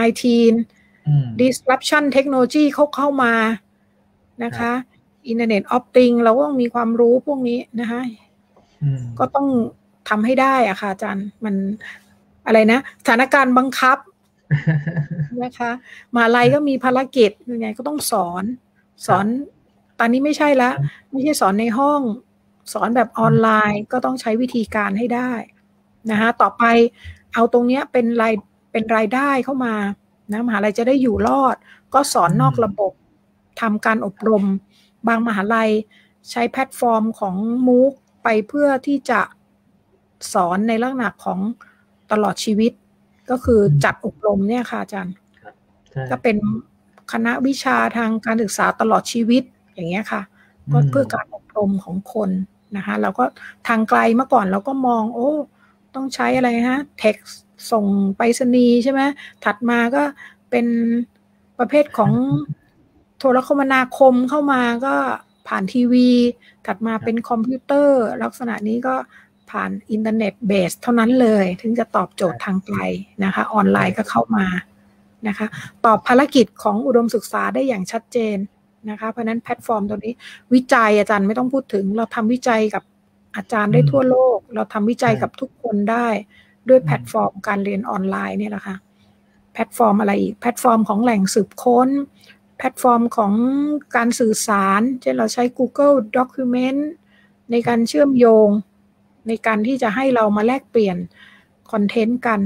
-19 disruption technology เข้ามานะคะInternet of Things เราก็ต้องมีความรู้พวกนี้นะคะก็ต้องทำให้ได้อะค่ะอาจารย์มันอะไรนะสถานการณ์บังคับนะคะมหาลัยก็มีภารกิจยังไงก็ต้องสอนตอนนี้ไม่ใช่ละไม่ใช่สอนในห้องสอนแบบออนไลน์ก็ต้องใช้วิธีการให้ได้นะคะต่อไปเอาตรงเนี้ยเป็นรายได้เข้ามานะมหาลัยจะได้อยู่รอดก็สอนนอกระบบทำการอบรมบางมหาลัยใช้แพลตฟอร์มของ MOOC ไปเพื่อที่จะสอนในลักษณะของตลอดชีวิตก็คือจัดอบรมเนี่ยค่ะอาจารย์ก็เป็นคณะวิชาทางการศึกษาตลอดชีวิตอย่างเงี้ยค่ะก็เพื่อการอบรมของคนนะคะเราก็ทางไกลเมื่อก่อนเราก็มองต้องใช้อะไรฮะเท็กซ์ส่งไปรษณีย์ใช่ไหมถัดมาก็เป็นประเภทของโทรคมนาคมเข้ามาก็ผ่านทีวีถัดมาเป็นคอมพิวเตอร์ลักษณะนี้ก็ผ่านอินเทอร์เน็ตเบสเท่านั้นเลยถึงจะตอบโจทย์ทางไกลนะคะออนไลน์ก็เข้ามานะคะตอบภารกิจของอุดมศึกษาได้อย่างชัดเจนนะคะเพราะนั้นแพลตฟอร์มตัวนี้วิจัยอาจารย์ไม่ต้องพูดถึงเราทำวิจัยกับอาจารย์ได้ทั่วโลกเราทำวิจัยกับทุกคนได้ด้วยแพลตฟอร์มการเรียนออนไลน์เนี่ยแหละค่ะแพลตฟอร์มอะไรอีกแพลตฟอร์มของแหล่งสืบค้นแพลตฟอร์มของการสื่อสารเช่นเราใช้ Google Document ในการเชื่อมโยงในการที่จะให้เรามาแลกเปลี่ยนคอนเทนต์กัน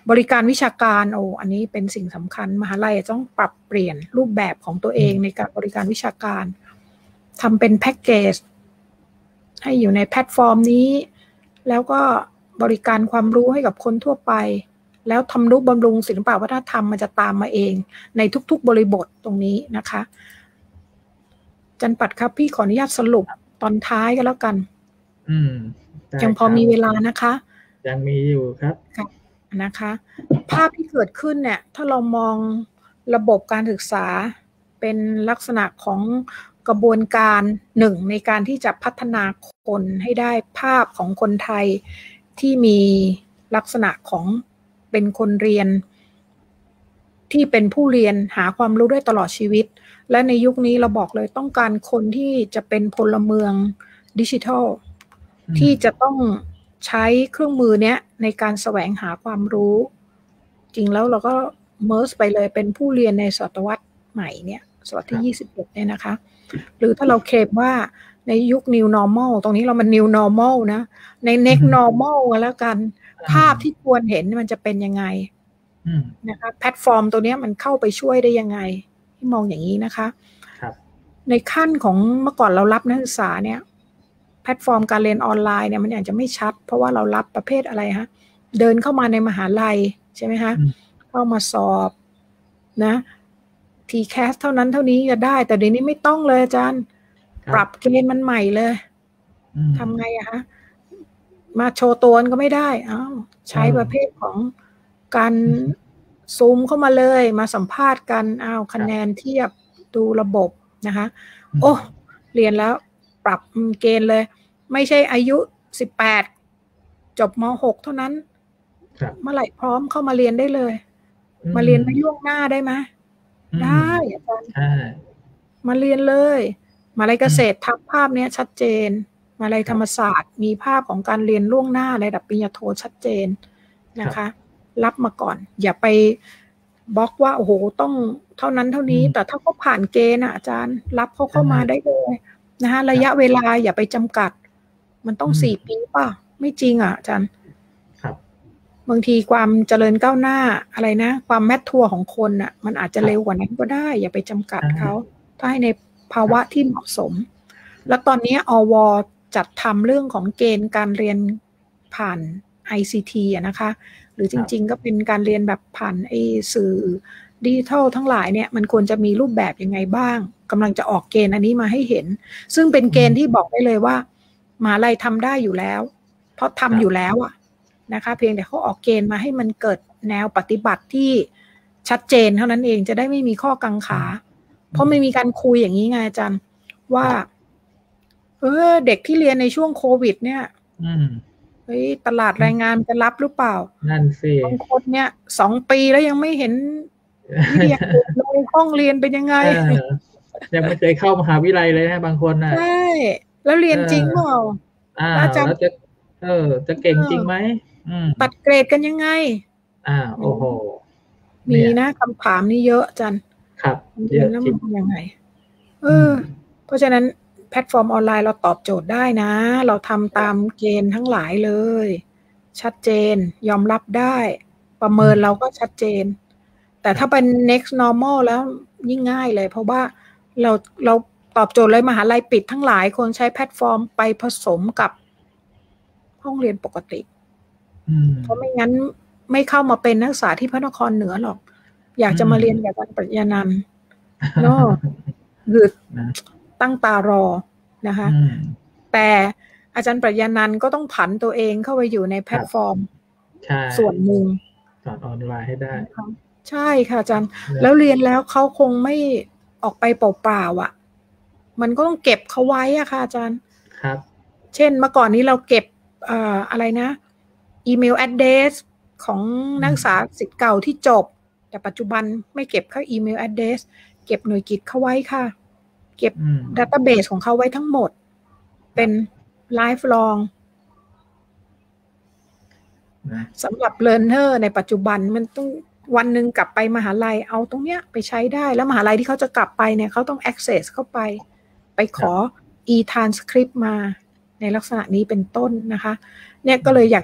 บริการวิชาการอันนี้เป็นสิ่งสำคัญมหาลัยต้องปรับเปลี่ยนรูปแบบของตัวเองในการบริการวิชาการทำเป็นแพ็กเกจให้อยู่ในแพลตฟอร์มนี้แล้วก็บริการความรู้ให้กับคนทั่วไปแล้วทำนุบำรุงศิลปวัฒนธรรมมันจะตามมาเองในทุกๆบริบทตรงนี้นะคะจันปัดครับพี่ขออนุญาตสรุปตอนท้ายก็แล้วกันยังพอมีเวลานะคะยังมีอยู่ครับนะคะภาพที่เกิดขึ้นเนี่ยถ้าเรามองระบบการศึกษาเป็นลักษณะของกระบวนการหนึ่งในการที่จะพัฒนาคนให้ได้ภาพของคนไทยที่มีลักษณะของเป็นคนเรียนที่เป็นผู้เรียนหาความรู้ได้ตลอดชีวิตและในยุคนี้เราบอกเลยต้องการคนที่จะเป็นพลเมืองดิจิทัลที่จะต้องใช้เครื่องมือเนี้ยในการแสวงหาความรู้จริงแล้วเราก็เมิร์สไปเลยเป็นผู้เรียนในศตวรรษใหม่เนี่ยศตวรรษที่21เนี่ยนะคะหรือถ้าเราเคลมว่าในยุค New Normal ตรงนี้เรามัน New Normal นะใน Next Normal กันแล้วกันภาพที่ควรเห็นมันจะเป็นยังไงนะคะแพลตฟอร์มตัวนี้มันเข้าไปช่วยได้ยังไงที่มองอย่างนี้นะคะในขั้นของเมื่อก่อนเรารับนักศึกษาเนี่ยแพลตฟอร์มการเรียนออนไลน์เนี่ยมันอาจจะไม่ชัดเพราะว่าเรารับประเภทอะไรฮะเดินเข้ามาในมหาลัยใช่ไหมคะเข้ามาสอบนะTCAS เท่านั้นเท่านี้จะได้แต่เดี๋ยวนี้ไม่ต้องเลยอาจารย์ปรับเกณฑ์มันใหม่เลยทำไงอะคะมาโชว์ตัวก็ไม่ได้ใช้ประเภทของการซูมเข้ามาเลยมาสัมภาษณ์กันคะแนนเทียบดูระบบนะคะโอ้เรียนแล้วปรับเกณฑ์เลยไม่ใช่อายุ18จบม.6 เท่านั้นเมื่อไหร่พร้อมเข้ามาเรียนได้เลยมาเรียนไม่ล่วงหน้าได้ไหมได้อาจารย์มาเรียนเลยมหาลัยเกษตรทับภาพนี้ชัดเจนมหาลัยธรรมศาสตร์มีภาพของการเรียนล่วงหน้าระดับปริญญาโทชัดเจนนะคะรับมาก่อนอย่าไปบล็อกว่าโอ้โหต้องเท่านั้นเท่านี้แต่ถ้าเขาผ่านเกณฑ์อาจารย์รับเขาเข้ามาได้เลยนะคะระยะเวลาอย่าไปจำกัดมันต้อง4 ปีป่ะไม่จริงอาจารย์บางทีความเจริญก้าวหน้าอะไรนะความแมททัวร์ของคนมันอาจจะเร็วกว่านั้นก็ได้อย่าไปจำกัดเขาถ้าให้ในภาวะที่เหมาะสมแล้วตอนนี้อว.จัดทำเรื่องของเกณฑ์การเรียนผ่าน ICT นะคะหรือจริงๆก็เป็นการเรียนแบบผ่านสื่อดิจิทัลทั้งหลายเนี่ยมันควรจะมีรูปแบบยังไงบ้างกำลังจะออกเกณฑ์อันนี้มาให้เห็นซึ่งเป็นเกณฑ์ที่บอกได้เลยว่ามหาลัยทำได้อยู่แล้วเพราะทำอยู่แล้วนะคะเพียงแต่เขาออกเกณฑ์มาให้มันเกิดแนวปฏิบัติที่ชัดเจนเท่านั้นเองจะได้ไม่มีข้อกังขาเพราะไม่มีการคุยอย่างนี้ไงอาจารย์ว่าเด็กที่เรียนในช่วงโควิดเนี่ยตลาดแรงงานจะรับหรือเปล่านั่นสิบางคนเนี่ย2 ปีแล้วยังไม่เห็นวิทยาเลยห้องเรียนเป็นยังไงยังไม่เคยเข้ามหาวิทยาลัยเลยนะบางคนใช่แล้วเรียนจริงเปล่าอาจารย์จะเก่งจริงไหมตัดเกรดกันยังไงโอ้โหมีนะคำถามนี้เยอะจันครับเยอะแล้วมันยังไงเพราะฉะนั้นแพลตฟอร์มออนไลน์เราตอบโจทย์ได้นะเราทำตามเกณฑ์ทั้งหลายเลยชัดเจนยอมรับได้ประเมินเราก็ชัดเจนแต่ถ้าเป็น next normal แล้วยิ่งง่ายเลยเพราะว่าเราตอบโจทย์เลยมหาลัยปิดทั้งหลายคนใช้แพลตฟอร์มไปผสมกับห้องเรียนปกติเพราะไม่งั้นไม่เข้ามาเป็นนักศึกษาที่พระนครเหนือหรอกอยากจะมาเรียนแบบอาจารย์ปริญญานันท์เนาะคือตั้งตารอนะคะแต่อาจารย์ปริญญานันท์ก็ต้องผันตัวเองเข้าไปอยู่ในแพลตฟอร์มส่วนหนึ่งสอนออนไลน์ให้ได้ใช่ค่ะอาจารย์แล้วเรียนแล้วเขาคงไม่ออกไปเปล่าๆมันก็ต้องเก็บเขาไว้ค่ะอาจารย์ครับเช่นเมื่อก่อนนี้เราเก็บอะไรนะอีเมลแอดเดรสของนักศึกษาศิษย์เก่าที่จบแต่ปัจจุบันไม่เก็บแค่อีเมลแอดเดรสเก็บหน่วยกิตเขาไว้ค่ะเก็บดัตต้าเบสของเขาไว้ทั้งหมดเป็นไลฟ์ลองสำหรับเลิร์นเนอร์ในปัจจุบันมันต้องวันหนึ่งกลับไปมหาลัยเอาตรงเนี้ยไปใช้ได้แล้วมหาลัยที่เขาจะกลับไปเนี่ยเขาต้อง access เข้าไปขอ e-transcript มาในลักษณะนี้เป็นต้นนะคะเนี่ยก็เลยอยากจะ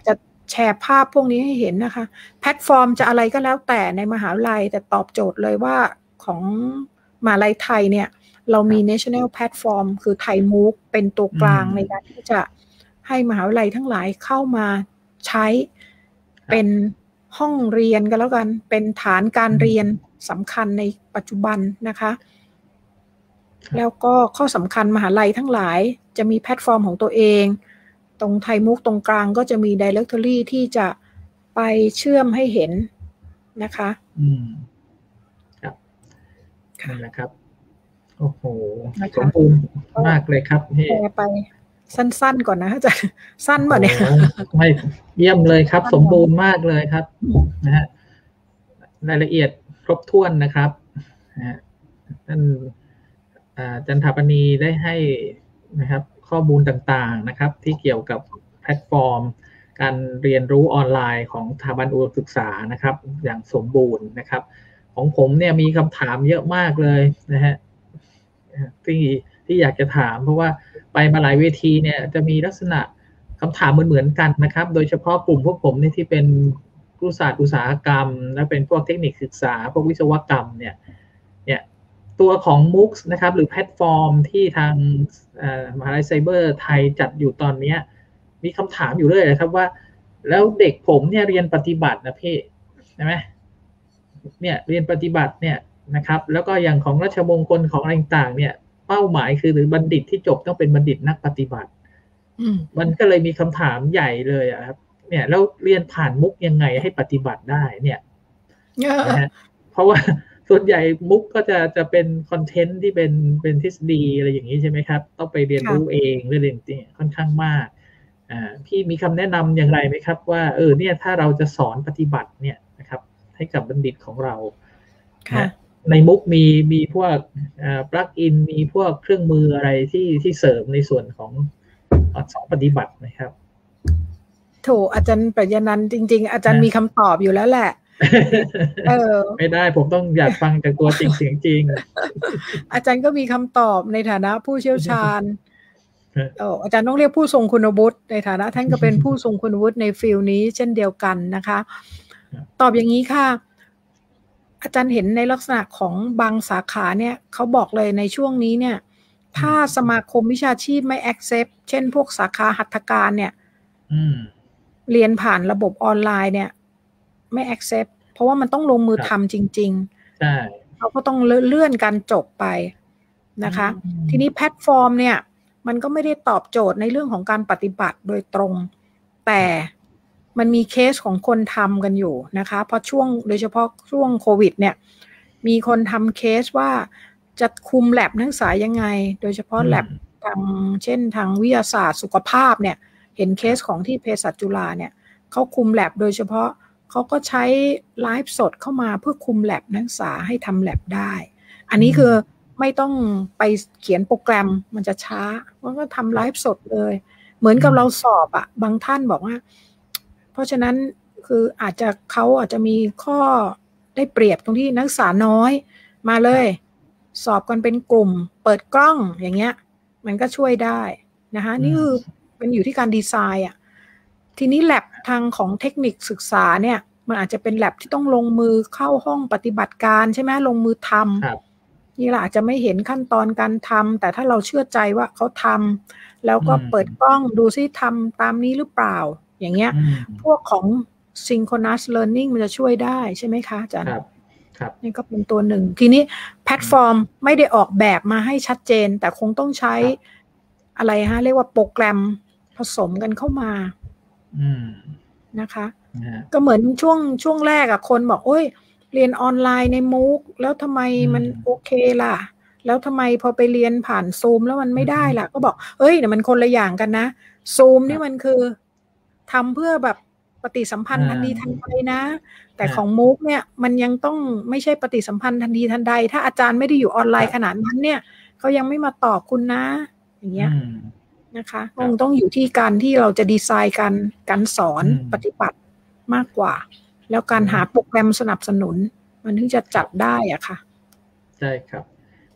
แชร์ภาพพวกนี้ให้เห็นนะคะแพลตฟอร์มจะอะไรก็แล้วแต่ในมหาวิทยาลัยแต่ตอบโจทย์เลยว่าของมหาวิทยาลัยไทยเนี่ยเรามี National Platform คือไทยมูกเป็นตัวกลางในการที่จะให้มหาวิทยาลัยทั้งหลายเข้ามาใช้เป็นห้องเรียนกันแล้วกันเป็นฐานการเรียนสำคัญในปัจจุบันนะคะแล้วก็ข้อสำคัญมหาวิทยาลัยทั้งหลายจะมีแพลตฟอร์มของตัวเองตรงไทยมุกตรงกลางก็จะมี directory ที่จะไปเชื่อมให้เห็นนะคะครับนั่นแหละครับโอ้โหสมบูรณ์มากเลยครับนี่ไปสั้นๆก่อนนะอาจารย์สั้นป่ะเนี่ยไม่เยี่ยมเลยครับสมบูรณ์มากเลยครับนะฮะรายละเอียดครบถ้วนนะครับท่านจันทปณีได้ให้นะครับข้อมูลต่างๆนะครับที่เกี่ยวกับแพลตฟอร์มการเรียนรู้ออนไลน์ของสถาบันอุดมศึกษานะครับอย่างสมบูรณ์นะครับของผมเนี่ยมีคำถามเยอะมากเลยนะฮะที่อยากจะถามเพราะว่าไปมาหลายเวทีเนี่ยจะมีลักษณะคำถามเหมือนกันนะครับโดยเฉพาะกลุ่มพวกผมเนี่ยที่เป็นครุศาสตร์อุตสาหกรรมและเป็นพวกเทคนิคศึกษาพวกวิศวกรรมเนี่ยตัวของ MOOCs นะครับหรือแพลตฟอร์มที่ทางมหาวิทยาลัยไซเบอร์ไทยจัดอยู่ตอนนี้มีคำถามอยู่เรื่อยนะครับว่าแล้วเด็กผมเนี่ยเรียนปฏิบัตินะพี่ใช่ไหมเนี่ยเรียนปฏิบัติเนี่ยนะครับแล้วก็อย่างของราชมงคลของอะไรต่างๆเนี่ยเป้าหมายคือหรือบัณฑิตที่จบต้องเป็นบัณฑิตนักปฏิบัติมันก็เลยมีคำถามใหญ่เลยครับเนี่ยแล้วเรียนผ่านมุกยังไงให้ปฏิบัติได้เนี่ยนะฮะเพราะว่าส่วนใหญ่มุกก็จะเป็นคอนเทนต์ที่เป็นทฤษฎีอะไรอย่างนี้ใช่ไหมครับต้องไปเรียนรู้เองเรื่องนี้ค่อนข้างมากพี่มีคำแนะนำอย่างไรไหมครับว่าเนี่ยถ้าเราจะสอนปฏิบัติเนี่ยนะครับให้กับบัณฑิตของเราในมุกมีพวกปลั๊กอินมีพวกเครื่องมืออะไรที่เสริมในส่วนของสอนปฏิบัตินะครับโถอาจารย์ปรัญญานันท์จริงๆอาจารย์มีคำตอบอยู่แล้วแหละไม่ได้ผมต้องอยากฟังจากตัวจริงเสียงจริงอาจารย์ก็มีคำตอบในฐานะผู้เชี่ยวชาญอาจารย์ต้องเรียกผู้ทรงคุณวุฒิในฐานะท่านก็เป็นผู้ทรงคุณวุฒิในฟิลนี้เช่นเดียวกันนะคะตอบอย่างนี้ค่ะอาจารย์เห็นในลักษณะของบางสาขาเนี่ยเขาบอกเลยในช่วงนี้เนี่ยถ้าสมาคมวิชาชีพไม่ accept เช่นพวกสาขาหัตถการเนี่ยเรียนผ่านระบบออนไลน์เนี่ยไม่ accept เพราะว่ามันต้องลงมือทำจริงๆใช่เขาก็ต้องเลื่อนการจบไปนะคะทีนี้แพลตฟอร์มเนี่ยมันก็ไม่ได้ตอบโจทย์ในเรื่องของการปฏิบัติโดยตรงแต่มันมีเคสของคนทำกันอยู่นะคะเพราะโดยเฉพาะช่วงโควิดเนี่ยมีคนทำเคสว่าจะคุมแลบนักศึกษายังไงโดยเฉพาะแลบทางเช่นทางวิทยาศาสตร์สุขภาพเนี่ยเห็นเคสของที่เภสัชจุฬาเนี่ยเขาคุมแลบโดยเฉพาะเขาก็ใช้ไลฟ์สดเข้ามาเพื่อคุมแลบนักศึกษาให้ทำแลบได้อันนี้คือไม่ต้องไปเขียนโปรแกรมมันจะช้ามันก็ทำไลฟ์สดเลยเหมือนกับเราสอบอ่ะบางท่านบอกว่าเพราะฉะนั้นคือเขาอาจจะมีข้อได้เปรียบตรงที่นักศึกษาน้อยมาเลยสอบกันเป็นกลุ่มเปิดกล้องอย่างเงี้ยมันก็ช่วยได้นะคะนี่คือเป็นอยู่ที่การดีไซน์อ่ะทีนี้แลบทางของเทคนิคศึกษาเนี่ยมันอาจจะเป็นแลบที่ต้องลงมือเข้าห้องปฏิบัติการใช่ไหมลงมือทำนี่แหละอาจจะไม่เห็นขั้นตอนการทำแต่ถ้าเราเชื่อใจว่าเขาทำแล้วก็เปิดกล้องดูซิทำตามนี้หรือเปล่าอย่างเงี้ยพวกของ synchronous learning มันจะช่วยได้ใช่ไหมคะอาจารย์นี่ก็เป็นตัวหนึ่งทีนี้แพลตฟอร์มไม่ได้ออกแบบมาให้ชัดเจนแต่คงต้องใช้อะไรฮะเรียกว่าโปรแกรมผสมกันเข้ามานะคะก็เหมือนช่วงแรกอะคนบอกโอ้ยเรียนออนไลน์ในมูกแล้วทำไมมันโอเคล่ะแล้วทำไมพอไปเรียนผ่านซูมแล้วมันไม่ได้ล่ะก็บอกเอ้ยเนี่ยมันคนละอย่างกันนะซูมนี่มันคือทำเพื่อแบบปฏิสัมพันธ์ทันทีทันใดนะแต่ของมูกเนี่ยมันยังต้องไม่ใช่ปฏิสัมพันธ์ทันทีทันใดถ้าอาจารย์ไม่ได้อยู่ออนไลน์ขนาดนั้นเนี่ยเขายังไม่มาตอบคุณนะอย่างเงี้ยนะคะคงต้องอยู่ที่การที่เราจะดีไซน์การสอนปฏิบัติมากกว่าแล้วการหาโปรแกรมสนับสนุนมันถึงจะจับได้อะค่ะใช่ครับค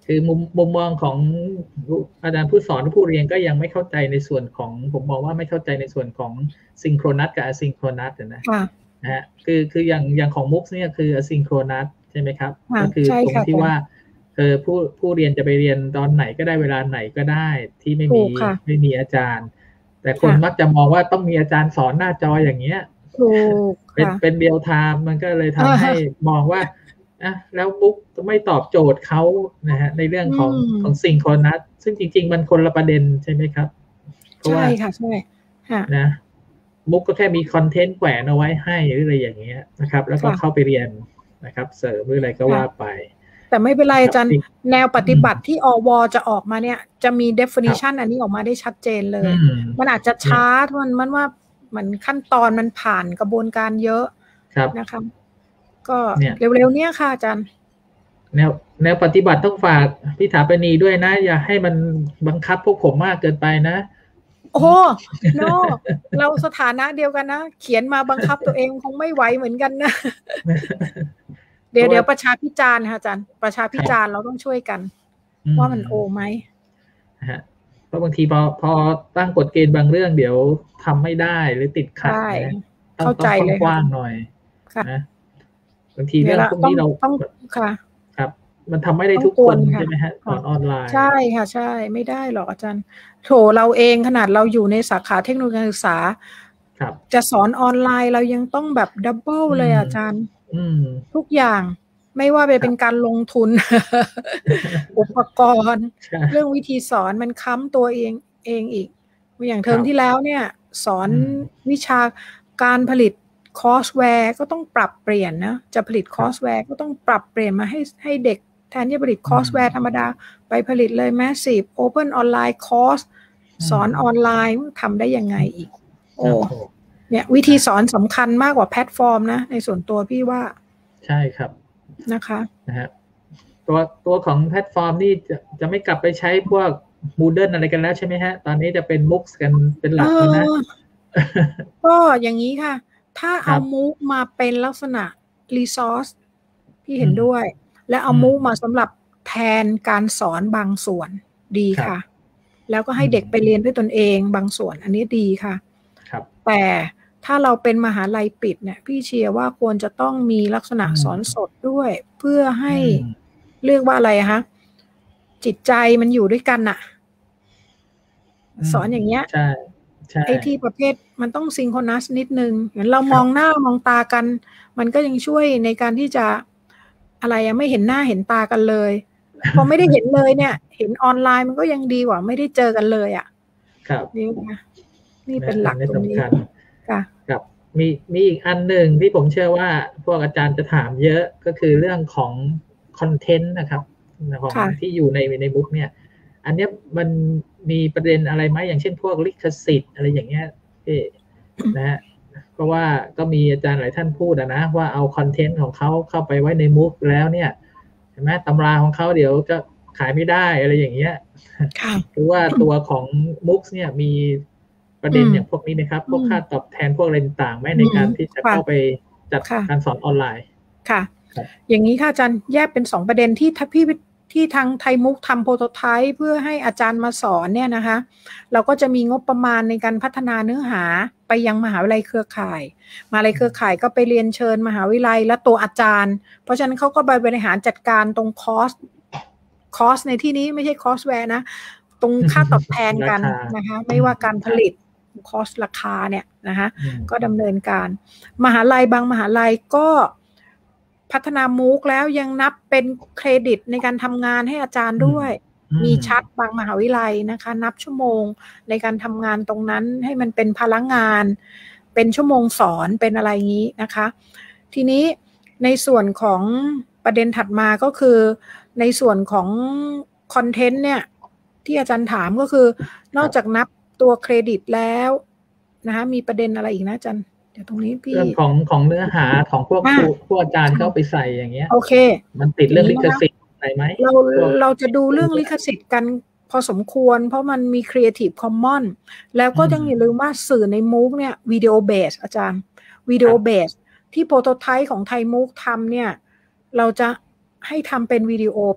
คือมุมมองของอาจารย์ผู้สอนผู้เรียนก็ยังไม่เข้าใจในส่วนของผมมองว่าไม่เข้าใจในส่วนของซิงโครนัสกับอะซิงโครนัสนะฮะคืออย่างของมุกเนี่ยคืออะซิงโครนัสใช่ไหมครับก็คือตรงที่ว่าผู้เรียนจะไปเรียนตอนไหนก็ได้เวลาไหนก็ได้ที่ไม่มีอาจารย์แต่คนมักจะมองว่าต้องมีอาจารย์สอนหน้าจออย่างเงี้ยเป็นเรียลไทม์มันก็เลยทำให้มองว่าแล้วมุกไม่ตอบโจทย์เขานะฮะในเรื่องของซิงโครนัสซึ่งจริงๆมันคนละประเด็นใช่ไหมครับใช่ค่ะใช่ค่ะนะมุกก็แค่มีคอนเทนต์แขวนเอาไว้ให้หรืออะไรอย่างเงี้ยนะครับแล้วก็เข้าไปเรียนนะครับเสริมหรืออะไรก็ว่าไปแต่ไม่เป็นไรอาจารย์แนวปฏิบัติที่อวจะออกมาเนี่ยจะมี definition อันนี้ออกมาได้ชัดเจนเลยมันอาจจะช้ามันว่ามันขั้นตอนมันผ่านกระบวนการเยอะนะคะก็เร็วๆเนี่ยค่ะอาจารย์แนวปฏิบัติต้องฝากพี่ถาปณีด้วยนะอย่าให้มันบังคับพวกผมมากเกินไปนะโอ้โนเราสถานะเดียวกันนะเขียนมาบังคับตัวเองคงไม่ไหวเหมือนกันนะเดี๋ยวประชาพิจารณ์ค่ะอาจารย์ประชาพิจารณ์เราต้องช่วยกันว่ามันโอไหมเพราะบางทีพอตั้งกฎเกณฑ์บางเรื่องเดี๋ยวทำไม่ได้หรือติดขัดเข้าใจเลยกว้างหน่อยนะบางทีเรื่องพวกนี้เราต้องค่ะครับมันทำไม่ได้ทุกคนใช่ไหมฮะสอนออนไลน์ใช่ค่ะใช่ไม่ได้หรอกอาจารย์โถเราเองขนาดเราอยู่ในสาขาเทคโนโลยีการศึกษาจะสอนออนไลน์เรายังต้องแบบดับเบิลเลยอาจารย์ทุกอย่างไม่ว่าไปเป็นการลงทุน อุปกรณ์เรื่องวิธีสอนมันค้ำตัวเองอีกอย่างเทอมที่แล้วเนี่ยสอนวิชาการผลิตคอร์สแวร์ก็ต้องปรับเปลี่ยนนะจะผลิตคอร์สแวร์ก็ต้องปรับเปลี่ยนมาให้เด็กแทนที่ผลิตคอร์สแวร์ธรรมดาไปผลิตเลย Massive Open Online Course สอนออนไลน์ทำได้ยังไงอีกโอ้เนี่ยวิธีสอนสำคัญมากกว่าแพลตฟอร์มนะในส่วนตัวพี่ว่าใช่ครับนะคะนะฮะตัวของแพลตฟอร์มนี่จะไม่กลับไปใช้พวก Moodle อะไรกันแล้วใช่ไหมฮะตอนนี้จะเป็น MOOCs กันเป็นหลักแล้วนะก็อย่างนี้ค่ะถ้าเอา MOOC มาเป็นลักษณะ resource พี่เห็นด้วยและเอา MOOC มาสำหรับแทนการสอนบางส่วนดีค่ะแล้วก็ให้เด็กไปเรียนด้วยตนเองบางส่วนอันนี้ดีค่ะแต่ถ้าเราเป็นมหาลัยปิดเนี่ยพี่เชียร์ว่าควรจะต้องมีลักษณะสอนสดด้วยเพื่อให้เรียกว่าอะไรคะจิตใจมันอยู่ด้วยกันน่ะสอนอย่างเงี้ยไอ้ที่ประเภทมันต้องซิงโครนัสนิดนึงเหมือนเรามองหน้ามองตากันมันก็ยังช่วยในการที่จะอะไรไม่เห็นหน้าเห็นตากันเลยพอไม่ได้เห็นเลยเนี่ยเห็นออนไลน์มันก็ยังดีกว่าไม่ได้เจอกันเลยอ่ะครับนี่เป็นหลักตรงนี้ค่ะครับมีอีกอันหนึ่งที่ผมเชื่อว่าพวกอาจารย์จะถามเยอะก็คือเรื่องของคอนเทนต์นะครับของที่อยู่ในบุ๊กเนี่ยอันนี้มันมีประเด็นอะไรไหมอย่างเช่นพวกลิขสิทธิ์อะไรอย่างเงี้ยนะฮะเพราะว่าก็มีอาจารย์หลายท่านพูดนะว่าเอาคอนเทนต์ของเขาเข้าไปไว้ในบุ๊กแล้วเนี่ยเห็นไหมตำราของเขาเดี๋ยวจะขายไม่ได้อะไรอย่างเงี้ยหรือว่าตัวของบุ๊กเนี่ยมีประเด็นอย่างพวกนี้นะครับพวกค่าตอบแทนพวกอะไรต่างๆไหมในการที่จะเข้าไปจัดการสอนออนไลน์ค่ะอย่างนี้ค่ะอาจารย์แยกเป็น2ประเด็นที่ทางไทยมุกทำโปรโตไทป์เพื่อให้อาจารย์มาสอนเนี่ยนะคะเราก็จะมีงบประมาณในการพัฒนาเนื้อหาไปยังมหาวิทยาลัยเครือข่ายมหาวิทยาลัยเครือข่ายก็ไปเรียนเชิญมหาวิทยาลัยและตัวอาจารย์เพราะฉะนั้นเขาก็บริหารจัดการตรงคอสในที่นี้ไม่ใช่คอสแวร์นะตรงค่าตอบแทนกันนะคะไม่ว่าการผลิตคอสราคาเนี่ยนะคะก็ดำเนินการมหาลัยบางมหาลัยก็พัฒนามูกแล้วยังนับเป็นเครดิตในการทำงานให้อาจารย์ด้วยมีชัดบางมหาวิทยาลัยนะคะนับชั่วโมงในการทำงานตรงนั้นให้มันเป็นพลังงานเป็นชั่วโมงสอนเป็นอะไรอย่างนี้นะคะทีนี้ในส่วนของประเด็นถัดมาก็คือในส่วนของคอนเทนต์เนี่ยที่อาจารย์ถามก็คือนอกจากนับตัวเครดิตแล้วนะคะมีประเด็นอะไรอีกนะอาจารย์เดี๋ยวตรงนี้พี่เรื่องของเนื้อหาของพวกอาจารย์เข้าไปใส่อย่างเงี้ยโอเคมันติดเรื่องลิขสิทธิ์อะไรไหมเราจะดูเรื่องลิขสิทธิ์กันพอสมควรเพราะมันมี Creative Commons แล้วก็ยังอย่าลืมว่าสื่อในมูกเนี่ยวิดีโอเบสอาจารย์วิดีโอเบสที่โปรโตไทป์ของไทยมูกทำเนี่ยเราจะให้ทำเป็นวิดีโอเป็นหลัก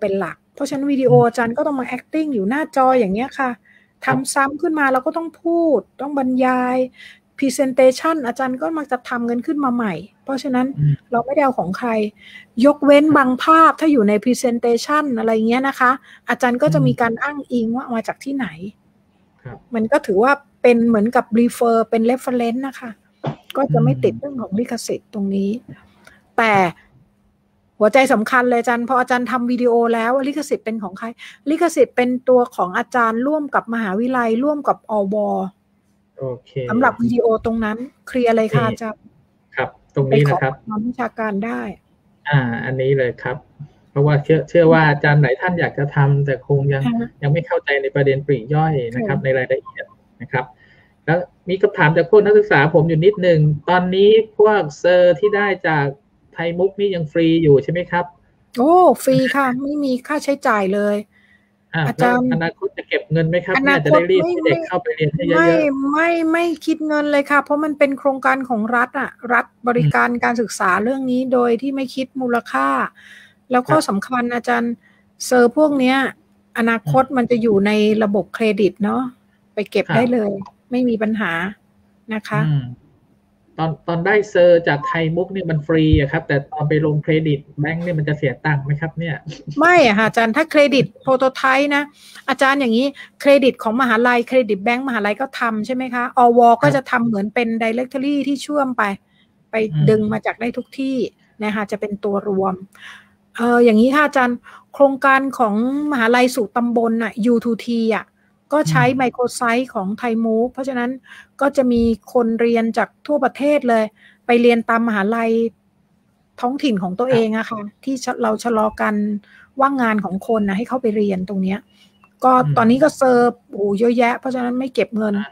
เพราะฉะนั้นวิดีโออาจารย์ก็ต้องมา acting อยู่หน้าจออย่างเงี้ยค่ะทำซ้ำขึ้นมาเราก็ต้องพูดต้องบรรยาย presentation อาจารย์ก็มักจะทำเงินขึ้นมาใหม่เพราะฉะนั้นเราไม่ได้เอาของใครยกเว้นบางภาพถ้าอยู่ใน presentation อะไรเงี้ยนะคะอาจารย์ก็จะมีการอ้างอิงว่ามาจากที่ไหนมันก็ถือว่าเป็นเหมือนกับ refer เป็น reference นะคะก็จะไม่ติดเรื่องของลิขสิทธิ์ตรงนี้แต่หัวใจสำคัญเลยอาจารย์พออาจารย์ทำวิดีโอแล้วลิขสิทธิ์เป็นของใครลิขสิทธิ์เป็นตัวของอาจารย์ร่วมกับมหาวิทยาลัยร่วมกับอว. โอเคสำหรับวิดีโอตรงนั้นเคลียร์เลยค่ะอาจารย์ครับตรงนี้นะครับทำวิชาการได้อันนี้เลยครับเพราะว่าเชื่อว่าอาจารย์หลายท่านอยากจะทำแต่คงยังไม่เข้าใจในประเด็นปลีกย่อยนะครับในรายละเอียดนะครับแล้วมีคำถามจากพวกนักศึกษาผมอยู่นิดนึงตอนนี้พวกเซอร์ที่ได้จากไทยมุกนี่ยังฟรีอยู่ใช่ไหมครับโอ้ฟรีค่ะไม่มีค่าใช้จ่ายเลยอาจารย์อนาคตจะเก็บเงินไหมครับน่าจะได้รีบให้เด็กเข้าไปเรียนให้เยอะๆไม่คิดเงินเลยค่ะเพราะมันเป็นโครงการของรัฐรัฐบริการการศึกษาเรื่องนี้โดยที่ไม่คิดมูลค่าแล้วก็สำคัญอาจารย์เซอร์พวกเนี้ยอนาคตมันจะอยู่ในระบบเครดิตเนาะไปเก็บได้เลยไม่มีปัญหานะคะตอนได้เซอร์จากไทยมุกนี่มันฟรีอะครับแต่ตอนไปลงเครดิตแบงค์นี่มันจะเสียตังค์ไหมครับเนี่ยไม่อะค่ะอาจารย์ถ้าเครดิตโปรโตไทป์นะอาจารย์อย่างนี้เครดิตของมหาลัยเครดิตแบงค์มหาลัยก็ทำใช่ไหมคะอว.ก็จะทำเหมือนเป็น directory ที่เชื่อมไปดึงมาจากได้ทุกที่นะคะจะเป็นตัวรวมอย่างนี้ค่ะอาจารย์โครงการของมหาลัยสู่ตำบลน่ะ U2T อ่ะก็ใช้ไมโครไซต์ของไทยมูฟเพราะฉะนั้นก็จะมีคนเรียนจากทั่วประเทศเลยไปเรียนตามมหาลัยท้องถิ่นของตัวเองอะค่ะที่เราชะลอกันว่างงานของคนนะให้เข้าไปเรียนตรงเนี้ยก็ตอนนี้ก็เซิร์ฟเยอะแยะเพราะฉะนั้นไม่เก็บเงิน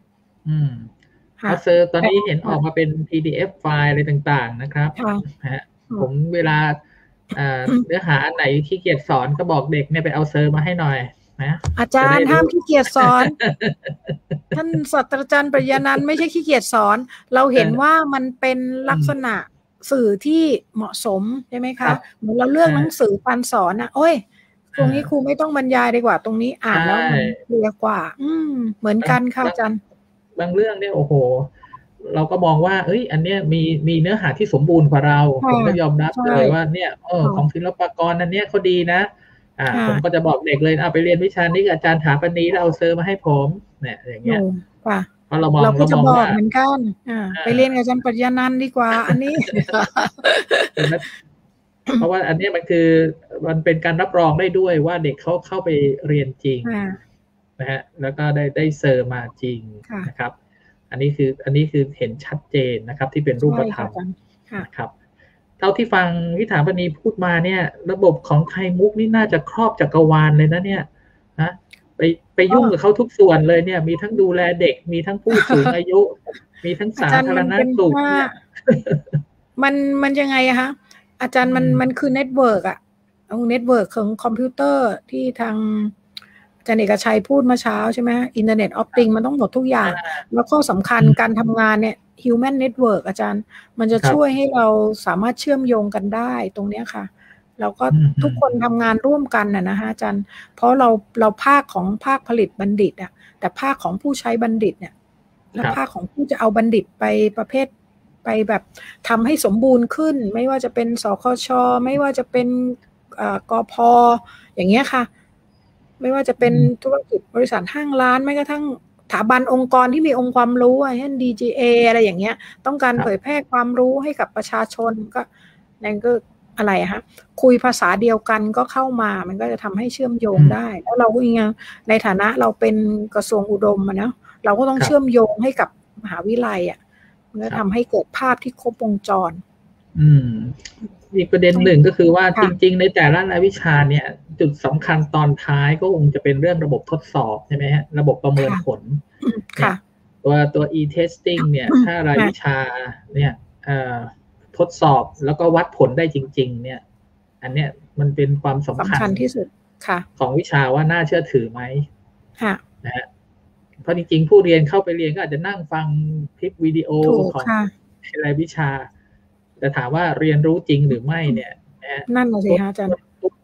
เซิร์ฟตอนนี้เห็นออกมาเป็น PDF ไฟล์อะไรต่างๆนะครับผมเวลาเนื้อหาอันไหนขี้เกียจสอนก็บอกเด็กเนี่ยไปเอาเซิร์ฟมาให้หน่อยอาจารย์ห้ามขี้เกียจสอนท่านศาสตราจารย์ปริญญานันท์ไม่ใช่ขี้เกียจสอนเราเห็นว่ามันเป็นลักษณะสื่อที่เหมาะสมใช่ไหมคะเหมือนเราเลือกหนังสือการสอนโอ้ยตรงนี้ครูไม่ต้องบรรยายดีกว่าตรงนี้อ่านแล้วมันเคลียร์กว่าเหมือนกันค่ะอาจารย์บางเรื่องเนี่ยโอ้โหเราก็มองว่าอันเนี้ยมีเนื้อหาที่สมบูรณ์กว่าเราผมก็ยอมรับเลยว่าเนี่ยของศิลปากรอันเนี้ยเขาดีนะผมก็จะบอกเด็กเลยไปเรียนวิชานี้กับอาจารย์ถาปณีแล้วเอาเซอร์มาให้ผมเนี่ยอย่างเงี้ยเพราะเราก็จะบอกเหมือนกันไปเรียนกับอาจารย์ปริญญานันท์ดีกว่าอันนี้เพราะว่าอันนี้มันเป็นการรับรองได้ด้วยว่าเด็กเขาเข้าไปเรียนจริงนะฮะแล้วก็ได้เซอร์มาจริงนะครับอันนี้คือเห็นชัดเจนนะครับที่เป็นรูปธรรมนะครับเท่าที่ฟังวิถาปณีพูดมาเนี่ยระบบของไทยมุกนี่น่าจะครอบจักรวาลเลยนะเนี่ยนะไปยุ่งกับเขาทุกส่วนเลยเนี่ยมีทั้งดูแลเด็กมีทั้งผู้สูงอายุมีทั้งสาธารณสุขเนี่ยมันยังไงอะคะอาจารย์มันคือเน็ตเวิร์กอะเน็ตเวิร์กของคอมพิวเตอร์ที่ทางอาจารย์เอกชัยพูดเมื่อเช้าใช่ไหมอินเทอร์เน็ตออฟติงมันต้องหมดทุกอย่างแล้วก็สำคัญการทำงานเนี่ยHuman Network อาจารย์มันจะช่วยให้เราสามารถเชื่อมโยงกันได้ตรงนี้ค่ะแล้วก็ทุกคนทำงานร่วมกันนะคะอาจารย์เพราะเราภาคของภาคผลิตบัณฑิตแต่ภาคของผู้ใช้บัณฑิตเนี่ยและภาคของผู้จะเอาบัณฑิตไปประเภทไปแบบทำให้สมบูรณ์ขึ้นไม่ว่าจะเป็นสคช.ไม่ว่าจะเป็นกพ.อย่างเงี้ยค่ะไม่ว่าจะเป็นธุรกิจบริษัทห้างร้านไม่กระทั่งสถาบันองค์กรที่มีองค์ความรู้เช่น DGA อะไรอย่างเงี้ยต้องการเผยแพร่ความรู้ให้กับประชาชนก็นั่นก็อะไรฮะคุยภาษาเดียวกันก็เข้ามามันก็จะทำให้เชื่อมโยงได้แล้วเราก็ยังในฐานะเราเป็นกระทรวงอุดมนะเราก็ต้องเชื่อมโยงให้กับมหาวิทยาลัยมันก็ทำให้เกิดภาพที่ครบวงจรอีกประเด็นหนึ่งก็คือว่าจริงๆในแต่ละรายวิชาเนี่ยจุดสำคัญตอนท้ายก็คงจะเป็นเรื่องระบบทดสอบใช่ไหมฮะระบบประเมินผลตัว e-testing เนี่ยถ้ารายวิชาเนี่ยทดสอบแล้วก็วัดผลได้จริงๆเนี่ยอันเนี้ยมันเป็นความสำคัญที่สุดค่ะของวิชาว่าน่าเชื่อถือไหมนะฮะเพราะจริงๆผู้เรียนเข้าไปเรียนก็อาจจะนั่งฟังคลิปวิดีโอของรายวิชาแต่ถามว่าเรียนรู้จริงหรือไม่เนี่ยนั่นเลยสิคะอาจารย์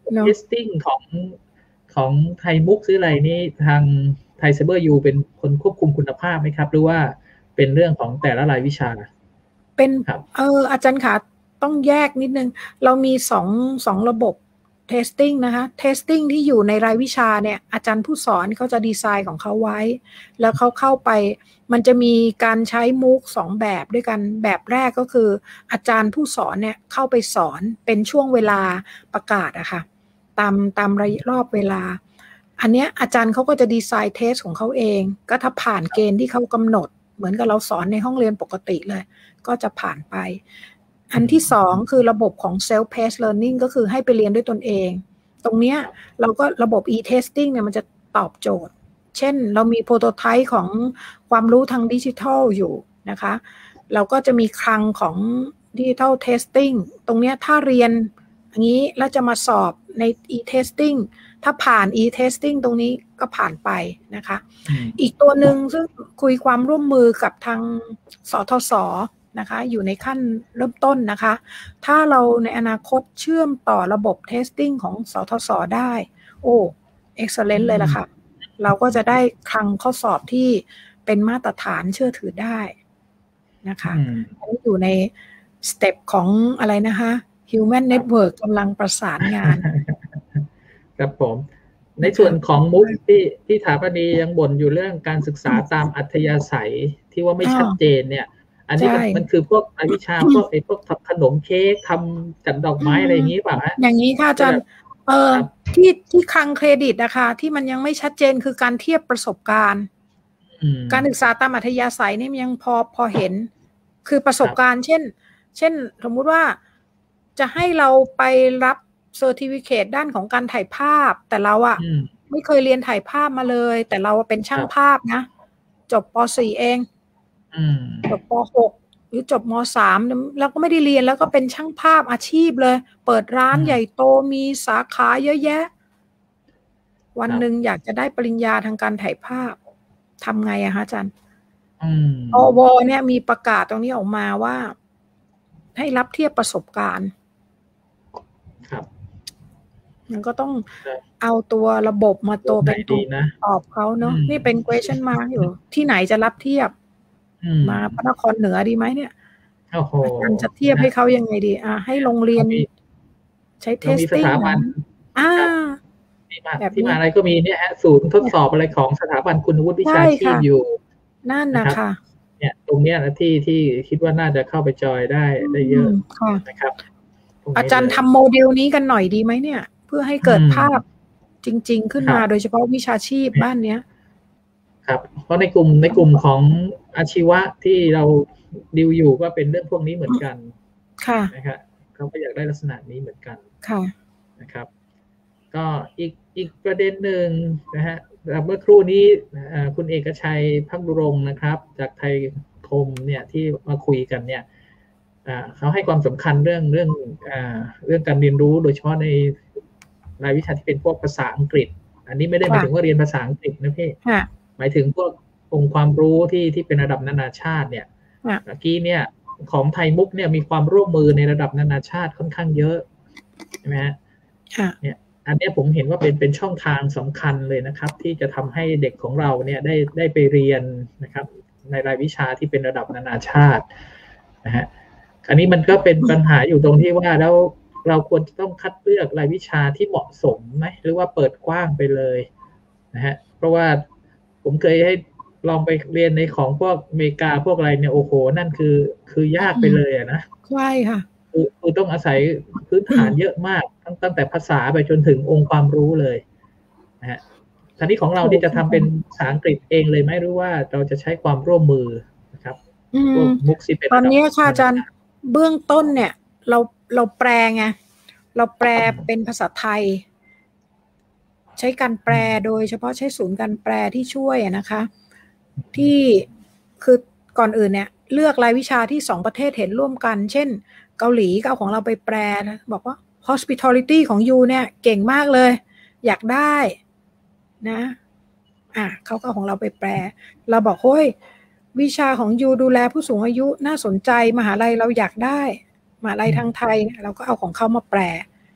testing ของไทยมุกซื้ออะไรนี่ทางไทยไซเบอร์ยูเป็นคนควบคุมคุณภาพไหมครับหรือว่าเป็นเรื่องของแต่ละรายวิชาเป็นอาจารย์ค่ะต้องแยกนิดนึงเรามีสองระบบ testing นะคะ testing ที่อยู่ในรายวิชาเนี่ยอาจารย์ผู้สอนเขาจะดีไซน์ของเขาไว้แล้วเขาเข้าไปมันจะมีการใช้มูก2แบบด้วยกันแบบแรกก็คืออาจารย์ผู้สอนเนี่ยเข้าไปสอนเป็นช่วงเวลาประกาศอะค่ะตามรอบเวลาอันเนี้ยอาจารย์เขาก็จะดีไซน์เทสของเขาเองก็ถ้าผ่านเกณฑ์ที่เขากำหนดเหมือนกับเราสอนในห้องเรียนปกติเลยก็จะผ่านไปอันที่2คือระบบของ self paced learning ก็คือให้ไปเรียนด้วยตนเองตรงเนี้ยเราก็ระบบ e-testing เนี่ยมันจะตอบโจทย์เช่นเรามีโปรโตไทป์ของความรู้ทางดิจิทัลอยู่นะคะเราก็จะมีคลังของ digital testing ตรงเนี้ยถ้าเรียนอย่างนี้แล้วจะมาสอบใน e-testing ถ้าผ่าน e-testing ตรงนี้ก็ผ่านไปนะคะอีกตัวหนึ่งซึ่งคุยความร่วมมือกับทางสทศนะคะอยู่ในขั้นเริ่มต้นนะคะถ้าเราในอนาคตเชื่อมต่อระบบ testing ของสทศได้โอ้ excellent เลยล่ะค่ะเราก็จะได้คลังข้อสอบที่เป็นมาตรฐานเชื่อถือได้นะคะอันนี้อยู่ในสเต็ปของอะไรนะคะ Human Network กำลังประสานงานครับผมในส่วนของมุกที่ถาปนียังบ่นอยู่เรื่องการศึกษาตามอัธยาศัยที่ว่าไม่ชัดเจนเนี่ยอันนี้มันคือพวกวิชาพวกทำขนมเค้กทำจัดดอกไม้อะไรอย่างนี้ป่ะฮะอย่างนี้ค่ะอาจารย์ที่คลังเครดิตนะคะที่มันยังไม่ชัดเจนคือการเทียบประสบการณ์การศึกษาตามอัธยาศัยนี่มันยังพอเห็นคือประสบการณ์เช่นสมมุติว่าจะให้เราไปรับเซอร์ติฟิเคตด้านของการถ่ายภาพแต่เราอะไม่เคยเรียนถ่ายภาพมาเลยแต่เราเป็นช่างภาพนะจบป.4 เองจบป.6 หรือจบม.3 แล้วก็ไม่ได้เรียนแล้วก็เป็นช่างภาพอาชีพเลยเปิดร้านใหญ่โตมีสาขาเยอะแยะวันหนึ่งอยากจะได้ปริญญาทางการถ่ายภาพทำไงอะฮะอาจารย์อว.เนี่ยมีประกาศตรงนี้ออกมาว่าให้รับเทียบประสบการณ์ครับมันก็ต้องเอาตัวระบบมาตัวเป็นตัวตอบเขาเนาะนี่เป็น question mark อยู่ที่ไหนจะรับเทียบมาพระนครเหนือดีไหมเนี่ยการจะเทียบให้เขายังไงดีให้โรงเรียนใช้ testing แบบที่มาอะไรก็มีเนี่ยฮะศูนย์ทดสอบอะไรของสถาบันคุณวุฒิวิชาชีพอยู่นั่นนะคะเนี่ยตรงเนี้ยนะที่คิดว่าน่าจะเข้าไปจอยได้เยอะนะครับอาจารย์ทำโมเดลนี้กันหน่อยดีไหมเนี่ยเพื่อให้เกิดภาพจริงๆขึ้นมาโดยเฉพาะวิชาชีพบ้านเนี้ยครับเพราะในกลุ่มของอาชีวะที่เราดิวอยู่ก็เป็นเรื่องพวกนี้เหมือนกันค่ะนะครับเขาก็อยากได้ลักษณะนี้เหมือนกันค่ะนะครับก็อีกประเด็นหนึ่งนะฮะเมื่อครู่นี้คุณเอกชัยภักดุรงค์นะครับจากไทยคมเนี่ยที่มาคุยกันเนี่ยเขาให้ความสำคัญเรื่องการเรียนรู้โดยเฉพาะในรายวิชาที่เป็นพวกภาษาอังกฤษอันนี้ไม่ได้หมายถึงว่าเรียนภาษาอังกฤษนะพี่หมายถึงพวกองค์ความรู้ที่เป็นระดับนานาชาติเนี่ยเมื่อกี้เนี่ยของไทยมุกเนี่ยมีความร่วมมือในระดับนานาชาติค่อนข้างเยอะใช่ไหมฮะเนี่ยอันนี้ผมเห็นว่าเป็นช่องทางสำคัญเลยนะครับที่จะทำให้เด็กของเราเนี่ยได้ไปเรียนนะครับในรายวิชาที่เป็นระดับนานาชาตินะฮะอันนี้มันก็เป็นปัญหาอยู่ตรงที่ว่าแล้วเราควรจะต้องคัดเลือกรายวิชาที่เหมาะสมไหมหรือว่าเปิดกว้างไปเลยนะฮะเพราะว่าผมเคยให้ลองไปเรียนในของพวกอเมริกาพวกอะไรเนี่ยโอ้โหนั่นคือยากไปเลยนะใช่ค่ะคือต้องอาศัยพื้นฐานเยอะมากตั้งแต่ภาษาไปจนถึงองค์ความรู้เลยนะฮะทีนี้ของเราที่จะทำเป็นภาษาอังกฤษเองเลยไหมหรือว่าเราจะใช้ความร่วมมือนะครับมุกซิเป็นตอนนี้ค่ะอาจารย์เบื้องต้นเนี่ยเราแปลไงเราแปลเป็นภาษาไทยใช้การแปลโดยเฉพาะใช้ศูนย์การแปลที่ช่วยนะคะที่คือก่อนอื่นเนี่ยเลือกรายวิชาที่2ประเทศเห็นร่วมกันเช่นเกาหลีก็เอาของเราไปแปลนะบอกว่า hospitality ของยูเนี่ยเก่งมากเลยอยากได้นะเขาก็ของเราไปแปลเราบอกเฮ้ยวิชาของยูดูแลผู้สูงอายุน่าสนใจมหาลัยเราอยากได้มหาลัยทางไทยเราก็เอาของเขามาแปล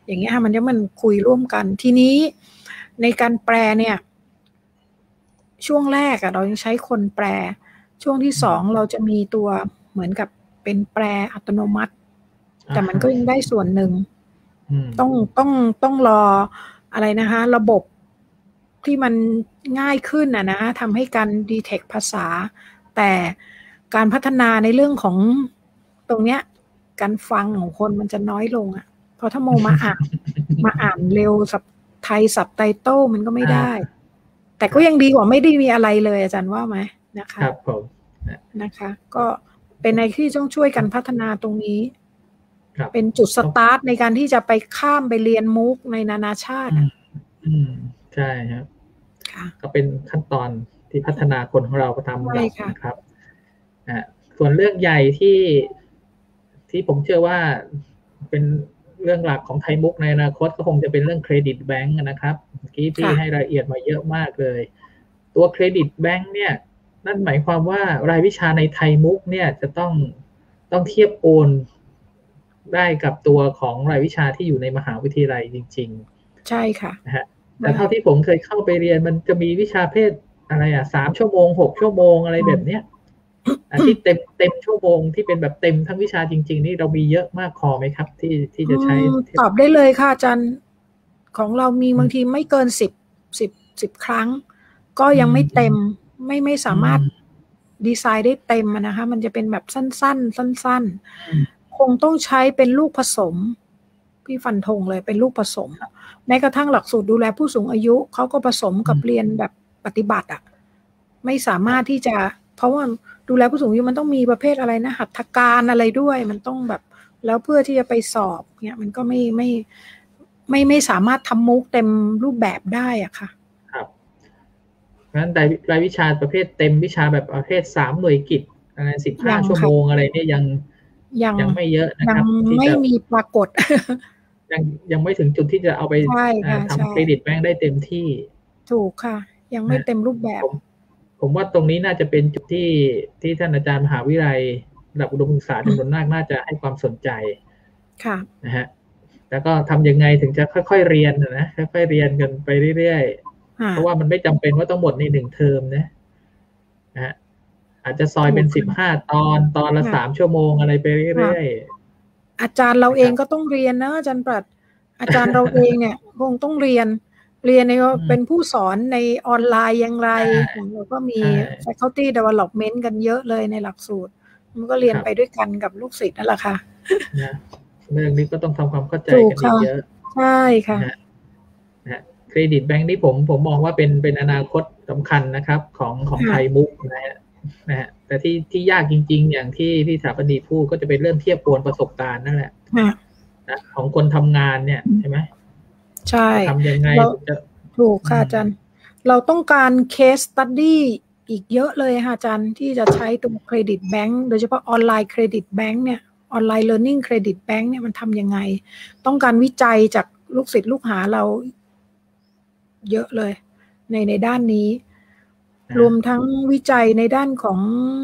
อย่างเงี้ยมันจะมันคุยร่วมกันทีนี้ในการแปลเนี่ยช่วงแรกเรายังใช้คนแปลช่วงที่2เราจะมีตัวเหมือนกับเป็นแปลอัตโนมัติแต่มันก็ยังได้ส่วนหนึ่งต้องรออะไรนะคะระบบที่มันง่ายขึ้นนะทำให้การ detect ภาษาแต่การพัฒนาในเรื่องของตรงเนี้ยการฟังของคนมันจะน้อยลงเพราะถ้าโมมาอ่านเร็วสับไทยสับไตเติลมันก็ไม่ได้แต่ก็ยังดีกว่าไม่ได้มีอะไรเลยอาจารย์ว่าไหมนะคะครับผมนะคะก็เป็นในที่ต้องช่วยกันพัฒนาตรงนี้เป็นจุดสตาร์ทในการที่จะไปข้ามไปเรียนมุกในนานาชาติใช่ครับก็เป็นขั้นตอนที่พัฒนาคนของเราไปทำนะครับส่วนเรื่องใหญ่ที่ผมเชื่อว่าเป็นเรื่องหลักของไทยมุกในอนาคตก็คงจะเป็นเรื่องเครดิตแบงก์นะครับเมื่อกี้ที่ให้รายละเอียดมาเยอะมากเลยตัวเครดิตแบงก์เนี่ยนั่นหมายความว่ารายวิชาในไทยมุกเนี่ยจะต้องเทียบโอนได้กับตัวของรายวิชาที่อยู่ในมหาวิทยาลัยจริงๆใช่ค่ะนะฮะแต่เท่าที่ผมเคยเข้าไปเรียนมันจะมีวิชาเพศอะไร3 ชั่วโมง6 ชั่วโมงอะไรแบบเนี้ยที่เต็มชั่วโมงที่เป็นแบบเต็มทั้งวิชาจริงๆนี่เรามีเยอะมากพอไหมครับที่จะใช้ตอบได้เลยค่ะอาจารย์ของเรามีบางทีไม่เกิน10 ครั้งก็ยังไม่เต็มไม่สามารถดีไซน์ได้เต็มนะคะมันจะเป็นแบบสั้นคงต้องใช้เป็นลูกผสมพี่ฟันธงเลยเป็นลูกผสมแม้กระทั่งหลักสูตรดูแลผู้สูงอายุเขาก็ผสมกับเรียนแบบปฏิบัติไม่สามารถที่จะเพราะว่าดูแลผู้สูงอายุมันต้องมีประเภทอะไรนะหัตถการอะไรด้วยมันต้องแบบแล้วเพื่อที่จะไปสอบเนี่ยมันก็ไม่สามารถทำมุกเต็มรูปแบบได้ค่ะครับงั้นรายวิชาประเภทเต็มวิชาแบบประเภท3 หน่วยกิตอะไร15 ชั่วโมงอะไรเนี่ยยังไม่เยอะนะครับยังไม่มีปรากฏยังไม่ถึงจุดที่จะเอาไปทำเครดิตแบงค์ได้เต็มที่ถูกค่ะยังไม่เต็มรูปแบบผมว่าตรงนี้น่าจะเป็นจุดที่ท่านอาจารย์มหาวิทยาลัยระดับอุดมศึกษาจำนวนมากน่าจะให้ความสนใจค่ะนะฮะแล้วก็ทำยังไงถึงจะค่อยๆเรียนนะค่อยๆเรียนกันไปเรื่อยๆเพราะว่ามันไม่จำเป็นว่าต้องหมดใน1 เทอมนะฮะอาจจะซอยเป็น15 ตอนละ3 ชั่วโมงอะไรไปเรื่อยๆอาจารย์เราเองก็ต้องเรียนนะอาจารย์ปรัชอาจารย์เราเองเนี่ยคงต้องเรียนในเป็นผู้สอนในออนไลน์อย่างไรเราก็มี faculty development กันเยอะเลยในหลักสูตรมันก็เรียนไปด้วยกันกับลูกศิษย์นั่นแหละค่ะเรื่องนี้ก็ต้องทำความเข้าใจกันเยอะใช่ค่ะเครดิตแบงค์นี่ผมมองว่าเป็นอนาคตสำคัญนะครับของไทยมุกนะฮะแต่ที่ยากจริงๆอย่างที่พี่สถาปนิกพูดก็จะเป็นเรื่องเทียบโอนประสบการณ์นั่นแหละนะของคนทำงานเนี่ยใช่ไหมใช่ทำยังไงถูกค่ะอาจารย์เราต้องการ case study อีกเยอะเลยค่ะอาจารย์ที่จะใช้ตัวเครดิตแบงค์โดยเฉพาะออนไลน์เครดิตแบงค์เนี่ยออนไลน์ learning เครดิตแบงค์เนี่ยมันทำยังไงต้องการวิจัยจากลูกศิษย์ลูกหาเราเยอะเลยในด้านนี้รวมทั้งวิจัยในด้านของ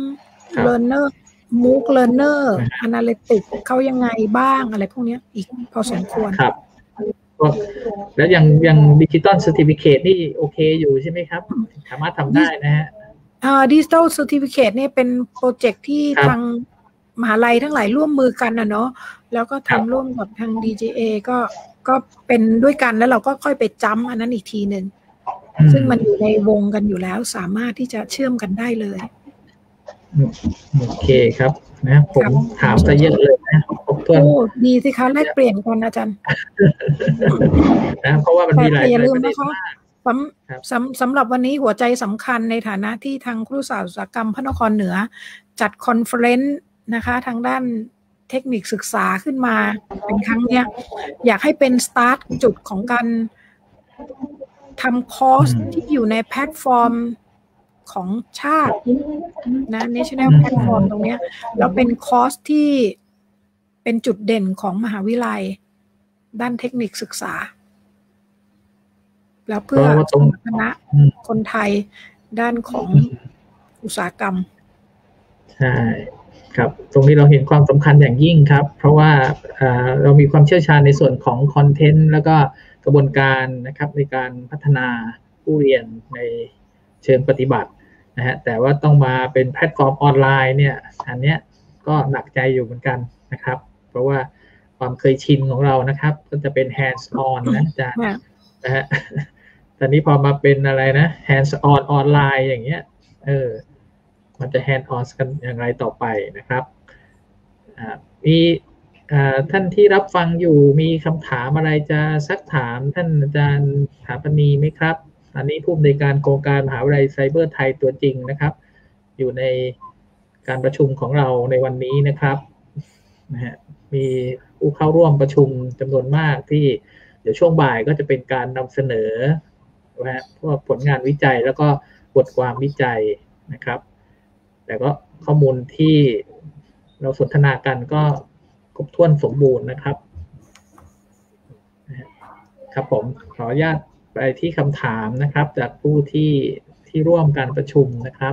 learner MOOC learner analytics เขายังไงบ้างอะไรพวกนี้อีกพอสมควรครับแล้วยังดิจิตอลเซอร์ติฟิเคตนี่โอเคอยู่ใช่ไหมครับสามารถทำได้นะฮะดิจิตอลเซอร์ติฟิเคตเนี่ยเป็นโปรเจกต์ที่ทางมหาลัยทั้งหลายร่วมมือกันเนาะแล้วก็ทำร่วมกับทาง DGA ก็เป็นด้วยกันแล้วเราก็ค่อยไปจ้ำอันนั้นอีกทีหนึ่งซึ่งมันอยู่ในวงกันอยู่แล้วสามารถที่จะเชื่อมกันได้เลยโอเคครับนะผมถามซะเยอะเลยนะโอ้ดีสิคะแลกเปลี่ยนกันอาจารย์นะเพราะว่ามันมีหลายอย่าลืมนะคะสำหรับวันนี้หัวใจสำคัญในฐานะที่ทางครุศาสตร์อุตสาหกรรมพระนครเหนือจัดคอนเฟอเรนซ์นะคะทางด้านเทคนิคศึกษาขึ้นมาเป็นครั้งเนี้ยอยากให้เป็นสตาร์ทจุดของการทำคอร์สที่อยู่ในแพลตฟอร์มของชาตินะ National Platform ตรงนี้แล้วเป็นคอร์สที่เป็นจุดเด่นของมหาวิทยาลัยด้านเทคนิคศึกษาแล้วเพื่อคณะคนไทยด้านของอุตสาหกรรมใช่ครับตรงนี้เราเห็นความสำคัญอย่างยิ่งครับเพราะว่าเรามีความเชี่ยวชาญในส่วนของคอนเทนต์แล้วก็กระบวนการนะครับในการพัฒนาผู้เรียนในเชิงปฏิบัตินะฮะแต่ว่าต้องมาเป็นแพลตฟอร์มออนไลน์เนี่ยอันเนี้ยก็หนักใจอยู่เหมือนกันนะครับเพราะว่าความเคยชินของเรานะครับก็จะเป็น hands on นะอาจารย์นะฮะตอนนี้พอมาเป็นอะไรนะ hands on ออนไลน์อย่างเงี้ยมันจะ hands on กันอย่างไรต่อไปนะครับมีท่านที่รับฟังอยู่มีคำถามอะไรจะซักถามท่านอาจารย์สถาปนีไหมครับอันนี้ผู้อำนวยการโครงการมหาวิทยาลัยไซเบอร์ไทยตัวจริงนะครับอยู่ในการประชุมของเราในวันนี้นะครับนะฮะมีผู้เข้าร่วมประชุมจำนวนมากที่เดี๋ยวช่วงบ่ายก็จะเป็นการนำเสนอนะฮะพวกผลงานวิจัยแล้วก็บทความวิจัยนะครับแต่ก็ข้อมูลที่เราสนทนากันก็ครบถ้วนสมบูรณ์นะครับครับผมขออนุญาตไปที่คำถามนะครับจากผู้ที่ร่วมการประชุมนะครับ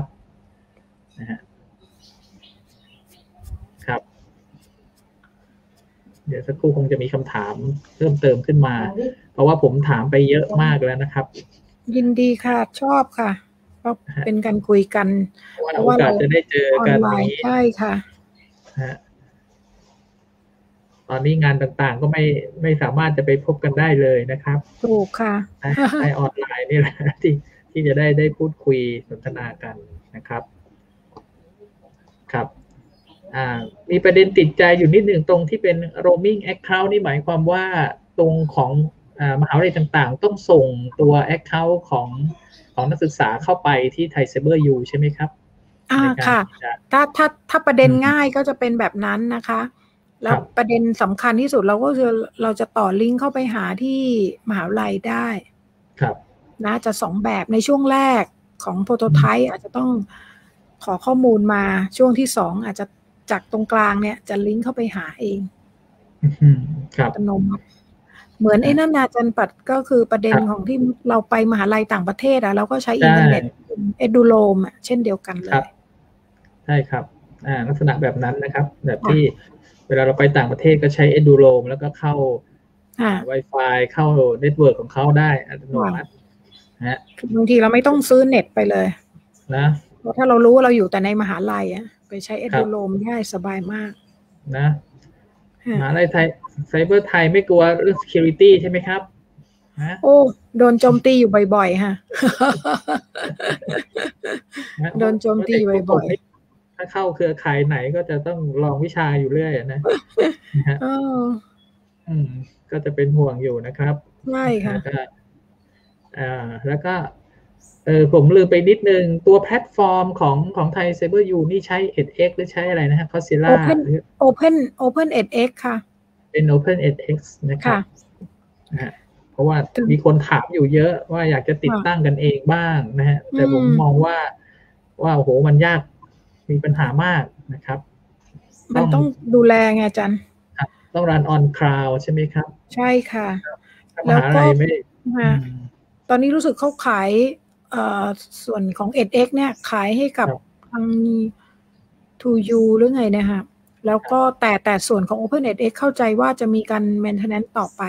ครับเดี๋ยวสักครู่คงจะมีคำถามเพิ่มเติมขึ้นมาเพราะว่าผมถามไปเยอะมากแล้วนะครับยินดีค่ะชอบค่ะก็เป็นการคุยกันเพราะว่าเราจะได้เจอกันใช่ค่ะตอนนี้งานต่างๆก็ไม่สามารถจะไปพบกันได้เลยนะครับถูกค่ะในออนไลน์นี่แหละที่จะได้พูดคุยสนทนากันนะครับครับมีประเด็นติดใจอยู่นิดหนึ่งตรงที่เป็น roaming account นี่หมายความว่าตรงของมหาวิทยาลัยต่างๆต้องส่งตัว account ของนักศึกษาเข้าไปที่ไทยไซเบอร์ยูใช่ไหมครับค่ะถ้าประเด็นง่ายก็จะเป็นแบบนั้นนะคะแล้วประเด็นสำคัญที่สุดเราจะต่อลิงก์เข้าไปหาที่มหาวิทยาลัยได้ครับนะจะ2แบบในช่วงแรกของโปรโตไทป์อาจจะต้องขอข้อมูลมาช่วงที่2อาจจะจากตรงกลางเนี่ยจะลิงก์เข้าไปหาเองอัตโนมัติเหมือนไอ้นั่นอาจารย์ปัดก็คือประเด็นของที่เราไปมหาลัยต่างประเทศเราก็ใช้อินเทอร์เน็ตเอดูโลมเช่นเดียวกันเลยใช่ครับลักษณะแบบนั้นนะครับแบบที่เวลาเราไปต่างประเทศก็ใช้เอดูโลมแล้วก็เข้า Wi-Fi เข้าเน็ตเวิร์กของเขาได้อัตโนมัตินะบางทีเราไม่ต้องซื้อเน็ตไปเลยนะเพราะถ้าเรารู้ว่าเราอยู่แต่ในมหาลัยไปใช้เอดูโลมได้สบายมากนะมหาลัยไทยไซเบอร์ไทยไม่กลัวเรื่อง security ใช่ไหมครับโอ้โดนโจมตีอยู่บ่อยๆค่ะโดนโจมตีบ่อยๆถ้าเข้าเครือข่ายไหนก็จะต้องลองวิชาอยู่เรื่อยนะก็จะเป็นห่วงอยู่นะครับใช่ค่ะแล้วก็ผมลืมไปนิดนึงตัวแพลตฟอร์มของไทยไซเบอร์ยูนี่ใช้ edX หรือใช้อะไรนะฮะ Coursera Open edX ค่ะเป็น Open edX นะครับเพราะว่ามีคนถามอยู่เยอะว่าอยากจะติดตั้งกันเองบ้างนะฮะแต่ผมมองว่าโอ้โหมันยากมีปัญหามากนะครับมันต้องดูแลไงอาจารย์ต้องรัน on cloud ใช่ไหมครับใช่ค่ะแล้วก็ตอนนี้รู้สึกเขาขายส่วนของ edX เนี่ยขายให้กับทาง 2U หรือไงนะคะแล้วก็แต่ส่วนของ Open edX เข้าใจว่าจะมีการ maintenance ต่อไป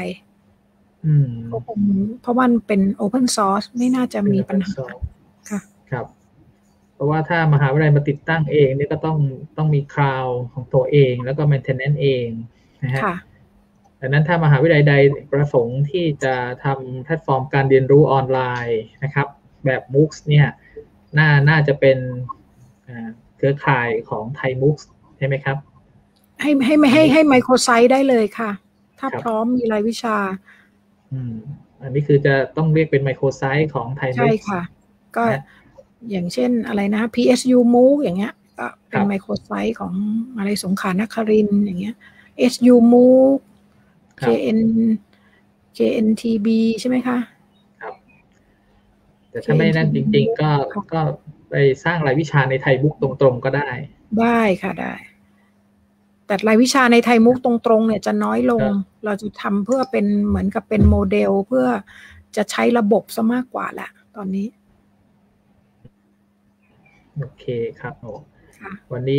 เพราะมันเป็น Open Source ไม่น่าจะมีปัญหาค่ะครับเพราะว่าถ้ามหาวิทยาลัยมาติดตั้งเองนี่ก็ต้องมีคลาวด์ของตัวเองแล้วก็ maintenance เองนะฮะดังนั้นถ้ามหาวิทยาลัยใดประสงค์ที่จะทำแพลตฟอร์มการเรียนรู้ออนไลน์นะครับแบบ MOOCs เนี่ยน่าจะเป็นเครือข่ายของไทย MOOCs ใช่ไหมครับให้ไมโครไซต์ได้เลยค่ะถ้าพร้อมมีรายวิชาอันนี้คือจะต้องเรียกเป็นไมโครไซต์ของไทย MOOCs ใช่ค่ะก็อย่างเช่นอะไรนะ PSU MOOC อย่างเงี้ยก็เป็นไมโครไซต์ของอะไรสงขลานครินทร์อย่างเงี้ย SU MOOC KNTB ใช่ไหมคะครับแต่ถ้าไม่นั่นจริงๆก็ไปสร้างรายวิชาในไทยมุกตรงๆก็ได้ค่ะได้แต่รายวิชาในไทยมุกตรงๆเนี่ยจะน้อยลงเราจะทำเพื่อเป็นเหมือนกับเป็นโมเดลเพื่อจะใช้ระบบซะมากกว่าแหละตอนนี้โอเคครับวันนี้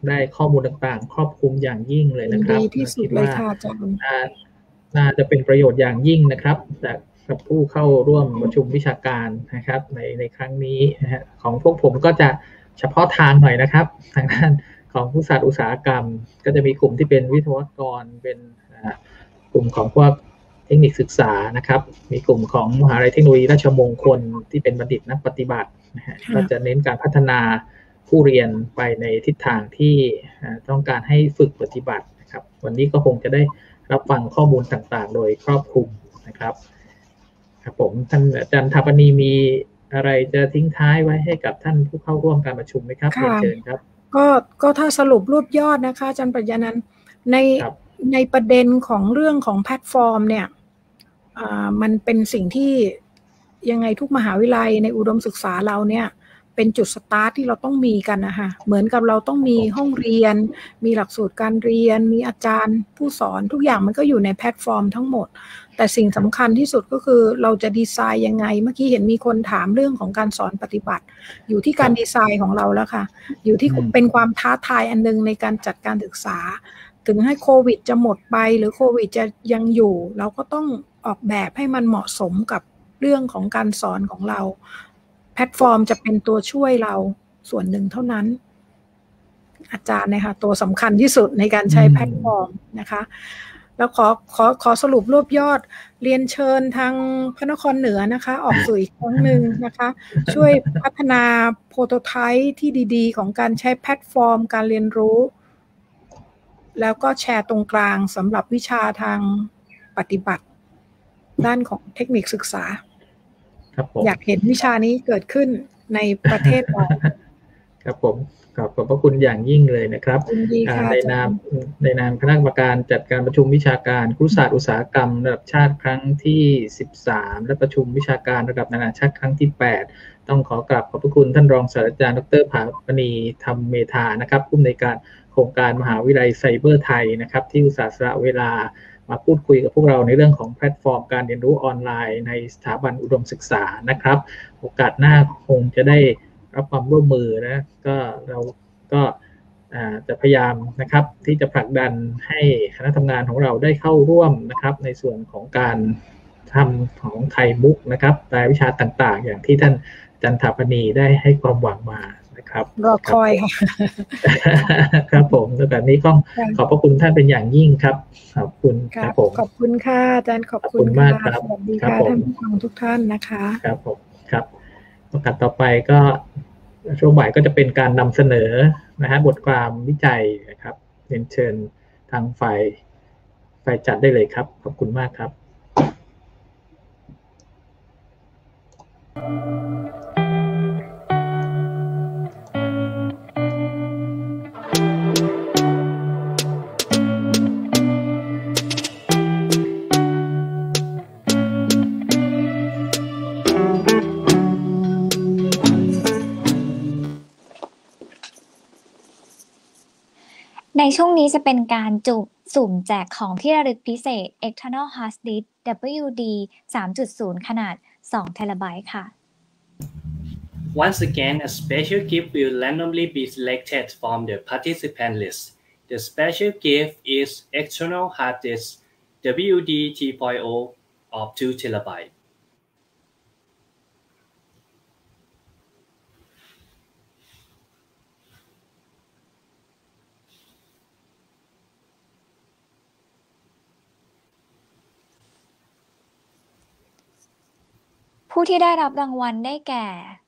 ได้ข้อมูลต่างๆครอบคลุมอย่างยิ่งเลยนะครับดีที่สุดเลยค่ะอาจารย์น่าจะเป็นประโยชน์อย่างยิ่งนะครับจากกับผู้เข้าร่วมประชุมวิชาการนะครับในครั้งนี้นะฮะของพวกผมก็จะเฉพาะทางหน่อยนะครับทางด้านของผู้ศาสตร์อุตสาหกรรมก็จะมีกลุ่มที่เป็นวิศวกรเป็นกลุ่มของพวกเทคนิคศึกษานะครับมีกลุ่มของมหาวิทยาลัยเทคโนโลยีราชมงคลที่เป็นบัณฑิตนักปฏิบัตินะฮะก็จะเน้นการพัฒนาผู้เรียนไปในทิศทางที่ต้องการให้ฝึกปฏิบัตินะครับวันนี้ก็คงจะได้รับฟังข้อมูลต่างๆโดยครอบคลุมนะครับครับผมท่านอาจารย์ถาปณีมีอะไรจะทิ้งท้ายไว้ให้กับท่านผู้เข้าร่วมการประชุมไหมครับเชิญครับก็ถ้าสรุปรวบยอดนะคะอาจารย์ปรัชญานันท์ในประเด็นของเรื่องของแพลตฟอร์มเนี่ยมันเป็นสิ่งที่ยังไงทุกมหาวิทยาลัยในอุดมศึกษาเราเนี่ยเป็นจุดสตาร์ทที่เราต้องมีกันนะคะเหมือนกับเราต้องมีห้องเรียนมีหลักสูตรการเรียนมีอาจารย์ผู้สอนทุกอย่างมันก็อยู่ในแพลตฟอร์มทั้งหมดแต่สิ่งสำคัญที่สุดก็คือเราจะดีไซน์ยังไงเมื่อกี้เห็นมีคนถามเรื่องของการสอนปฏิบัติอยู่ที่การดีไซน์ของเราแล้วค่ะอยู่ที่เป็นความท้าทายอันนึงในการจัดการศึกษาถึงให้โควิดจะหมดไปหรือโควิดจะยังอยู่เราก็ต้องออกแบบให้มันเหมาะสมกับเรื่องของการสอนของเราแพลตฟอร์มจะเป็นตัวช่วยเราส่วนหนึ่งเท่านั้นอาจารย์นะคะตัวสำคัญที่สุดในการใช้แพลตฟอร์มนะคะแล้วขอสรุปรวบยอดเรียนเชิญทางพระนครเหนือนะคะออกสื่ออีกครั้งหนึ่งนะคะช่วยพัฒนาโปรโตไทป์ที่ดีๆของการใช้แพลตฟอร์มการเรียนรู้แล้วก็แชร์ตรงกลางสำหรับวิชาทางปฏิบัติด้านของเทคนิคศึกษาอยากเห็นวิชานี้เกิดขึ้นในประเทศเราครับผมขอบพระคุณอย่างยิ่งเลยนะครับในนามคณะกรรมการจัดการประชุมวิชาการครุศาสตร์อุตสาหกรรมระดับชาติครั้งที่13และประชุมวิชาการระดับนานาชาติครั้งที่8ต้องขอกราบขอบพระคุณท่านรองศาสตราจารย์ดร.ภาปณีธรรมเมธานะครับผู้อำนวยการโครงการมหาวิทยาลัยไซเบอร์ไทยนะครับที่อุตส่าห์สละเวลามาพูดคุยกับพวกเราในเรื่องของแพลตฟอร์มการเรียนรู้ออนไลน์ในสถาบันอุดมศึกษานะครับโอกาสหน้าคงจะได้รับความร่วมมือนะก็เราก็จะพยายามนะครับที่จะผลักดันให้คณะทำงานของเราได้เข้าร่วมนะครับในส่วนของการทำของไทยมุกนะครับรายวิชาต่างๆอย่างที่ท่านอาจารย์ถาปณีได้ให้ความหวังมานะครับรอคอยค่ะครับผมแบบนี้ก็ขอบพระคุณท่านเป็นอย่างยิ่งครับขอบคุณครับผมขอบคุณค่ะอาจารย์ขอบคุณมากครับสวัสดีค่ะท่านผู้ฟังทุกท่านนะคะครับผมครับโอกาสต่อไปก็ช่วงบ่ายก็จะเป็นการนำเสนอนะฮะบทความวิจัยนะครับเรียนเชิญทางฝ่ายจัดได้เลยครับขอบคุณมากครับในช่วงนี้จะเป็นการสุ่มแจกของที่ระลึกพิเศษ External Hard Disk WD 3.0 ขนาด2 TB ค่ะ Once again, a special gift will randomly be selected from the participant list. The special gift is external hard disk WD 3.0 of 2 TB. ผู้ที่ได้รับรางวัลได้แก่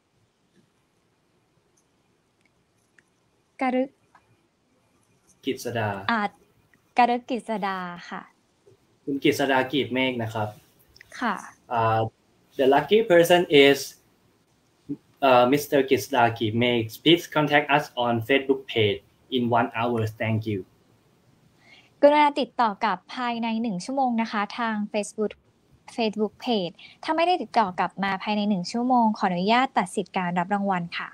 กฤษกิษดาค่ะคุณกิษดากีบเมฆนะครับค่ะ The lucky person is Mr. กิษดากีบเมฆ Please contact us on Facebook page in 1 hour. Thank you. กรุณาติดต่อกลับภายใน1ชั่วโมงนะคะทาง Facebook Page ถ้าไม่ได้ติดต่อกลับมาภายใน1ชั่วโมงขออนุญาตตัดสิทธิ์การรับรางวัลค่ะ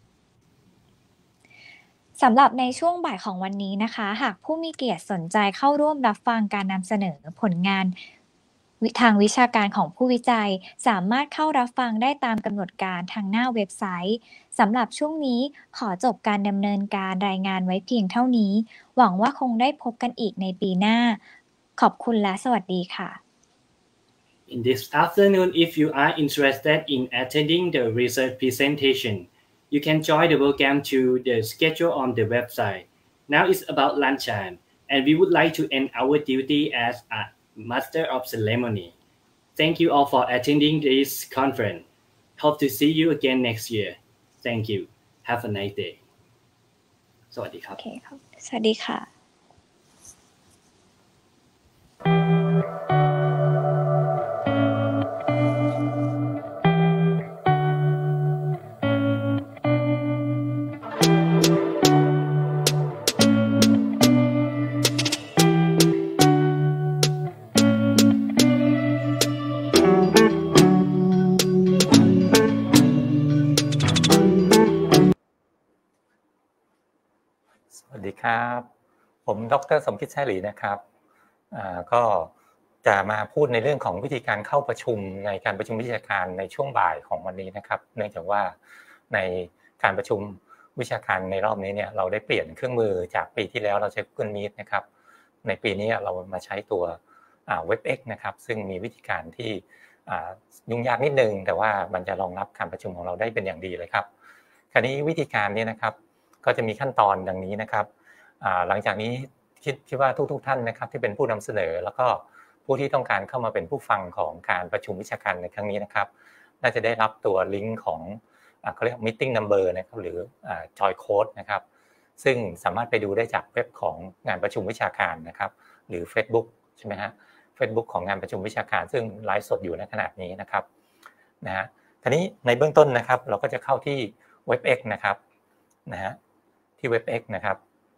สำหรับในช่วงบ่ายของวันนี้นะคะหากผู้มีเกียรติสนใจเข้าร่วมรับฟังการนำเสนอผลงานทางวิชาการของผู้วิจัยสามารถเข้ารับฟังได้ตามกำหนดการทางหน้าเว็บไซต์สำหรับช่วงนี้ขอจบการดำเนินการรายงานไว้เพียงเท่านี้หวังว่าคงได้พบกันอีกในปีหน้าขอบคุณและสวัสดีค่ะ In this afternoon, if you are interested in attending the research presentation, you can join the program to the schedule on the website. Now it's about lunchtime, and we would like to end our duty as a master of ceremony. Thank you all for attending this conference. Hope to see you again next year. Thank you. Have a nice day. สวัสดีครับโอเคครับสวัสดีค่ะสวัสดีครับผมดร.สมคิดแซ่หลีนะครับก็จะมาพูดในเรื่องของวิธีการเข้าประชุมในการประชุมวิชาการในช่วงบ่ายของวันนี้นะครับเนื่องจากว่าในการประชุมวิชาการในรอบนี้เนี่ยเราได้เปลี่ยนเครื่องมือจากปีที่แล้วเราใช้ Google Meet นะครับในปีนี้เรามาใช้ตัวWebEx นะครับซึ่งมีวิธีการที่ยุ่งยากนิดนึงแต่ว่ามันจะรองรับการประชุมของเราได้เป็นอย่างดีเลยครับคราวนี้วิธีการนี้นะครับก็จะมีขั้นตอนดังนี้นะครับหลังจากนี้คิดว่าทุกท่านนะครับที่เป็นผู้นำเสนอแล้วก็ผู้ที่ต้องการเข้ามาเป็นผู้ฟังของการประชุมวิชาการในครั้งนี้นะครับน่าจะได้รับตัวลิงก์ของเขาเรียก meeting number นะครับหรือjoy code นะครับซึ่งสามารถไปดูได้จากเว็บของงานประชุมวิชาการนะครับหรือ Facebook ใช่ไหมฮะ Facebook ของงานประชุมวิชาการซึ่งไลฟ์สดอยู่ในขณะนี้นะครับนะฮะทีนี้ในเบื้องต้นนะครับเราก็จะเข้าที่ WebEx นะครับนะฮะที่ WebEx นะครับ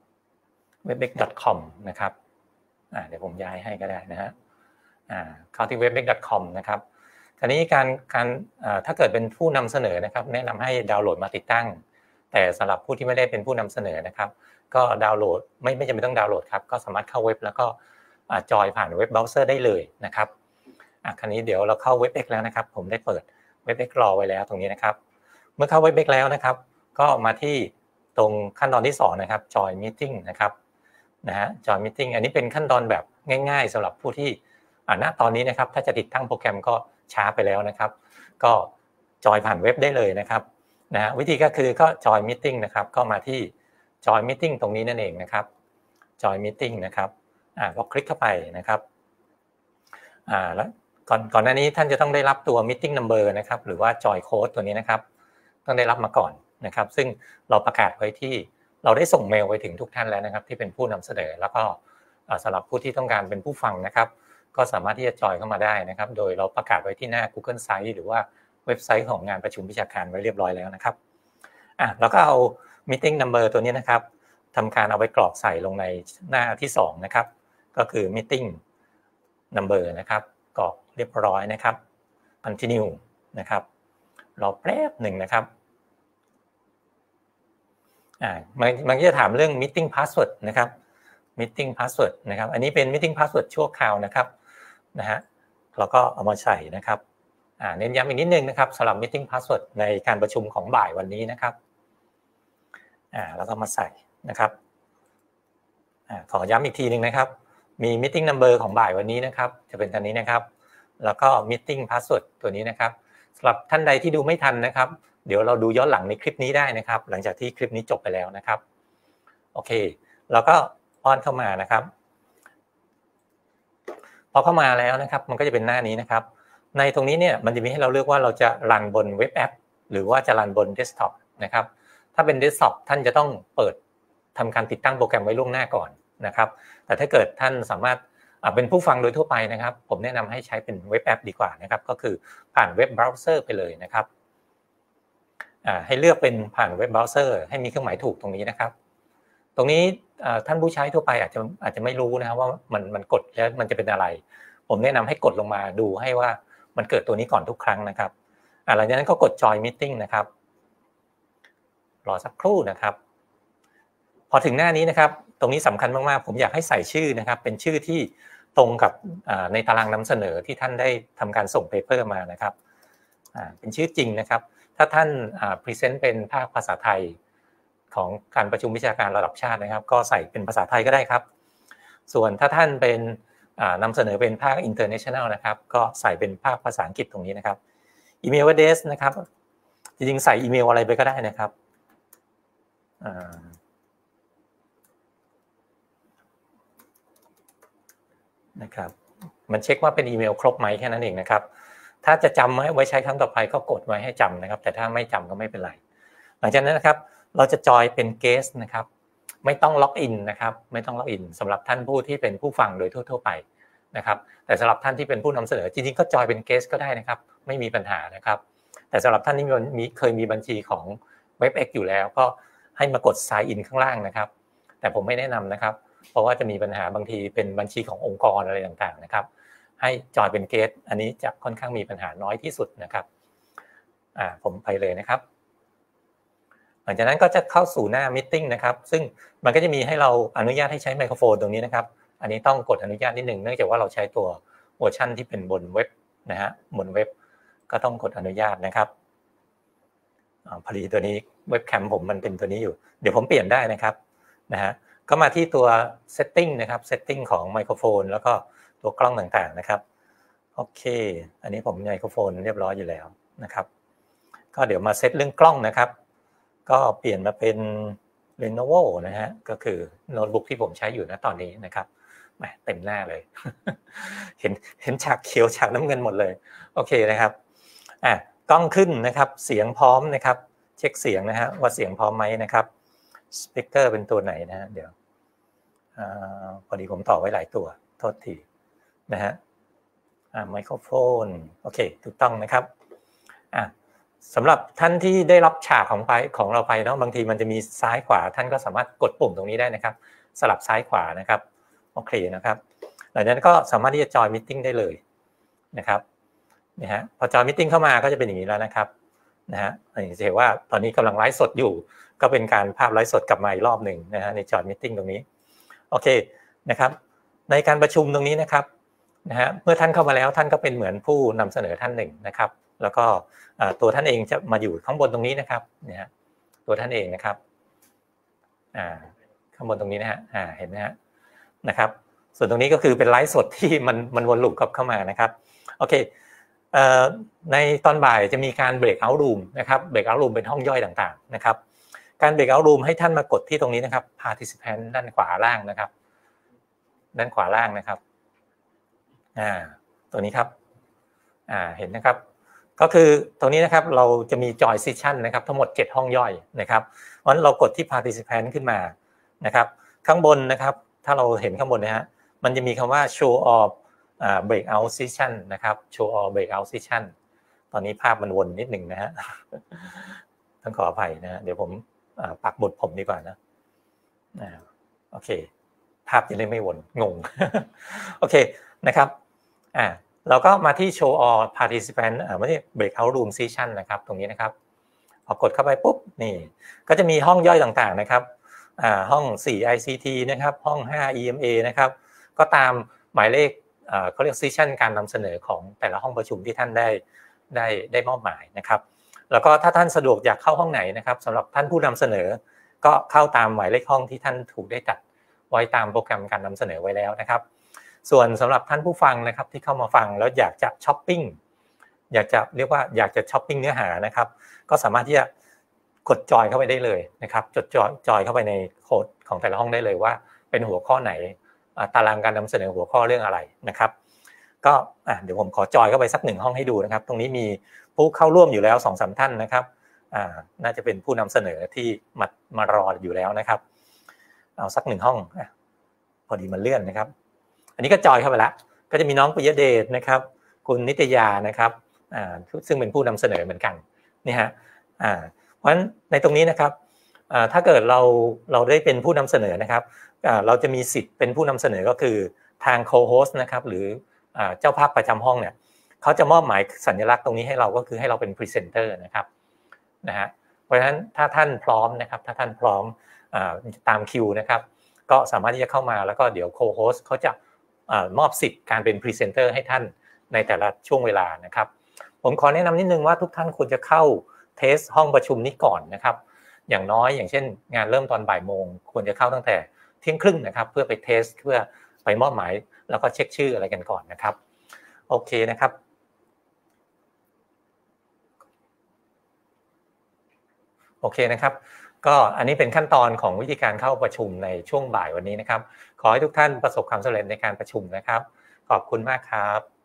webex.com นะครับเดี๋ยวผมย้ายให้ก็ได้นะฮะเข้าที่ webex.com นะครับทีนี้การถ้าเกิดเป็นผู้นำเสนอนะครับแนะนำให้ดาวน์โหลดมาติดตั้งแต่สำหรับผู้ที่ไม่ได้เป็นผู้นำเสนอนะครับก็ดาวน์โหลดไม่จำเป็นต้องดาวน์โหลดครับก็สามารถเข้าเว็บแล้วก็จอยผ่านเว็บเบราว์เซอร์ได้เลยนะครับคราวนี้เดี๋ยวเราเข้า WebEx แล้วนะครับผมได้เปิด WebEx รอไว้แล้วตรงนี้นะครับเมื่อเข้า WebEx แล้วนะครับก็มาที่ตรงขั้นตอนที่2นะครับ Join Meeting นะครับนะฮะ Join Meeting อันนี้เป็นขั้นตอนแบบง่ายๆสำหรับผู้ที่ณตอนนี้นะครับถ้าจะติดตั้งโปรแกรมก็ช้าไปแล้วนะครับก็จอยผ่านเว็บได้เลยนะครับนะฮะวิธีก็คือก็ Join Meeting นะครับก็มาที่ Join Meeting ตรงนี้นั่นเองนะครับ Join Meeting นะครับก็คลิกเข้าไปนะครับแล้วก่อนหน้านี้ท่านจะต้องได้รับตัว Meeting Number นะครับหรือว่า Joy Code ตัวนี้นะครับต้องได้รับมาก่อนนะครับซึ่งเราประกาศไว้ที่เราได้ส่งเมลไปถึงทุกท่านแล้วนะครับที่เป็นผู้นำเสนอแล้วก็สำหรับผู้ที่ต้องการเป็นผู้ฟังนะครับก็สามารถที่จะจอยเข้ามาได้นะครับโดยเราประกาศไว้ที่หน้า Google Site หรือว่าเว็บไซต์ของงานประชุมวิชาการไว้เรียบร้อยแล้วนะครับแล้วก็เอา Meeting Number ตัวนี้นะครับทำการเอาไปกรอกใส่ลงในหน้าที่2นะครับก็คือ Meeting Number นะครับกรอกเรียบร้อยนะครับ Continue นะครับรอแป๊บหนึ่งนะครับมันจะถามเรื่อง meeting password นะครับ meeting password นะครับอันนี้เป็น meeting password ชั่วคราวนะครับนะฮะเราก็เอามาใส่นะครับเน้นย้ำอีกนิดนึงนะครับสำหรับ meeting password ในการประชุมของบ่ายวันนี้นะครับแล้วก็มาใส่นะครับขอย้ำอีกทีนึงนะครับมี meeting number ของบ่ายวันนี้นะครับจะเป็นตัวนี้นะครับแล้วก็ meeting password ตัวนี้นะครับสำหรับท่านใดที่ดูไม่ทันนะครับเดี๋ยวเราดูย้อนหลังในคลิปนี้ได้นะครับหลังจากที่คลิปนี้จบไปแล้วนะครับโอเคแล้วก็ป้อนเข้ามานะครับพอเข้ามาแล้วนะครับมันก็จะเป็นหน้านี้นะครับในตรงนี้เนี่ยมันจะมีให้เราเลือกว่าเราจะรันบนเว็บแอปหรือว่าจะรันบนเดสก์ท็อปนะครับถ้าเป็นเดสก์ท็อปท่านจะต้องเปิดทำการติดตั้งโปรแกรมไว้ล่วงหน้าก่อนนะครับแต่ถ้าเกิดท่านสามารถเป็นผู้ฟังโดยทั่วไปนะครับผมแนะนำให้ใช้เป็นเว็บแอปดีกว่านะครับก็คือผ่านเว็บเบราว์เซอร์ไปเลยนะครับให้เลือกเป็นผ่านเว็บเบราว์เซอร์ให้มีเครื่องหมายถูกตรงนี้นะครับตรงนี้ท่านผู้ใช้ทั่วไปอาจจะไม่รู้นะครับว่ามันกดแล้วมันจะเป็นอะไรผมแนะนำให้กดลงมาดูให้ว่ามันเกิดตัวนี้ก่อนทุกครั้งนะครับหลังจากนั้นก็กด Join Meeting นะครับรอสักครู่นะครับพอถึงหน้านี้นะครับตรงนี้สำคัญมากๆผมอยากให้ใส่ชื่อนะครับเป็นชื่อที่ตรงกับในตารางนำเสนอที่ท่านได้ทำการส่งเปเปอร์มานะครับเป็นชื่อจริงนะครับถ้าท่านพรีเซนต์เป็นภาคภาษาไทยของการประชุมวิชาการระดับชาตินะครับก็ใส่เป็นภาษาไทยก็ได้ครับส่วนถ้าท่านเป็นนำเสนอเป็นภาค international นะครับก็ใส่เป็นภาคภาษาอังกฤษตรงนี้นะครับอีเมล address นะครับจริงๆใส่อีเมลอะไรไปก็ได้นะครับนะครับมันเช็คว่าเป็นอีเมลครบไหมแค่นั้นเองนะครับถ้าจะจำไว้ใช้ครั้งต่อไปก็กดไว้ให้จำนะครับแต่ถ้าไม่จำก็ไม่เป็นไรหลังจากนั้นนะครับเราจะจอยเป็นเกสต์นะครับไม่ต้องล็อกอินนะครับไม่ต้องล็อกอินสำหรับท่านผู้ที่เป็นผู้ฟังโดยทั่วๆไปนะครับแต่สำหรับท่านที่เป็นผู้นำเสนอจริงๆก็จอยเป็นเกสต์ก็ได้นะครับไม่มีปัญหานะครับแต่สำหรับท่านที่เคยมีบัญชีของ WebEx อยู่แล้วก็ให้มากด sign in ข้างล่างนะครับแต่ผมไม่แนะนำนะครับเพราะว่าจะมีปัญหาบางทีเป็นบัญชีขององค์กรอะไรต่างๆนะครับให้จอยเป็นเกสต์อันนี้จะค่อนข้างมีปัญหาน้อยที่สุดนะครับผมไปเลยนะครับหลังจากนั้นก็จะเข้าสู่หน้า meeting นะครับซึ่งมันก็จะมีให้เราอนุญาตให้ใช้ไมโครโฟนตรงนี้นะครับอันนี้ต้องกดอนุญาตนิดนึงเนื่องจากว่าเราใช้ตัวเวอร์ชันที่เป็นบนเว็บนะฮะบนเว็บก็ต้องกดอนุญาตนะครับพอดีตัวนี้เว็บแคมผมมันเป็นตัวนี้อยู่เดี๋ยวผมเปลี่ยนได้นะครับนะฮะก็มาที่ตัว setting นะครับ setting ของไมโครโฟนแล้วก็ตัวกล้องต่างๆนะครับโอเคอันนี้ผมไมโครโฟนเรียบร้อยอยู่แล้วนะครับก็เดี๋ยวมาเซตเรื่องกล้องนะครับก็เปลี่ยนมาเป็น Lenovo นะฮะก็คือโน้ตบุ๊กที่ผมใช้อยู่ณตอนนี้นะครับแหมเต็มหน้าเลย เห็นฉากเขียวฉากน้ำเงินหมดเลยโอเคนะครับกล้องขึ้นนะครับเสียงพร้อมนะครับเช็คเสียงนะฮะว่าเสียงพร้อมไหมนะครับสปีกเกอร์เป็นตัวไหนนะฮะเดี๋ยวพอดีผมต่อไว้หลายตัวโทษทีนะฮะไมโครโฟนโอเคถูกต้องนะครับสำหรับท่านที่ได้รับฉากของเราไปเนาะบางทีมันจะมีซ้ายขวาท่านก็สามารถกดปุ่มตรงนี้ได้นะครับสลับซ้ายขวานะครับโอเคนะครับหลังจากนั้นก็สามารถที่จะจอยมีตติ้งได้เลยนะครับนี่ฮะพอจอยมีตติ้งเข้ามาก็จะเป็นอย่างนี้แล้วนะครับนะฮะจะเห็นว่าตอนนี้กำลังไลฟ์สดอยู่ก็เป็นการภาพไลฟ์สดกลับมาอีกรอบหนึ่งนะฮะในจอยมีตติ้งตรงนี้โอเคนะครับในการประชุมตรงนี้นะครับนะฮะเมื่อท่านเข้ามาแล้วท่านก็เป็นเหมือนผู้นำเสนอท่านหนึ่งนะครับแล้วก็ตัวท่านเองจะมาอยู่ข้างบนตรงนี้นะครับเนี่ยตัวท่านเองนะครับข้างบนตรงนี้นะฮะเห็นไหมฮะนะครับส่วนตรงนี้ก็คือเป็นไลฟ์สดที่มันวนลูปกลับเข้ามานะครับโอเคในตอนบ่ายจะมีการเบรกเอาท์รูมนะครับเบรกเอาท์รูมเป็นห้องย่อยต่างๆนะครับการเบรกเอาท์รูมให้ท่านมากดที่ตรงนี้นะครับ participant ด้านขวาล่างนะครับด้านขวาล่างนะครับตัวนี้ครับเห็นนะครับก็คือตรงนี้นะครับเราจะมี join session นะครับทั้งหมด7ห้องย่อยนะครับเพราะฉะนั้นเรากดที่ participant ขึ้นมานะครับข้างบนนะครับถ้าเราเห็นข้างบนนะฮะมันจะมีคำว่า show all breakout session นะครับ show all breakout session ตอนนี้ภาพมันวนนิดหนึ่งนะฮะต้องขออภัยนะเดี๋ยวผมปักหมุดผมดีกว่านะโอเคภาพจะได้ไม่วนงง โอเคนะครับเราก็มาที่ show all participant ไม่ใช่ breakout room session นะครับตรงนี้นะครับพอกดเข้าไปปุ๊บนี่ก็จะมีห้องย่อยต่างๆนะครับห้อง4 ICT นะครับห้อง5 EMA นะครับก็ตามหมายเลขเขาเรียก session การนำเสนอของแต่ละห้องประชุมที่ท่านได้มอบหมายนะครับแล้วก็ถ้าท่านสะดวกอยากเข้าห้องไหนนะครับสำหรับท่านผู้นำเสนอก็เข้าตามหมายเลขห้องที่ท่านถูกได้จัดไว้ตามโปรแกรมการนำเสนอไว้แล้วนะครับส่วนสำหรับท่านผู้ฟังนะครับที่เข้ามาฟังแล้วอยากจะช้อปปิ้งอยากจะช้อปปิ้งเนื้อหานะครับก็สามารถที่จะกดจอยเข้าไปได้เลยนะครับจดจอยเข้าไปในโค้ดของแต่ละห้องได้เลยว่าเป็นหัวข้อไหนตารางการนำเสนอหัวข้อเรื่องอะไรนะครับก็เดี๋ยวผมขอจอยเข้าไปสัก1ห้องให้ดูนะครับตรงนี้มีผู้เข้าร่วมอยู่แล้ว 2-3 ท่านนะครับน่าจะเป็นผู้นำเสนอที่มารออยู่แล้วนะครับเอาสัก1ห้องพอดีมันเลื่อนนะครับอันนี้ก็จอยเข้าไปแล้วก็จะมีน้องปิยเดชนะครับคุณนิตยานะครับซึ่งเป็นผู้นำเสนอเหมือนกันนี่ฮะเพราะฉะนั้นในตรงนี้นะครับถ้าเกิดเราได้เป็นผู้นำเสนอนะครับเราจะมีสิทธิ์เป็นผู้นำเสนอก็คือทาง co-host นะครับหรือเจ้าภาพประจำห้องเนี่ยเขาจะมอบหมายสัญลักษณ์ตรงนี้ให้เราก็คือให้เราเป็นพรีเซนเตอร์นะครับนะฮะเพราะฉะนั้นถ้าท่านพร้อมนะครับถ้าท่านพร้อมตามคิวนะครับก็สามารถที่จะเข้ามาแล้วก็เดี๋ยว co-host เขาจะมอบสิทธิ์การเป็นพรีเซนเตอร์ให้ท่านในแต่ละช่วงเวลานะครับผมขอแนะนำนิดนึงว่าทุกท่านควรจะเข้าเทสห้องประชุมนี้ก่อนนะครับอย่างน้อยอย่างเช่นงานเริ่มตอนบ่ายโมงควรจะเข้าตั้งแต่เที่ยงครึ่งนะครับเพื่อไปเทสเพื่อไปมอบหมายแล้วก็เช็คชื่ออะไรกันก่อนนะครับโอเคนะครับโอเคนะครับก็อันนี้เป็นขั้นตอนของวิธีการเข้าประชุมในช่วงบ่ายวันนี้นะครับขอให้ทุกท่านประสบความสำเร็จในการประชุมนะครับขอบคุณมากครับ